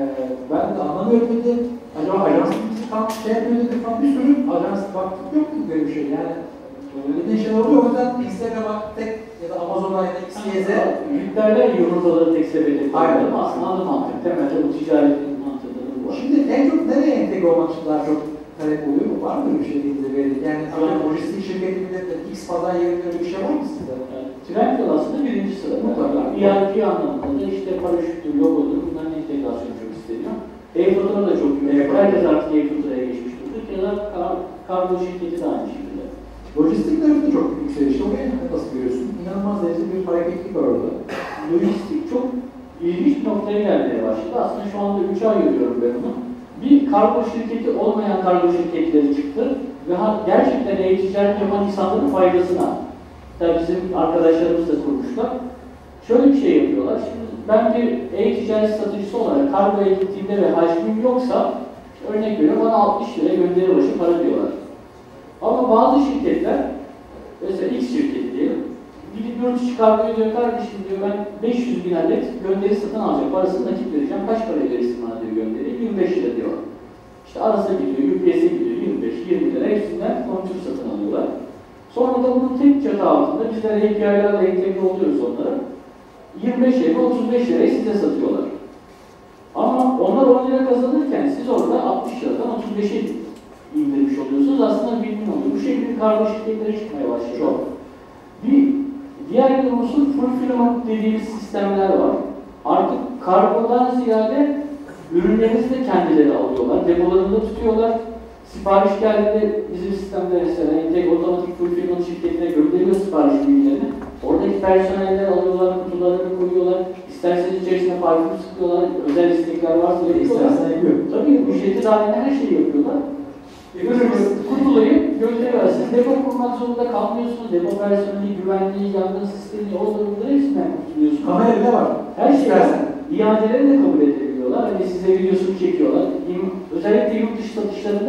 ben de anlamıyorum dedi. Acaba ajans bizi tam şey yapıyor dedi. Tam bir sürü ajans baktık yok mu böyle bir şey. Yani öyle şeyler oluyor. O yüzden Instagram'a tek ya da Amazon'a ya da X Y Z yüklerler yumurtaları tek sepete aynen. Ama aslında adı mantık. Temelde bu ticaretin mantıkları bu var. Şimdi en çok nereye entegre olmak için daha çok talep oluyor mu? Var mı bir şey elinizde böyle? Yani evet. Lojistik şirketinde X pazar yerinde öyle bir şey var mı sizde? Yani, Trendyol aslında birinci sırada. Mutlaka. E R P anlamında da işte paraşüttür, logodur, bunların entegrasyonu çok isteniyor. E-fatura da çok büyük. Evet. Herkes artık e-faturaya geçmiş durumda. Ya da kar, kargo şirketi de aynı şekilde. Lojistik tarafı çok yükselişte. Oraya nasıl görüyorsun? İnanılmaz derecede bir hareketlik var orada. Lojistik çok ilginç bir noktaya gelmeye başladı. Aslında şu anda üç ay görüyorum ben onu. Bir kargo şirketi olmayan kargo şirketleri çıktı ve gerçekten e-ticaret yapan insanların faydasına. Tabii bizim arkadaşlarımız da kurmuşlar. Şöyle bir şey yapıyorlar. Şimdi ben bir e-ticaret satıcısı olarak kargoya gittiğimde ve hacmim yoksa örnek veriyorum bana altmış lira gönderi başı para diyorlar. Ama bazı şirketler mesela X şirketi diyelim gidip yurt dışı kargoya diyor kardeşim diyor ben beş yüz bin adet gönderi satın alacağım. Parasını nakit vereceğim. Kaç paraya verirsin bana diyor gönderi? yirmi beş lira diyor. İşte arası gidiyor, U P S'e gidiyor, yirmi beş yirmi lira hepsinden kontür satın alıyorlar. Sonra da bunun tek çatı altında bizler A P I'lerle entegre oluyoruz onlara. yirmi beş lira, otuz beş liraya size satıyorlar. Ama onlar on lira kazanırken siz orada altmış liradan otuz beşe indirmiş oluyorsunuz. Aslında win-win oluyor. Bu şekilde kargo şirketleri çıkmaya başlıyor. Bir diğer bir unsur fulfillment dediğimiz sistemler var. Artık kargodan ziyade ürünlerinizi de kendileri alıyorlar. Depolarında tutuyorlar. Sipariş geldiğinde bizim sistemde mesela entegre otomatik fulfillment şirketine gönderiyor sipariş bilgilerini. Oradaki personeller alıyorlar, kutularını koyuyorlar. İsterseniz içerisine parfüm sıkıyorlar. Özel istekler varsa yapıyorlar. Tabii ücreti dahil her şeyi yapıyorlar. Ürünü kutulayıp gönderiyorlar. Siz depo kurmak zorunda kalmıyorsunuz. Depo personeli, güvenliği, yangın sistemi, orada bunları hepsinden kurtuluyorsunuz. Kamera bile var. Her şey var. İadeleri de kabul edebiliyorlar. Hani size videosunu çekiyorlar. Özellikle yurt dışı satışlarında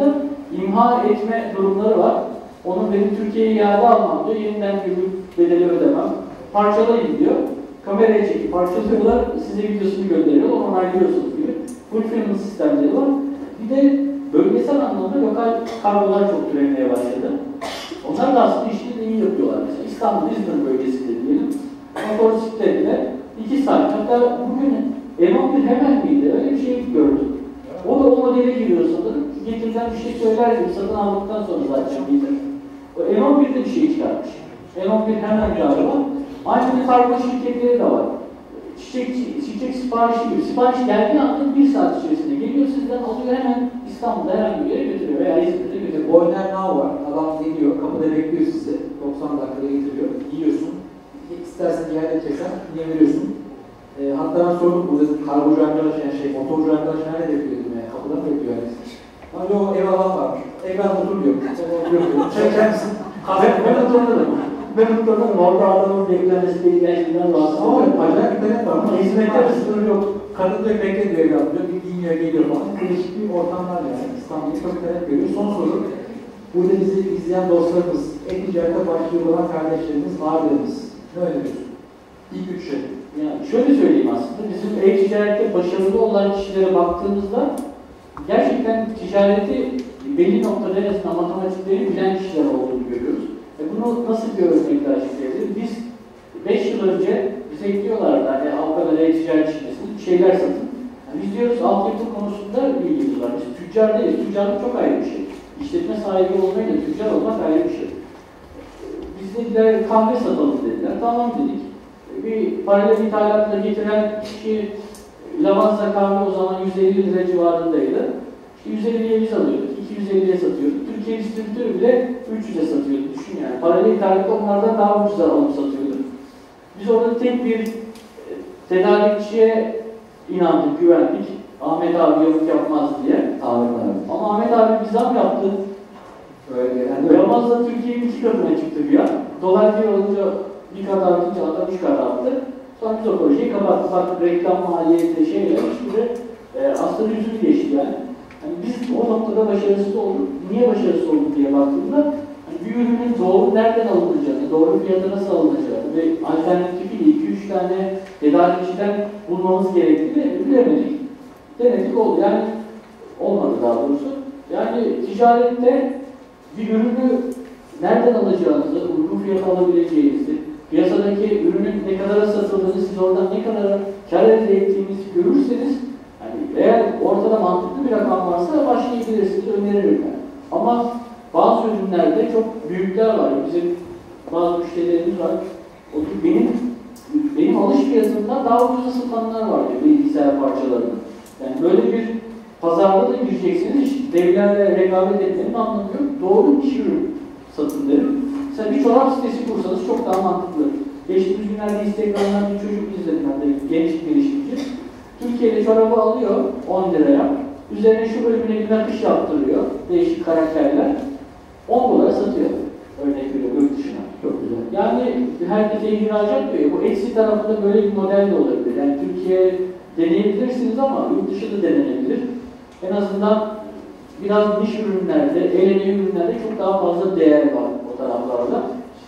imha etme durumları var. Onun benim Türkiye'ye iade almam diyor, yeniden gümrük bedeli ödemem. Parçalayın diyor. Kameraya çekip parçalıyorlar, size videosunu gönderiyorlar, onaylıyorsunuz gibi. Fulfillment sistemleri var. Bir de bölgesel anlamda lokal kargolar çok türemeye başladı. Onlar da aslında işini de iyi yapıyorlar. Mesela İstanbul, İzmir bölgesinde diyelim. Motosikletle iki saat. Hatta bugün M on bir hemen miydi? Öyle bir şey gördüm. O da o modele giriyor sanırım. Getirilen bir şey söyler gibi satın aldıktan sonra zaten getir. O M on bir'de bir şey çıkartmış. M on bir hemen galiba. Aynı kargo şirketleri de var. Çiçek, çiçek siparişi gibi. Sipariş geldiği anda bir saat içerisinde geliyor sizden, alıyor hemen İstanbul'da herhangi bir yere götürüyor veya İzmir'de götürüyor. Boyner Now var. Adam geliyor, kapıda bekliyor sizi. doksan dakikada getiriyor. Yiyorsun. İstersen iade edeceksen niye veriyorsun? E, hatta ben sordum burada kargocu arkadaş, yani şey, motorcu arkadaş nerede bekliyor dedim yani. Kapıda mı bekliyor yani? Hani o ev alan varmış. Evden oturmuyor. Sen oturuyor. Çay içer misin? Kahve, ben oturmadım. Ben oturmadım. Orada adamın beklenmesi değil, gerçekten rahatsız. Ama acayip bir talep var. Ama hizmette bir sınır yok. Kadın da bekle diyor evden diyor. Bir giyiniyor, geliyor falan. Değişik bir ortamlar yani. İstanbul'da çok talep görüyor. Son soru. Burada bizi izleyen dostlarımız, e-ticarete başlıyor olan kardeşlerimiz, abilerimiz. Ne öneriyorsun? İlk üç şey. Yani şöyle söyleyeyim aslında, bizim e-ticarette başarılı olan kişilere baktığımızda gerçekten ticareti belli noktada en azından matematikleri bilen kişiler olduğunu görüyoruz. E bunu nasıl bir örnekle açıklayabiliriz? Biz beş yıl önce bize diyorlardı, hani Avrupa'da e-ticaret şirketinin bir şeyler satın. Yani biz diyoruz altyapı konusunda bilgimiz var. Biz tüccar değiliz. Tüccarlık çok ayrı bir şey. İşletme sahibi olmayla tüccar olmak ayrı bir şey. Biz dediler kahve satalım dediler. Tamam dedik. Bir paralel ithalatla getiren kişi Lavazza kahve o zaman yüz elli lira civarındaydı. İşte yüz elliye biz alıyorduk, iki yüz elliye satıyorduk. Türkiye distribütörü bile üç yüze satıyordu. Düşün yani. Paralel ithalatla onlardan daha ucuza alıp satıyorduk. Biz orada tek bir tedarikçiye inandık, güvendik. Ahmet abi yok yapmaz diye. Ahmet abi. Ama Ahmet abi bir zam yaptı. Öyle yani. Lavazza Türkiye'nin iki katına çıktı bir an. Dolar bir olunca bir kat artınca adam üç kat arttı. Sonra biz o projeyi kapattık. Artık reklam maliyeti şeyler hiçbiri e, aslında yüzünü geçti yani. Yani biz o noktada başarısız olduk. Niye başarısız olduk diye baktığımda hani bir ürünün doğru nereden alınacağını, doğru fiyata nasıl alınacağını ve alternatifiyle iki üç tane tedarikçiden bulmamız gerektiğini bilemedik. Denedik oldu. Yani olmadı daha doğrusu. Yani ticarette bir ürünü nereden alacağınızı, uygun fiyata alabileceğinizi, piyasadaki ürünün ne kadara satıldığını, siz oradan ne kadar kar elde ettiğinizi görürseniz, yani eğer ortada mantıklı bir rakam varsa başlayabilirsiniz, öneririm yani. Ama bazı ürünlerde çok büyükler var. Bizim bazı müşterilerimiz var. O benim benim alış fiyatımdan daha ucuza satanlar var diyor, bilgisayar parçalarını. Yani böyle bir pazarda da gireceksiniz, hiç devlerle rekabet etmenin anlamı yok. Doğru bir ürün satın derim. Mesela bir çorap sitesi kursanız çok daha mantıklı. Geçtiğimiz günlerde Instagram'dan bir çocuk izledim, ben de genç bir gelişimci. Türkiye'de çorabı alıyor on liraya. Üzerine şu bölümüne bir nakış yaptırıyor. Değişik karakterler. on dolara satıyor. Örnek veriyor yurt dışına. Çok güzel. Yani herkese ihracat diyor. Bu Etsy tarafında böyle bir model de olabilir. Yani Türkiye deneyebilirsiniz ama yurt dışı da denenebilir. En azından biraz niş ürünlerde, el emeği ürünlerde çok daha fazla değer var o taraflarda.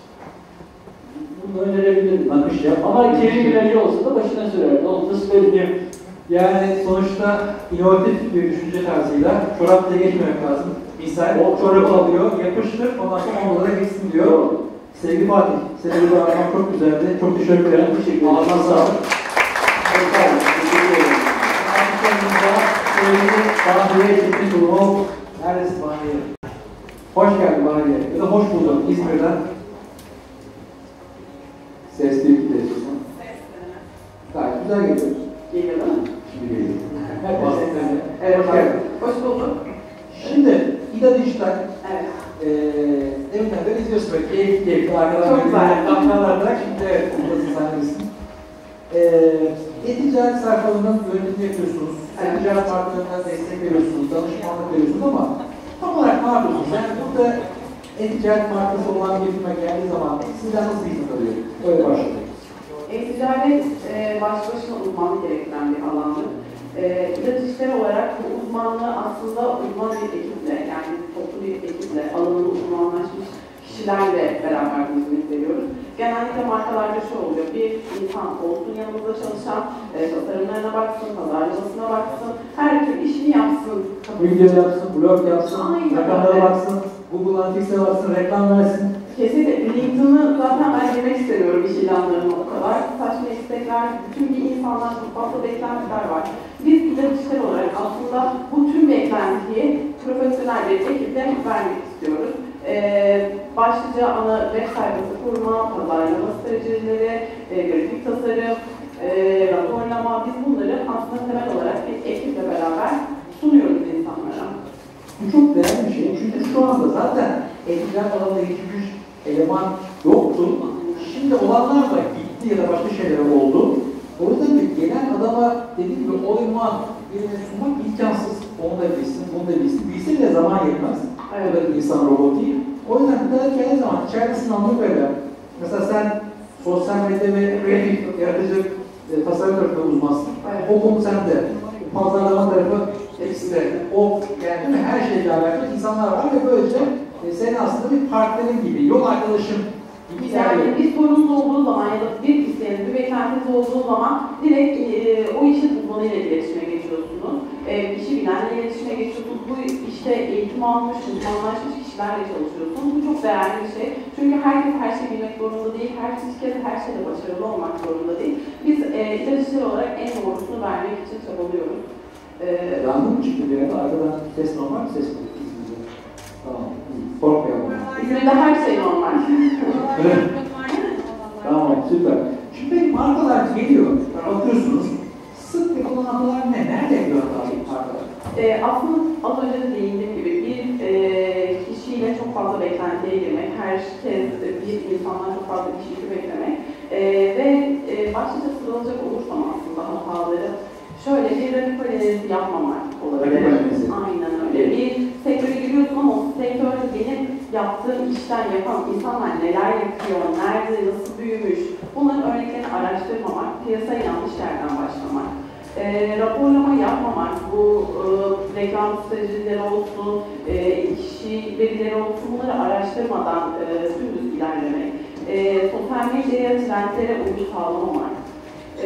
Bunu önerebilirim. Nakış yap. Ama kelim ilacı olsa da başına sürerdi. Onu da söyleyeyim. Yani sonuçta inovatif bir düşünce tarzıyla çorapla geçmemek lazım. Misal o çorabı alıyor, yapıştır, ondan sonra onlara geçsin diyor. Doğru. Sevgili Fatih, seni burada aramak çok güzeldi. Çok teşekkür ederim. Teşekkür ederim. Ağzına sağlık. Teşekkür ederim. Bahriye Çetin Durumu. Neredesin Bahriye? Hoş geldin Bahriye. Ya da hoş bulduk İzmir'den. Ses değil ki değilsin. Gayet güzel geliyor. Geliyor değil mi? Şimdi geliyor. Evet, Evet, evet, hoş geldin. Hoş bulduk. Şimdi İda Dijital. Evet. Eee deminden beri izliyorsun böyle keyif keyifli arkadan Çok güzel. Kampanyalar bırak şimdi evet buradasın sahnelisin. Eee e-ticaret sayfalarının yönetimini yapıyorsunuz. Evet. E-ticaret partnerlerine destek veriyorsunuz, danışmanlık veriyorsunuz ama tam olarak ne yapıyorsunuz? Yani burada e-ticaret markası olan bir firma geldiği zaman sizden nasıl hizmet alıyor? Öyle başlayalım. E-ticaret e, başlı başına uzmanlık gerektiren bir alandır. E, İlaç işleri olarak bu uzmanlığı aslında uzman bir ekiple, yani toplum bir ekiple, alanında uzmanlaşmış kişilerle beraber bu hizmet veriyoruz. Genellikle markalarda şu oluyor, bir insan olsun yanımızda çalışan, e, tasarımlarına baksın, pazarlamasına baksın, her türlü işini yapsın. Video yapsın, blog yapsın, Aynen. rakamlara baksın, Google Analytics'e baksın, reklam versin. Kesinlikle. LinkedIn'ı zaten ben yemek istemiyorum iş ilanlarına o kadar. Saçma istekler, bütün bir insanlar çok fazla beklentiler var. Biz iletişimler olarak aslında bu tüm beklentiyi profesyonel bir ekiple vermek istiyoruz. Ee, başlıca ana web sayfası kurma, pazarlama stratejileri, e, grafik tasarım, e, raporlama, biz bunları aslında temel olarak bir ekiple beraber sunuyoruz insanlara. Bu çok değerli bir şey. Çünkü şu anda zaten eğitim alanında yetişmiş eleman yoktu. Şimdi olanlar da gitti ya da başka şeyler oldu. O yüzden de gelen adama dediğim gibi o iman birine sunmak imkansız. Onu da bilsin, bunu da bilsin. Bilsin de zaman yetmez. O da insan robot değil. O yüzden bu kadar geldiği zaman içerisinde anlık böyle. Mesela sen sosyal medya ve creative, yaratıcı e, tasarım tarafında uzmansın. Evet. O konu sende. Pazarlama tarafı hepsi de. O yani değil mi? Her şeyle alakalı insanlar var ve böylece e, senin aslında bir partnerin gibi, yol arkadaşın gibi. Yani bir sorunuz olduğu zaman ya da bir isteğiniz, bir beklentiniz olduğu zaman direkt e, o işin uzmanıyla iletişime geçiyorsunuz. E, işi bilenle iletişime geçiyorsunuz. Bu işte eğitim almış, uzmanlaşmış kişilerle çalışıyorsunuz. Bu çok değerli bir şey. Çünkü herkes her şeyi bilmek zorunda değil, herkes her şeyde başarılı olmak zorunda değil. Biz e, iletişimler olarak en doğrusunu vermek için çabalıyoruz. E, Yangın mı çıktı bir yerde? Arkadan ses normal mi? Ses mi? Tamam. Korkmayalım. İzmir'de her şey normal. Tamam, süper. Şimdi markalar geliyor, bakıyorsunuz. Sık yapılan hatalar ne? Nerede yapıyorlar markalar? E, aslında az önce de değindiğim gibi bir e, kişiyle çok fazla beklentiye girmek, herkes bir insandan çok fazla kişiyi beklemek e, ve e, başlıca sıralayacak olursam aslında hataları şöyle bir rakip analizi yapmamak olabilir. Aynen öyle. Bir sektöre giriyorsun ama o sektörde benim yaptığım işten yapan insanlar neler yapıyor, nerede, nasıl büyümüş, bunların örneklerini araştırmamak, piyasaya yanlış yerden başlamak. E, raporlama yapmamak, bu e, reklam stratejileri olsun, e, kişi verileri olsun, bunları araştırmadan e, dümdüz ilerlemek, e, sosyal medyaya trendlere uyum sağlamamak. E,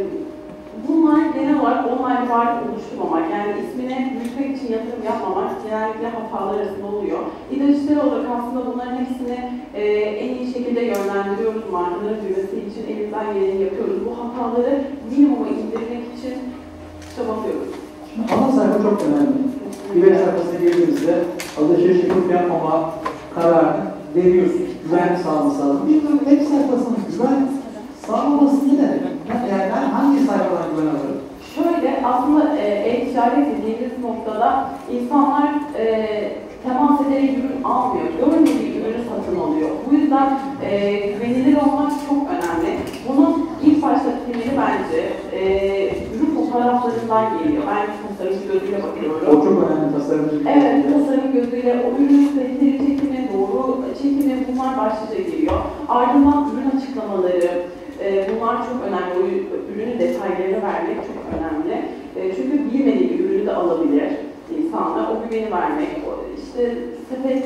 bunlar genel olarak online bir varlık oluşturmamak, yani ismine büyütmek için yatırım yapmamak genellikle hatalar arasında oluyor. İletişimler olarak aslında bunların hepsini e, en iyi şekilde yönlendiriyoruz, markaların büyümesi için elimizden geleni yapıyoruz. Bu hataları minimuma indirmek için çabalıyoruz. Şimdi ana sayfa çok önemli. Bir web sayfasına girdiğinizde alışveriş yapıp yapmama kararını veriyorsun. Güven sağlaması lazım. Bir de web sayfasının güven sağlaması ne demek? Yani ben hangi sayfadan güven alırım? Şöyle, aslında e, e-ticaret dediğimiz noktada insanlar e, temas ederek ürün almıyor, görmediği ürünü satın alıyor. Bu yüzden e, güvenilir olmak çok önemli. Bunun ilk başta temeli bence e, ürün fotoğraflarından geliyor. Ben tasarımcı gözüyle bakıyorum. O çok önemli tasarımcı. Evet, tasarım gözüyle o ürünün kaliteli çekimi, doğru çekimi bunlar başlıca geliyor. Ardından ürün açıklamaları, bunlar çok önemli. O ürünün detaylarını vermek çok önemli. Çünkü bilmediği bir ürünü de alabilir insanlar. O güveni vermek, işte sepet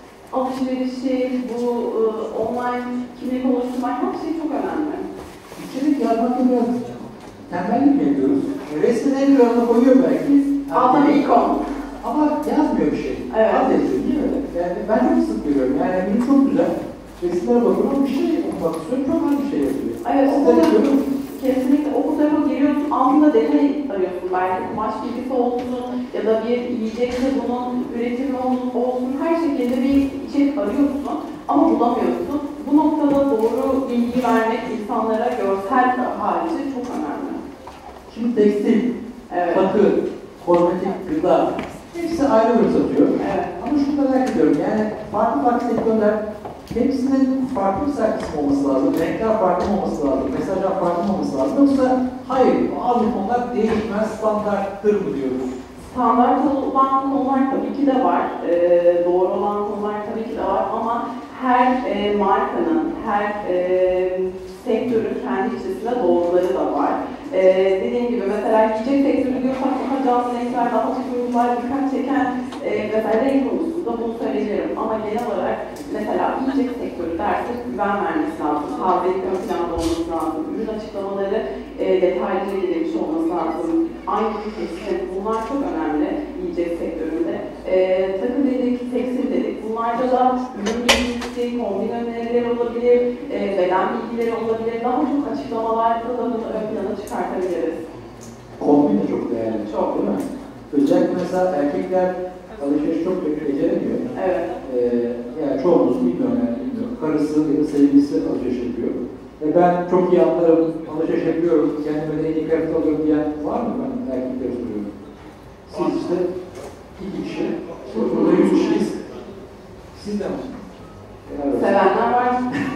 alışverişi, bu online kimlik oluşturmak, her şey çok önemli. İçerik yazmakta biraz tembellik mi yapıyoruz? Resmin en yuvarına koyuyor belki. Altına ikon. Ama yazmıyor bir şey. Evet. Az yazıyor değil mi? Yani ben çok sık görüyorum. Yani benim çok güzel. Resimlere bakıyorum ama bir şey okumak istiyorum. Çok az bir şey yazıyor. Evet, o Sizler fotoğrafı, görüyor musunuz? kesinlikle o fotoğrafa giriyorsun, altında detay arıyorsun. Belki kumaş bilgisi olsun ya da bir yiyecekse bunun üretimi olsun, her şekilde bir içerik arıyorsun ama bulamıyorsun. Bu noktada doğru bilgi vermek insanlara görsel harici çok önemli. Şimdi tekstil, Evet. takı, kozmetik, gıda hepsi ayrı ürün satıyor. Evet. Ama şunu merak ediyorum. Yani farklı farklı sektörler hepsinin farklı bir sayfası olması lazım, renkler farklı olması lazım, mesajlar farklı olması lazım. Yoksa hayır, bazı konular değişmez, standarttır mı diyoruz? Standart olan konular tabii ki de var, ee, doğru olan konular tabii ki de var ama her e, markanın, her e, sektörün kendi içerisinde doğruları da var. Ee, dediğim gibi mesela yiyecek sektörü diyorsak daha canlı renkler, daha açık uyumlar, dikkat çeken e, mesela renk konusunda bunu söyleyebilirim. Ama genel olarak mesela yiyecek sektörü dersek güven vermesi lazım, tazelik ön planda olması lazım, ürün açıklamaları e, detaylıca girilmiş olması lazım, aynı bir kesim, bunlar çok önemli yiyecek sektöründe. E, takı dedik, tekstil dedik, bunlarda da ürün bilgisi, kombin önerileri olabilir, e, beden bilgileri olabilir, daha çok açıklamalarda da bunu ön plana çıkartabiliriz. Kombin de çok değerli. Çok. Değil mi? Özellikle mesela erkekler alışveriş çok pek beceremiyor. Evet. Ee, yani çoğumuz bilmiyorum yani bilmiyorum. Karısı ya da sevgilisi alışveriş yapıyor. E ben çok iyi anlarım, alışveriş yapıyorum, kendime de en iyi kıyafet alıyorum diyen var mı? Ben erkeklere soruyorum. Siz işte iki kişi, burada yüz kişiyiz. Siz de mi? Evet. Sevenler var.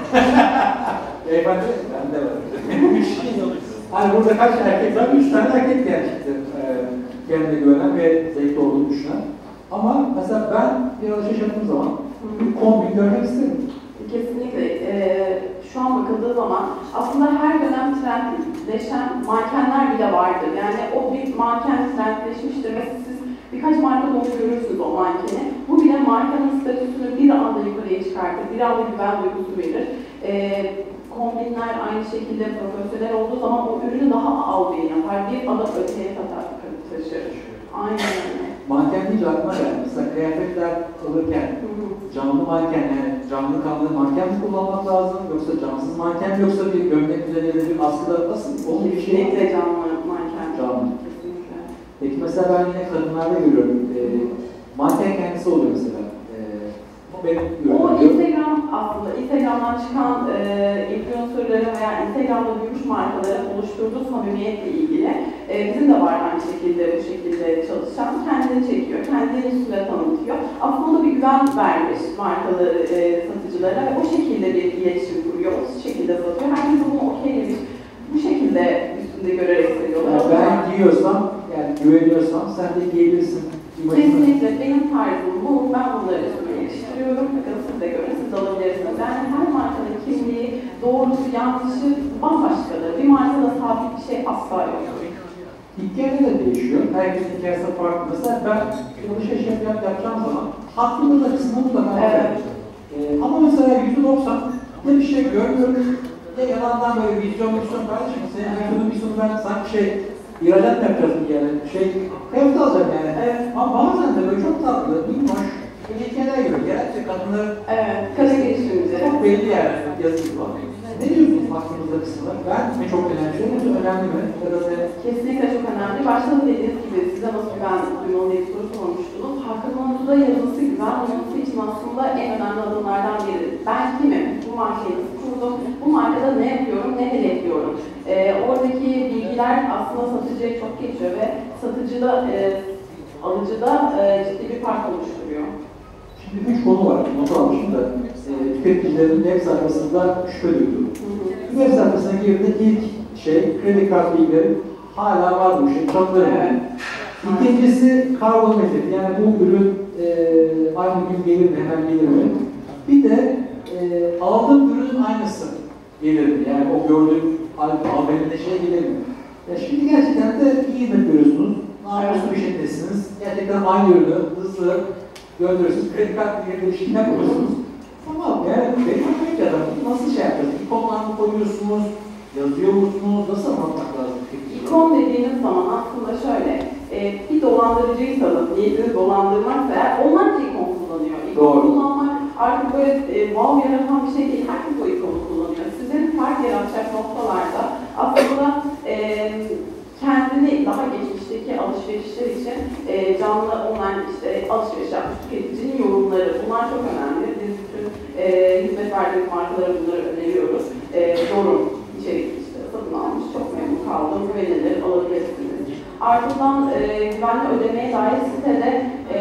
Beyefendi, ben de var. Üç kişiyiz. Hani burada kaç erkek var? Üç tane erkek gerçekten e, kendine güvenen ve zevkli olduğunu düşünen. Ama mesela ben bir alışveriş yaptığım zaman bir kombin görmek isterim. Kesinlikle. Ee, şu an bakıldığı zaman aslında her dönem trendleşen mankenler bile vardır. Yani o bir manken trendleşmiştir ve siz birkaç markada onu görürsünüz o mankeni. Bu bile markanın statüsünü bir anda yukarıya çıkartır, bir anda güven duygusu verir. Ee, kombinler aynı şekilde profesyonel olduğu zaman o ürünü daha algın yapar, bir adım öteye kadar taşır. Aynen öyle. Manken deyince aklıma geldi. Mesela kıyafetler alırken canlı manken, yani canlı kanlı manken mi kullanmak lazım? Yoksa cansız manken mi? Yoksa bir gömlek üzerine bir askıda nasıl? Onun bir şey Kesinlikle canlı manken. Canlı. Kesinlikle. Peki mesela ben yine kadınlarda görüyorum. E, manken kendisi oluyor mesela. E, bu benim O görüyorum. Instagram aslında, Instagram'dan çıkan e, influencerların veya Instagram'da büyümüş markaların oluşturduğu samimiyetle ilgili e, bizim de var aynı şekilde bu şekilde çalışan, kendini çekiyor, kendini üstüne tanıtıyor. Aslında bir güven vermiş markaları, e, satıcılara ve o şekilde bir iletişim kuruyor, o şekilde satıyor. Herkes bunu okeylemiş, bu şekilde üstünde görerek sayıyorlar. Yani ben giyiyorsam, yani güveniyorsam sen de giyebilirsin. Kesinlikle benim tarzım bu, ben bunları üstüme yetiştiriyorum. Bakın siz de görün, siz de alabilirsiniz. Yani her markanın kimliği, doğrusu, yanlışı bambaşkadır. Bir markada sabit bir şey asla yoktur. Hikaye de değişiyor. Herkesin hikayesi farklı. Mesela ben alışveriş yap, yap, yapacağım zaman aklımda da kısmı mutlaka evet. ee, ama mesela yüzde doksan ne bir şey görmüyorum, ne yalandan böyle vizyon vizyon kardeşim, senin vizyon vizyonu ben sanki şey ihracat mı yapacağız yani, şey, kıyafet alacağım yani. Evet. Ama bazen de böyle çok tatlı, minnoş, böyle hikayeler görüyor. Gerçi kadınlar evet, kadın gelişimci. Çok belli yani yazılı var. Ne diyorsunuz baktığınızda kısımlar? Ben mi çok önemli? Çok önemli mi? Kesinlikle çok önemli. Başta da dediğiniz gibi size nasıl güven duymalı diye bir soru sormuştunuz. Hakkınızda yazısı güven duyması için aslında en önemli adımlardan biri. Ben kimim? Bu markayı nasıl kurdum? Bu markada ne yapıyorum? Ne hedefliyorum? Ee, oradaki bilgiler aslında satıcıya çok geçiyor ve satıcıda, e, alıcıda e, ciddi bir fark oluşturuyor. Şimdi üç konu var. Not almışım da e, tüketicilerin web sayfasında şüphe duyduğu. Web sayfasına girdiğinde ilk şey kredi kart bilgileri hala var bu şey. Çatları evet. İkincisi karbonmetre. Yani bu ürün e, aynı gün gelir mi? Hemen gelir mi? Bir de e, aldığım ürünün aynısı gelir mi? Yani o gördüğüm haberinde şey gelir mi? Ya şimdi gerçekten de iyi hizmet veriyorsunuz. Namuslu bir şeklesiniz. Gerçekten aynı ürünü hızlı gönderiyorsunuz. Kredi kartıyla bir işlem yapıyorsunuz. Tamam yani benim hoşuma gidiyor adam. Nasıl şey yapıyorsunuz? İkonlar mı koyuyorsunuz? Yazıyor musunuz? Nasıl anlatmak lazım? İkon dediğiniz zaman aslında şöyle, e, bir dolandırıcıysanız, niyetiniz dolandırmaksa eğer onlar da ikon kullanıyor. İkon Doğru. kullanmak artık böyle e, wow yaratan bir şey değil. Herkes o ikonu kullanıyor. Sizin fark yaratacak noktalarda aslında e, kendini daha geçmişteki alışverişler için e, canlı online işte alışveriş yapmış tüketicinin yorumları, bunlar çok önemli. Biz bütün e, hizmet verdiğimiz markalara bunları öneriyoruz. E, yorum, içerik işte satın almış, çok memnun kaldım, güvenilir, alabilirsiniz. Ardından e, güvenli ödemeye dair sitede e,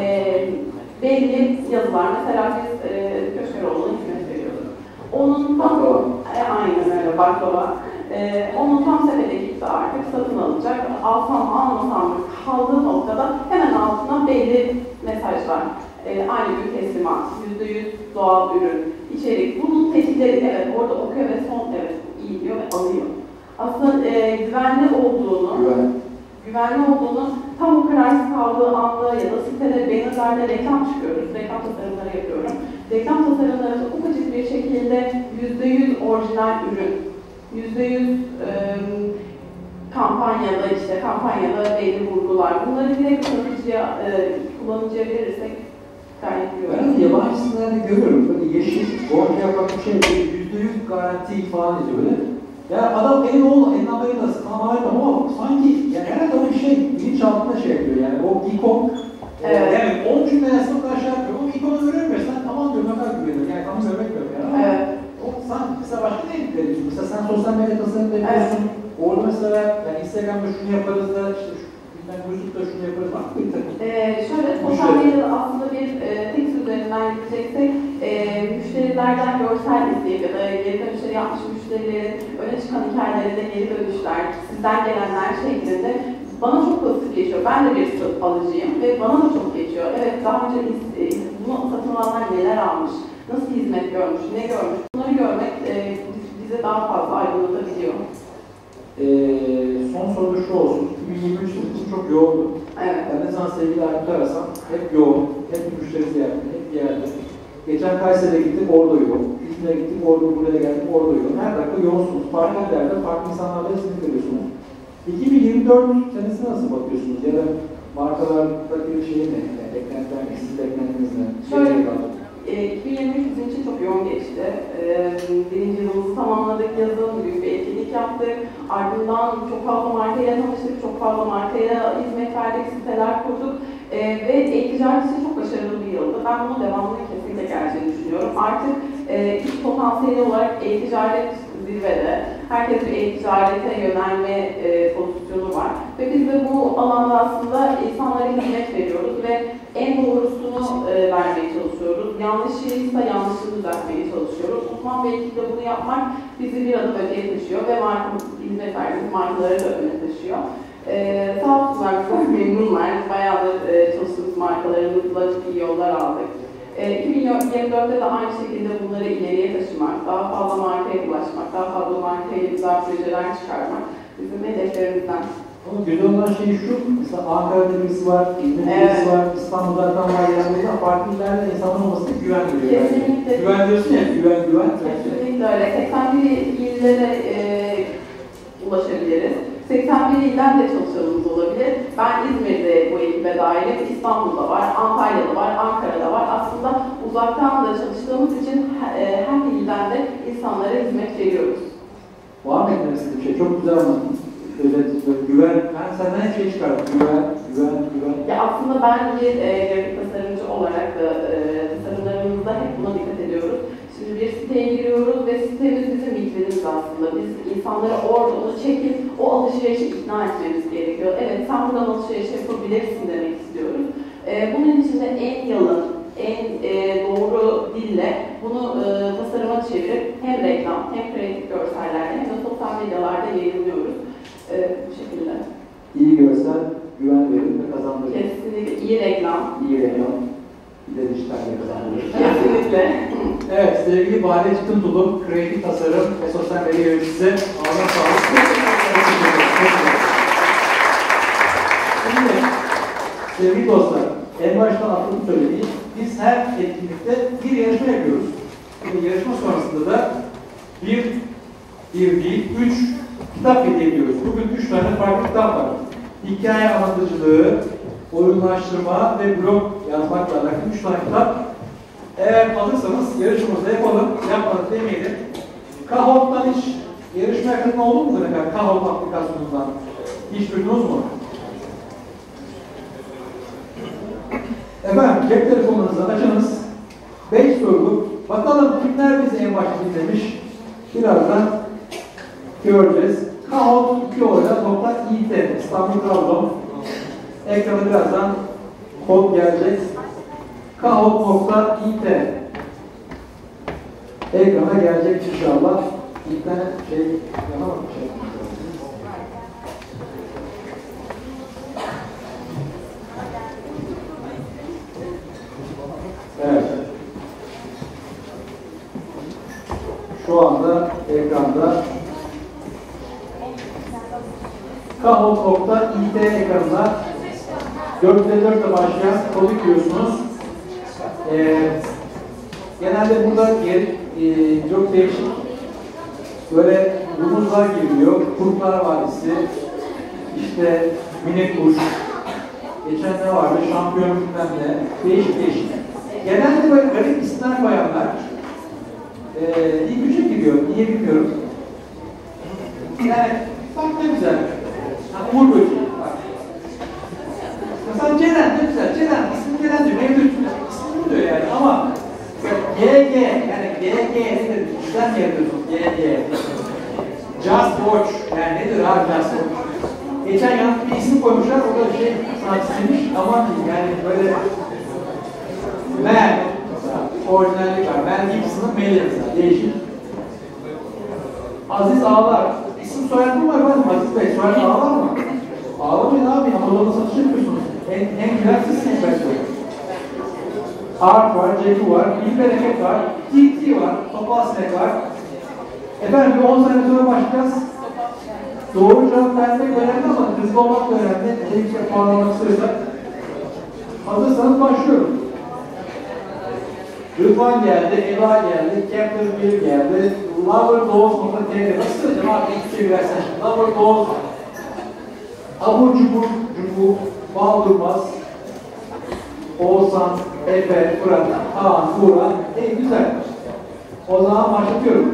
belli yazılar, mesela biz e, Köşkeroğlu'na hizmet veriyoruz. Onun tam, e, aynen öyle baklava. Ee, onun tam sepete gitti artık satın alacak. Alsam mı almasam mı kaldığı noktada hemen altına belli mesajlar. Ee, aynı gün teslimat, yüzde yüz doğal ürün, içerik. Bunun tetikleri evet orada okuyor ve son evet iyi diyor ve alıyor. Aslında e, güvenli olduğunu, Güven. güvenli olduğunu tam o kararsız kaldığı anda ya da sitede bannerlerde reklam çıkıyoruz, reklam tasarımları yapıyorum. Reklam tasarımları ufacık bir şekilde yüzde yüz orijinal ürün, yüzde yüz kampanyada işte kampanyada belli vurgular. Bunları direkt kullanıcıya, e, kullanıcıya verirsek gayet iyi. Ben yabancı sitelerde görüyorum. Böyle yeşil, orta yaprak bir şey, yüzde yüz garanti falan ediyor böyle. Yani adam elin oğlu, elin haberini nasıl tamamen ama sanki yani herhalde o bir şey bilinçaltında şey yapıyor yani o ikon evet. Yani on cümlesi o kadar şey yapıyor. O ikonu göremiyorsan tamam diyor ne kadar güveniyor. Yani tamam görmek yok yani. Evet. O sen mesela başka ne ediyorsun? Mesela sen sosyal medya tasarımda yapıyorsun. Evet. Orada mesela yani Instagram'da şunu yaparız da işte şu bilmem YouTube'da şunu yaparız. Bak bir takım. Ee, şöyle sosyal medyada aslında bir e, tekst üzerinden gideceksek e, müşterilerden görsel izleyip ya da geri dönüşleri yapmış müşterilerin öne çıkan hikayelerinde geri dönüşler, sizden gelenler şeklinde bana çok basit geçiyor. Ben de bir alıcıyım ve bana da çok geçiyor. Evet, daha önce e, bunu satın alanlar neler almış, nasıl hizmet görmüş, ne görmüş, bunları görmek e, bize daha fazla aydınlatabiliyor. Ee, son soru şu olsun. iki bin yirmi üç için çok yoğundu. Evet. Ben ne zaman sevgili Aykut arasam hep yoğun, hep müşteri ziyareti, hep bir yerde. Geçen Kayseri'ye gittik, orada yoğun. İzmir'e gittik, orada buraya geldik, orada yoğun. Her dakika yoğunsunuz. Farklı yerlerde, farklı insanlarla hizmet veriyorsunuz. iki bin yirmi dört senesi nasıl bakıyorsunuz? Ya da markalardaki bir şey ne? Yani beklentiler ne? Sizin beklentiniz ne? Şöyle, e, iki bin yirmi üç bizim için çok yoğun geçti. E, birinci yılımızı tamamladık, yazın büyük bir etkinlik yaptık. Ardından çok fazla markayla tanıştık, çok fazla markaya hizmet verdik, siteler kurduk. E, ve e-ticaret için çok başarılı bir yıldı. Ben bunu devamlı kesinlikle geleceğini düşünüyorum. Artık e, iş potansiyeli olarak e-ticaret zirvede. Herkes bir e-ticarete yönelme e, pozisyonu var. Ve biz de bu alanda aslında insanlara hizmet veriyoruz ve en doğrusunu e, vermeye çalışıyoruz. Yanlışıysa yanlışını düzeltmeye çalışıyoruz. Uzman bir ekiple bunu yapmak bizi bir adım öteye taşıyor ve marka, hizmet verdiğimiz markaları da öne taşıyor. Ee, sağ olsunlar, çok memnunlar. Bayağıdır e, çalıştığımız markalarımızla çok iyi yollar aldık. E, iki bin yirmi dörtte de aynı şekilde bunları ileriye taşımak, daha fazla markaya ulaşmak, daha fazla markaya güzel projeler çıkarmak bizim hedeflerimizden. Ama güzel olan şey şu, mesela Ankara'da birisi var, İzmir'de evet. birisi var, İstanbul'da zaten var, yanında farklı illerde insanın olmasına güven veriyor. Kesinlikle. Yani. Güven diyorsun ya, güven, güven. Kesinlikle öyle. seksen bir illere e, ulaşabiliriz. seksen bir ilden de çalışanımız olabilir. Ben İzmir'de bu ekibe dahilim, İstanbul'da var, Antalya'da var, Ankara'da var. Aslında uzaktan da çalıştığımız için her ilden de insanlara hizmet veriyoruz. Var mı eklemesi bir şey? Çok güzel anlattın. Öyle, güven, ben senden hep şey çıkardım. Güven, güven, güven. Ya aslında ben bir e, grafik tasarımcı olarak da e, tasarımlarımızda hep buna dikkat ediyoruz. Şimdi bir siteye giriyoruz ve sitemiz bizim vitrinimiz aslında. Biz insanları orada onu çekip o alışverişi ikna etmemiz gerekiyor. Evet, sen buradan alışveriş yapabilirsin demek istiyoruz. E, bunun için de en yalın, en e, doğru dille bunu e, tasarıma çevirip hem reklam hem kreatif görsellerle hem de sosyal medyalarda yayınlıyoruz. E, bu şekilde. İyi görsel, güven verir ve kazandırır. Kesinlikle iyi reklam. İyi reklam. Bir de dijitalde kazandırır. Kesinlikle. Evet, sevgili Bade Çıkıntulu, kreatif tasarım ve sosyal medya yöneticisi. Allah'a sağlık. Şimdi, sevgili dostlar, en başta aklımı söylediğim, biz her etkinlikte bir yarışma yapıyoruz. Ve yarışma sonrasında da bir, bir değil, üç kitap hediye ediyoruz. Bugün üç tane farklı kitap var. Hikaye anlatıcılığı, oyunlaştırma ve blog yazmakla alakalı üç tane kitap. Eğer alırsanız yarışmamızda yapalım, yapmadık demeyelim. Kahoot'tan hiç yarışmaya katılma oldu mu efendim? Kahoot aplikasyonundan. Hiç duydunuz mu? Efendim, cep telefonunuzu açınız. beş soruluk. Bakalım kimler bizi en başta dinlemiş. Birazdan göreceğiz. Kahoot iki oyla nokta it İstanbul Trabzon. Ekrana birazdan kod gelecek. Kahoot nokta it ekrana gelecek inşallah. İnternet şey yapamadım şey. Evet. Şu anda ekranda Kahoot nokta it ekranına dört yüz elli dört ile başlayan kodu görüyorsunuz. Ee, genelde burada yer, e, çok değişik böyle rumuzlar giriliyor. Kurtlar Vadisi, işte minik kuş, geçen ne vardı, şampiyon bilmem ne, değişik değişik. Genelde böyle garip isimler koyanlar ee, ilk üçe giriyor, niye bilmiyorum. Yani bak ne güzel, yani Uğur Böceği bak. Mesela Ceren ne güzel, Ceren, ismi Ceren diyor, mevcut ismi bu diyor yani ama G G, yani G G nedir, güzel mi yapıyorsun G G? Just Watch, yani nedir abi Just Watch? Geçen yanlış bir isim koymuşlar, o da şey sanatçısıymış ama yani böyle Mel, orijinallik var. Mel Gibson'ın Mel'i mesela, değişik. Aziz Ağlar, isim soyadı var mı? Aziz Bey, soyadı Ağlar mı? Ağlamayın abi, Anadolu'da satış yapıyorsunuz. En, en güzel sizsiniz belki. Art var, Ceku var, Bilbereket var, T T var, Topal Sinek var. Efendim bir on sene sonra başlayacağız. Doğru cevap vermek önemli ama hızlı olmak da önemli. Televizyon puanlamak istiyorsak. Hazırsanız başlıyorum. Rıdvan geldi, Ela geldi, Kepler bir geldi, Lover Doğuz nokta T V. Nasıl söyleyeceğim abi? Hiçbir şey versen şimdi. Lover Doğuz, Abur Cubur, Cubur, Bal Durmaz, Oğuzhan, Efe, Fırat, Kaan, Buğra. En güzel. O zaman başlatıyorum.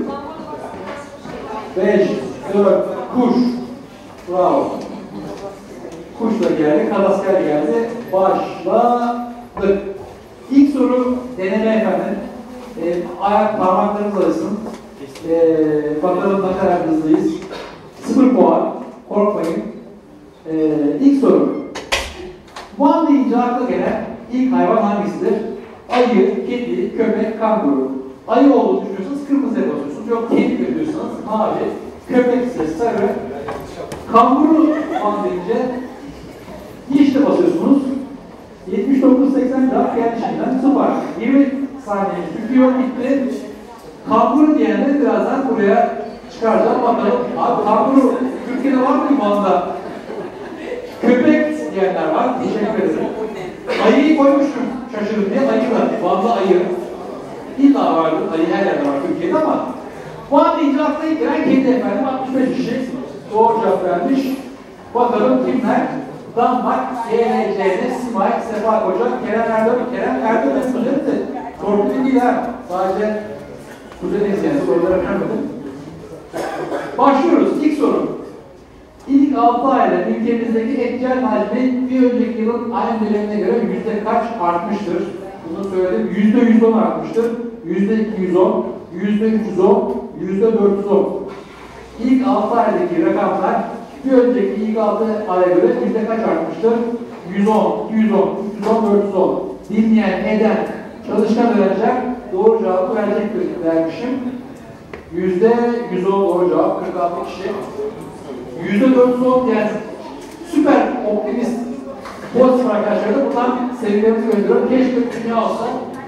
beş, dört, kuş. Bravo. Kuş da geldi, kadasker geldi. Başladık. İlk soru deneme efendim. E, ayak parmaklarımız arasın. E, bakalım ne kadar hızlıyız. Sıfır puan. Korkmayın. E, ilk soru. Van deyince akla gelen ilk hayvan hangisidir? Ayı, kedi, köpek, kanguru. Ayı olduğunu düşünüyorsanız kırmızıya basıyorsunuz. Yok kedi görüyorsanız mavi, köpek ise sarı. Kanguru Van deyince yeşile basıyorsunuz. yetmiş dokuz seksen daha gelişinden sıfır. yirmi saniye sürüyor bitti. Kanguru diyenleri birazdan buraya çıkaracağım bakalım. Abi kanguru Türkiye'de var mı Van'da? Köpek diyenler var. Teşekkür ederim. Ayıyı koymuştum şaşırın diye. Ayı var. Van'da ayı. İlla vardı. Ayı her yerde var Türkiye'de ama Van deyince akla ilk gelen kedi efendim. altmış beş kişi doğru cevap vermiş. Bakalım kimler? Damak, G L C'de, Simay, Sefa Koca, Kerem Erdem, Kerem Erdem ve Kuzeni de torpili değil ha. Sadece Kuzeni'yiz yani. Soruları öğrenmedim. Başlıyoruz. İlk soru. İlk altı ayda ülkemizdeki etken hacmi bir önceki yılın aynı dönemine göre yüzde kaç artmıştır? Bunu söyledim. Yüzde yüz on artmıştır. Yüzde iki yüz on, yüzde üç yüz on, yüzde dört yüz on. İlk altı aydaki rakamlar bir önceki ilk altı aya göre yüzde kaç artmıştır? yüz on, iki yüz on, üç yüz on, dört yüz on. Dinleyen, eden, çalışkan öğrenecek, doğru cevabı verecektir vermişim. Yüzde yüz on doğru cevap, kırk altı kişi. Yüzde dört yüz on yani süper optimist pozitif arkadaşlarına buradan sevgilerimizi gönderiyorum. Keşke dünya olsa.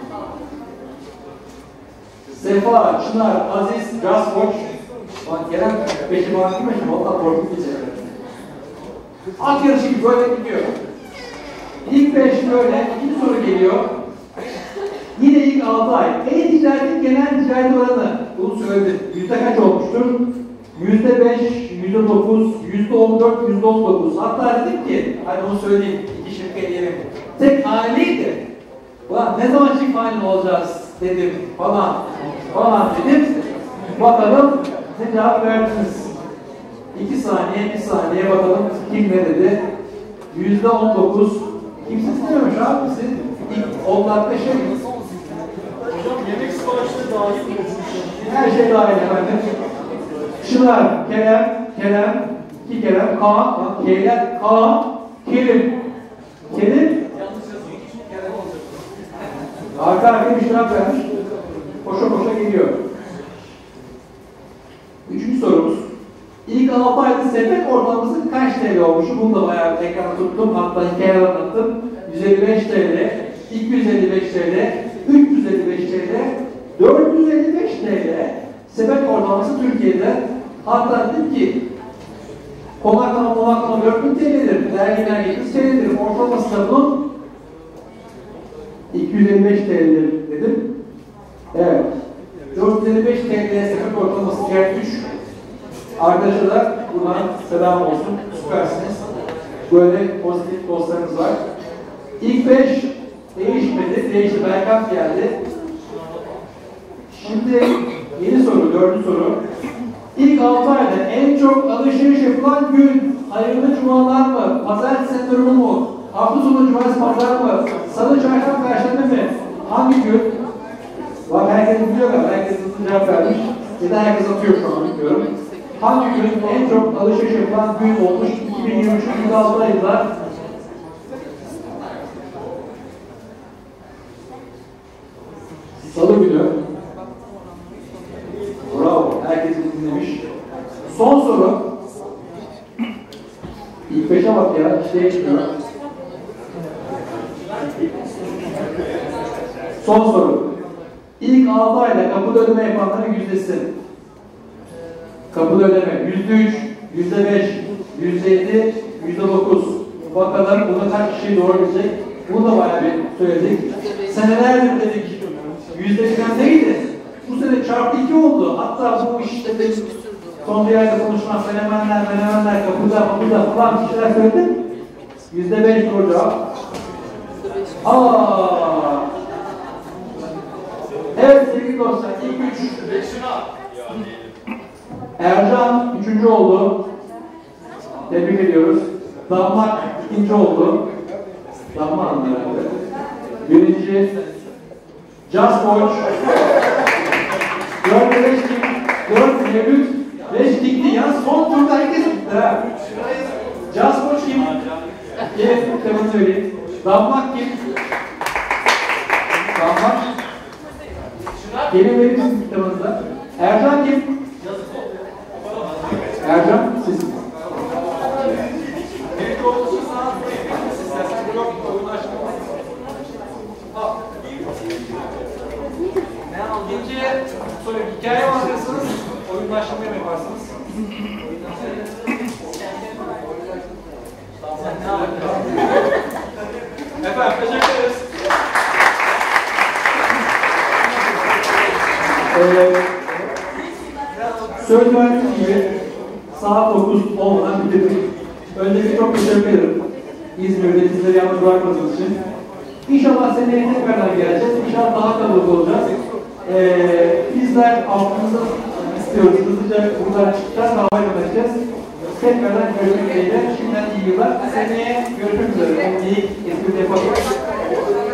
Sefa, Çınar, Aziz, Just Watch. Bak Kerem beşi var değil mi? Valla korkup geçecekler. At yarışı gibi böyle gidiyor. İlk beş böyle, ikinci soru geliyor. Yine ilk altı ay. E-ticaretin genel ticaret oranı, bunu söyledim. Yüzde kaç olmuştur? Yüzde beş, yüzde dokuz, yüzde on dört, yüzde on dokuz. Hatta dedim ki, hadi onu söyleyeyim, iki şirket diyelim. Tek haneliydi. Ulan ne zaman çift haneli olacağız dedim falan. Falan dedim. Bakalım ne cevap verdiniz? İki saniye, bir saniye bakalım kim ne dedi? Yüzde on dokuz. Kimse istememiş abi bizi. İlk on dakika şey. Hocam yemek siparişleri dahil mi? Her şey dahil efendim. Çınar, Kerem, Kerem, iki Kerem, Kaan, K'ler, Kaan, Kerim. Kerim. Arka arkaya bir şarap vermiş. Koşa koşa geliyor. Üçüncü sorumuz. İlk altı ayda sepet ortalaması kaç T L olmuş? Bunu da bayağı ekrana tuttum. Hatta hikaye anlattım. yüz elli beş T L, iki yüz elli beş T L, üç yüz elli beş T L, dört yüz elli beş T L sepet ortalaması Türkiye'de. Hatta dedim ki Konaklama konaklama dört bin T L'dir. Dergiler yetmiş T L'dir. Ortalaması da bunun iki yüz elli beş T L'dir dedim. Evet. dört yüz elli beş T L'ye sepet ortalaması diğer üç. Arkadaşlar buradan selam olsun. Süpersiniz. Böyle pozitif dostlarımız var. İlk beş değişmedi. Değişti. Berkant geldi. Şimdi yeni soru, dördüncü soru. İlk altı ayda en çok alışveriş yapılan gün hayırlı cumalar mı? Pazartesi sendromu mu? Hafta sonu cumartesi pazar mı? Salı, çarşamba, perşembe mi? Hangi gün? Bak herkes biliyor galiba. Herkes hızlı cevap vermiş. Ya da herkes atıyor şu an bilmiyorum. Hangi gün en çok alışveriş yapılan gün olmuş iki bin yirmi üç ilk altı ayında? Salı günü. Bravo. Herkes dinlemiş. Son soru. İlk beşe bak ya. İşte çıkıyor. Son soru. İlk altı ayda kapıda ödeme yapanların yüzdesi. Kapıda ödeme. Yüzde üç, yüzde beş, yüzde yedi, yüzde dokuz. Bakalım burada kaç kişi doğru bilecek. Bunu da bayağı bir söyledik. Senelerdir dedik. Yüzde birden neydi? Bu sene çarpı iki oldu. Hatta bu işte de son bir ayda konuşulan fenomenler, fenomenler, kapıda, kapıda falan bir şeyler söyledim. Yüzde beş doğru cevap. Aa. Evet sevgili dostlar, ilk üç. Ercan üçüncü oldu. Tebrik ediyoruz. Damat ikinci oldu. Damat herhalde. Birinci. Just Watch. Dört beş dik. Dört mevcut. Beş dikti. Ya son turda herkes gitti ha. Just Watch kim? Gel kitabını söyleyeyim. Damat kim? Damat. Gelin verir misin kitabınızda? Ercan kim? Ercan siz. Bir konusu sana sorayım. İstersen blok oyunlaşma. İkinci soru hikaye mi anlatırsınız? Oyunlaşma mı yaparsınız? Efendim teşekkür ederiz. Ee, söz verdiğim gibi saat dokuz olmadan bitirdik. Öncelikle çok teşekkür ederim. İzmir'de sizleri yalnız bırakmadığınız için. İnşallah seneye tekrardan geleceğiz. İnşallah daha kalabalık olacağız. Ee, bizler aklımızı istiyoruz. Hızlıca buradan çıkacağız. Havaya göndereceğiz. Tekrardan görüşmek dileğiyle. Şimdiden iyi yıllar. Seneye görüşmek üzere. İyi espri yapalım.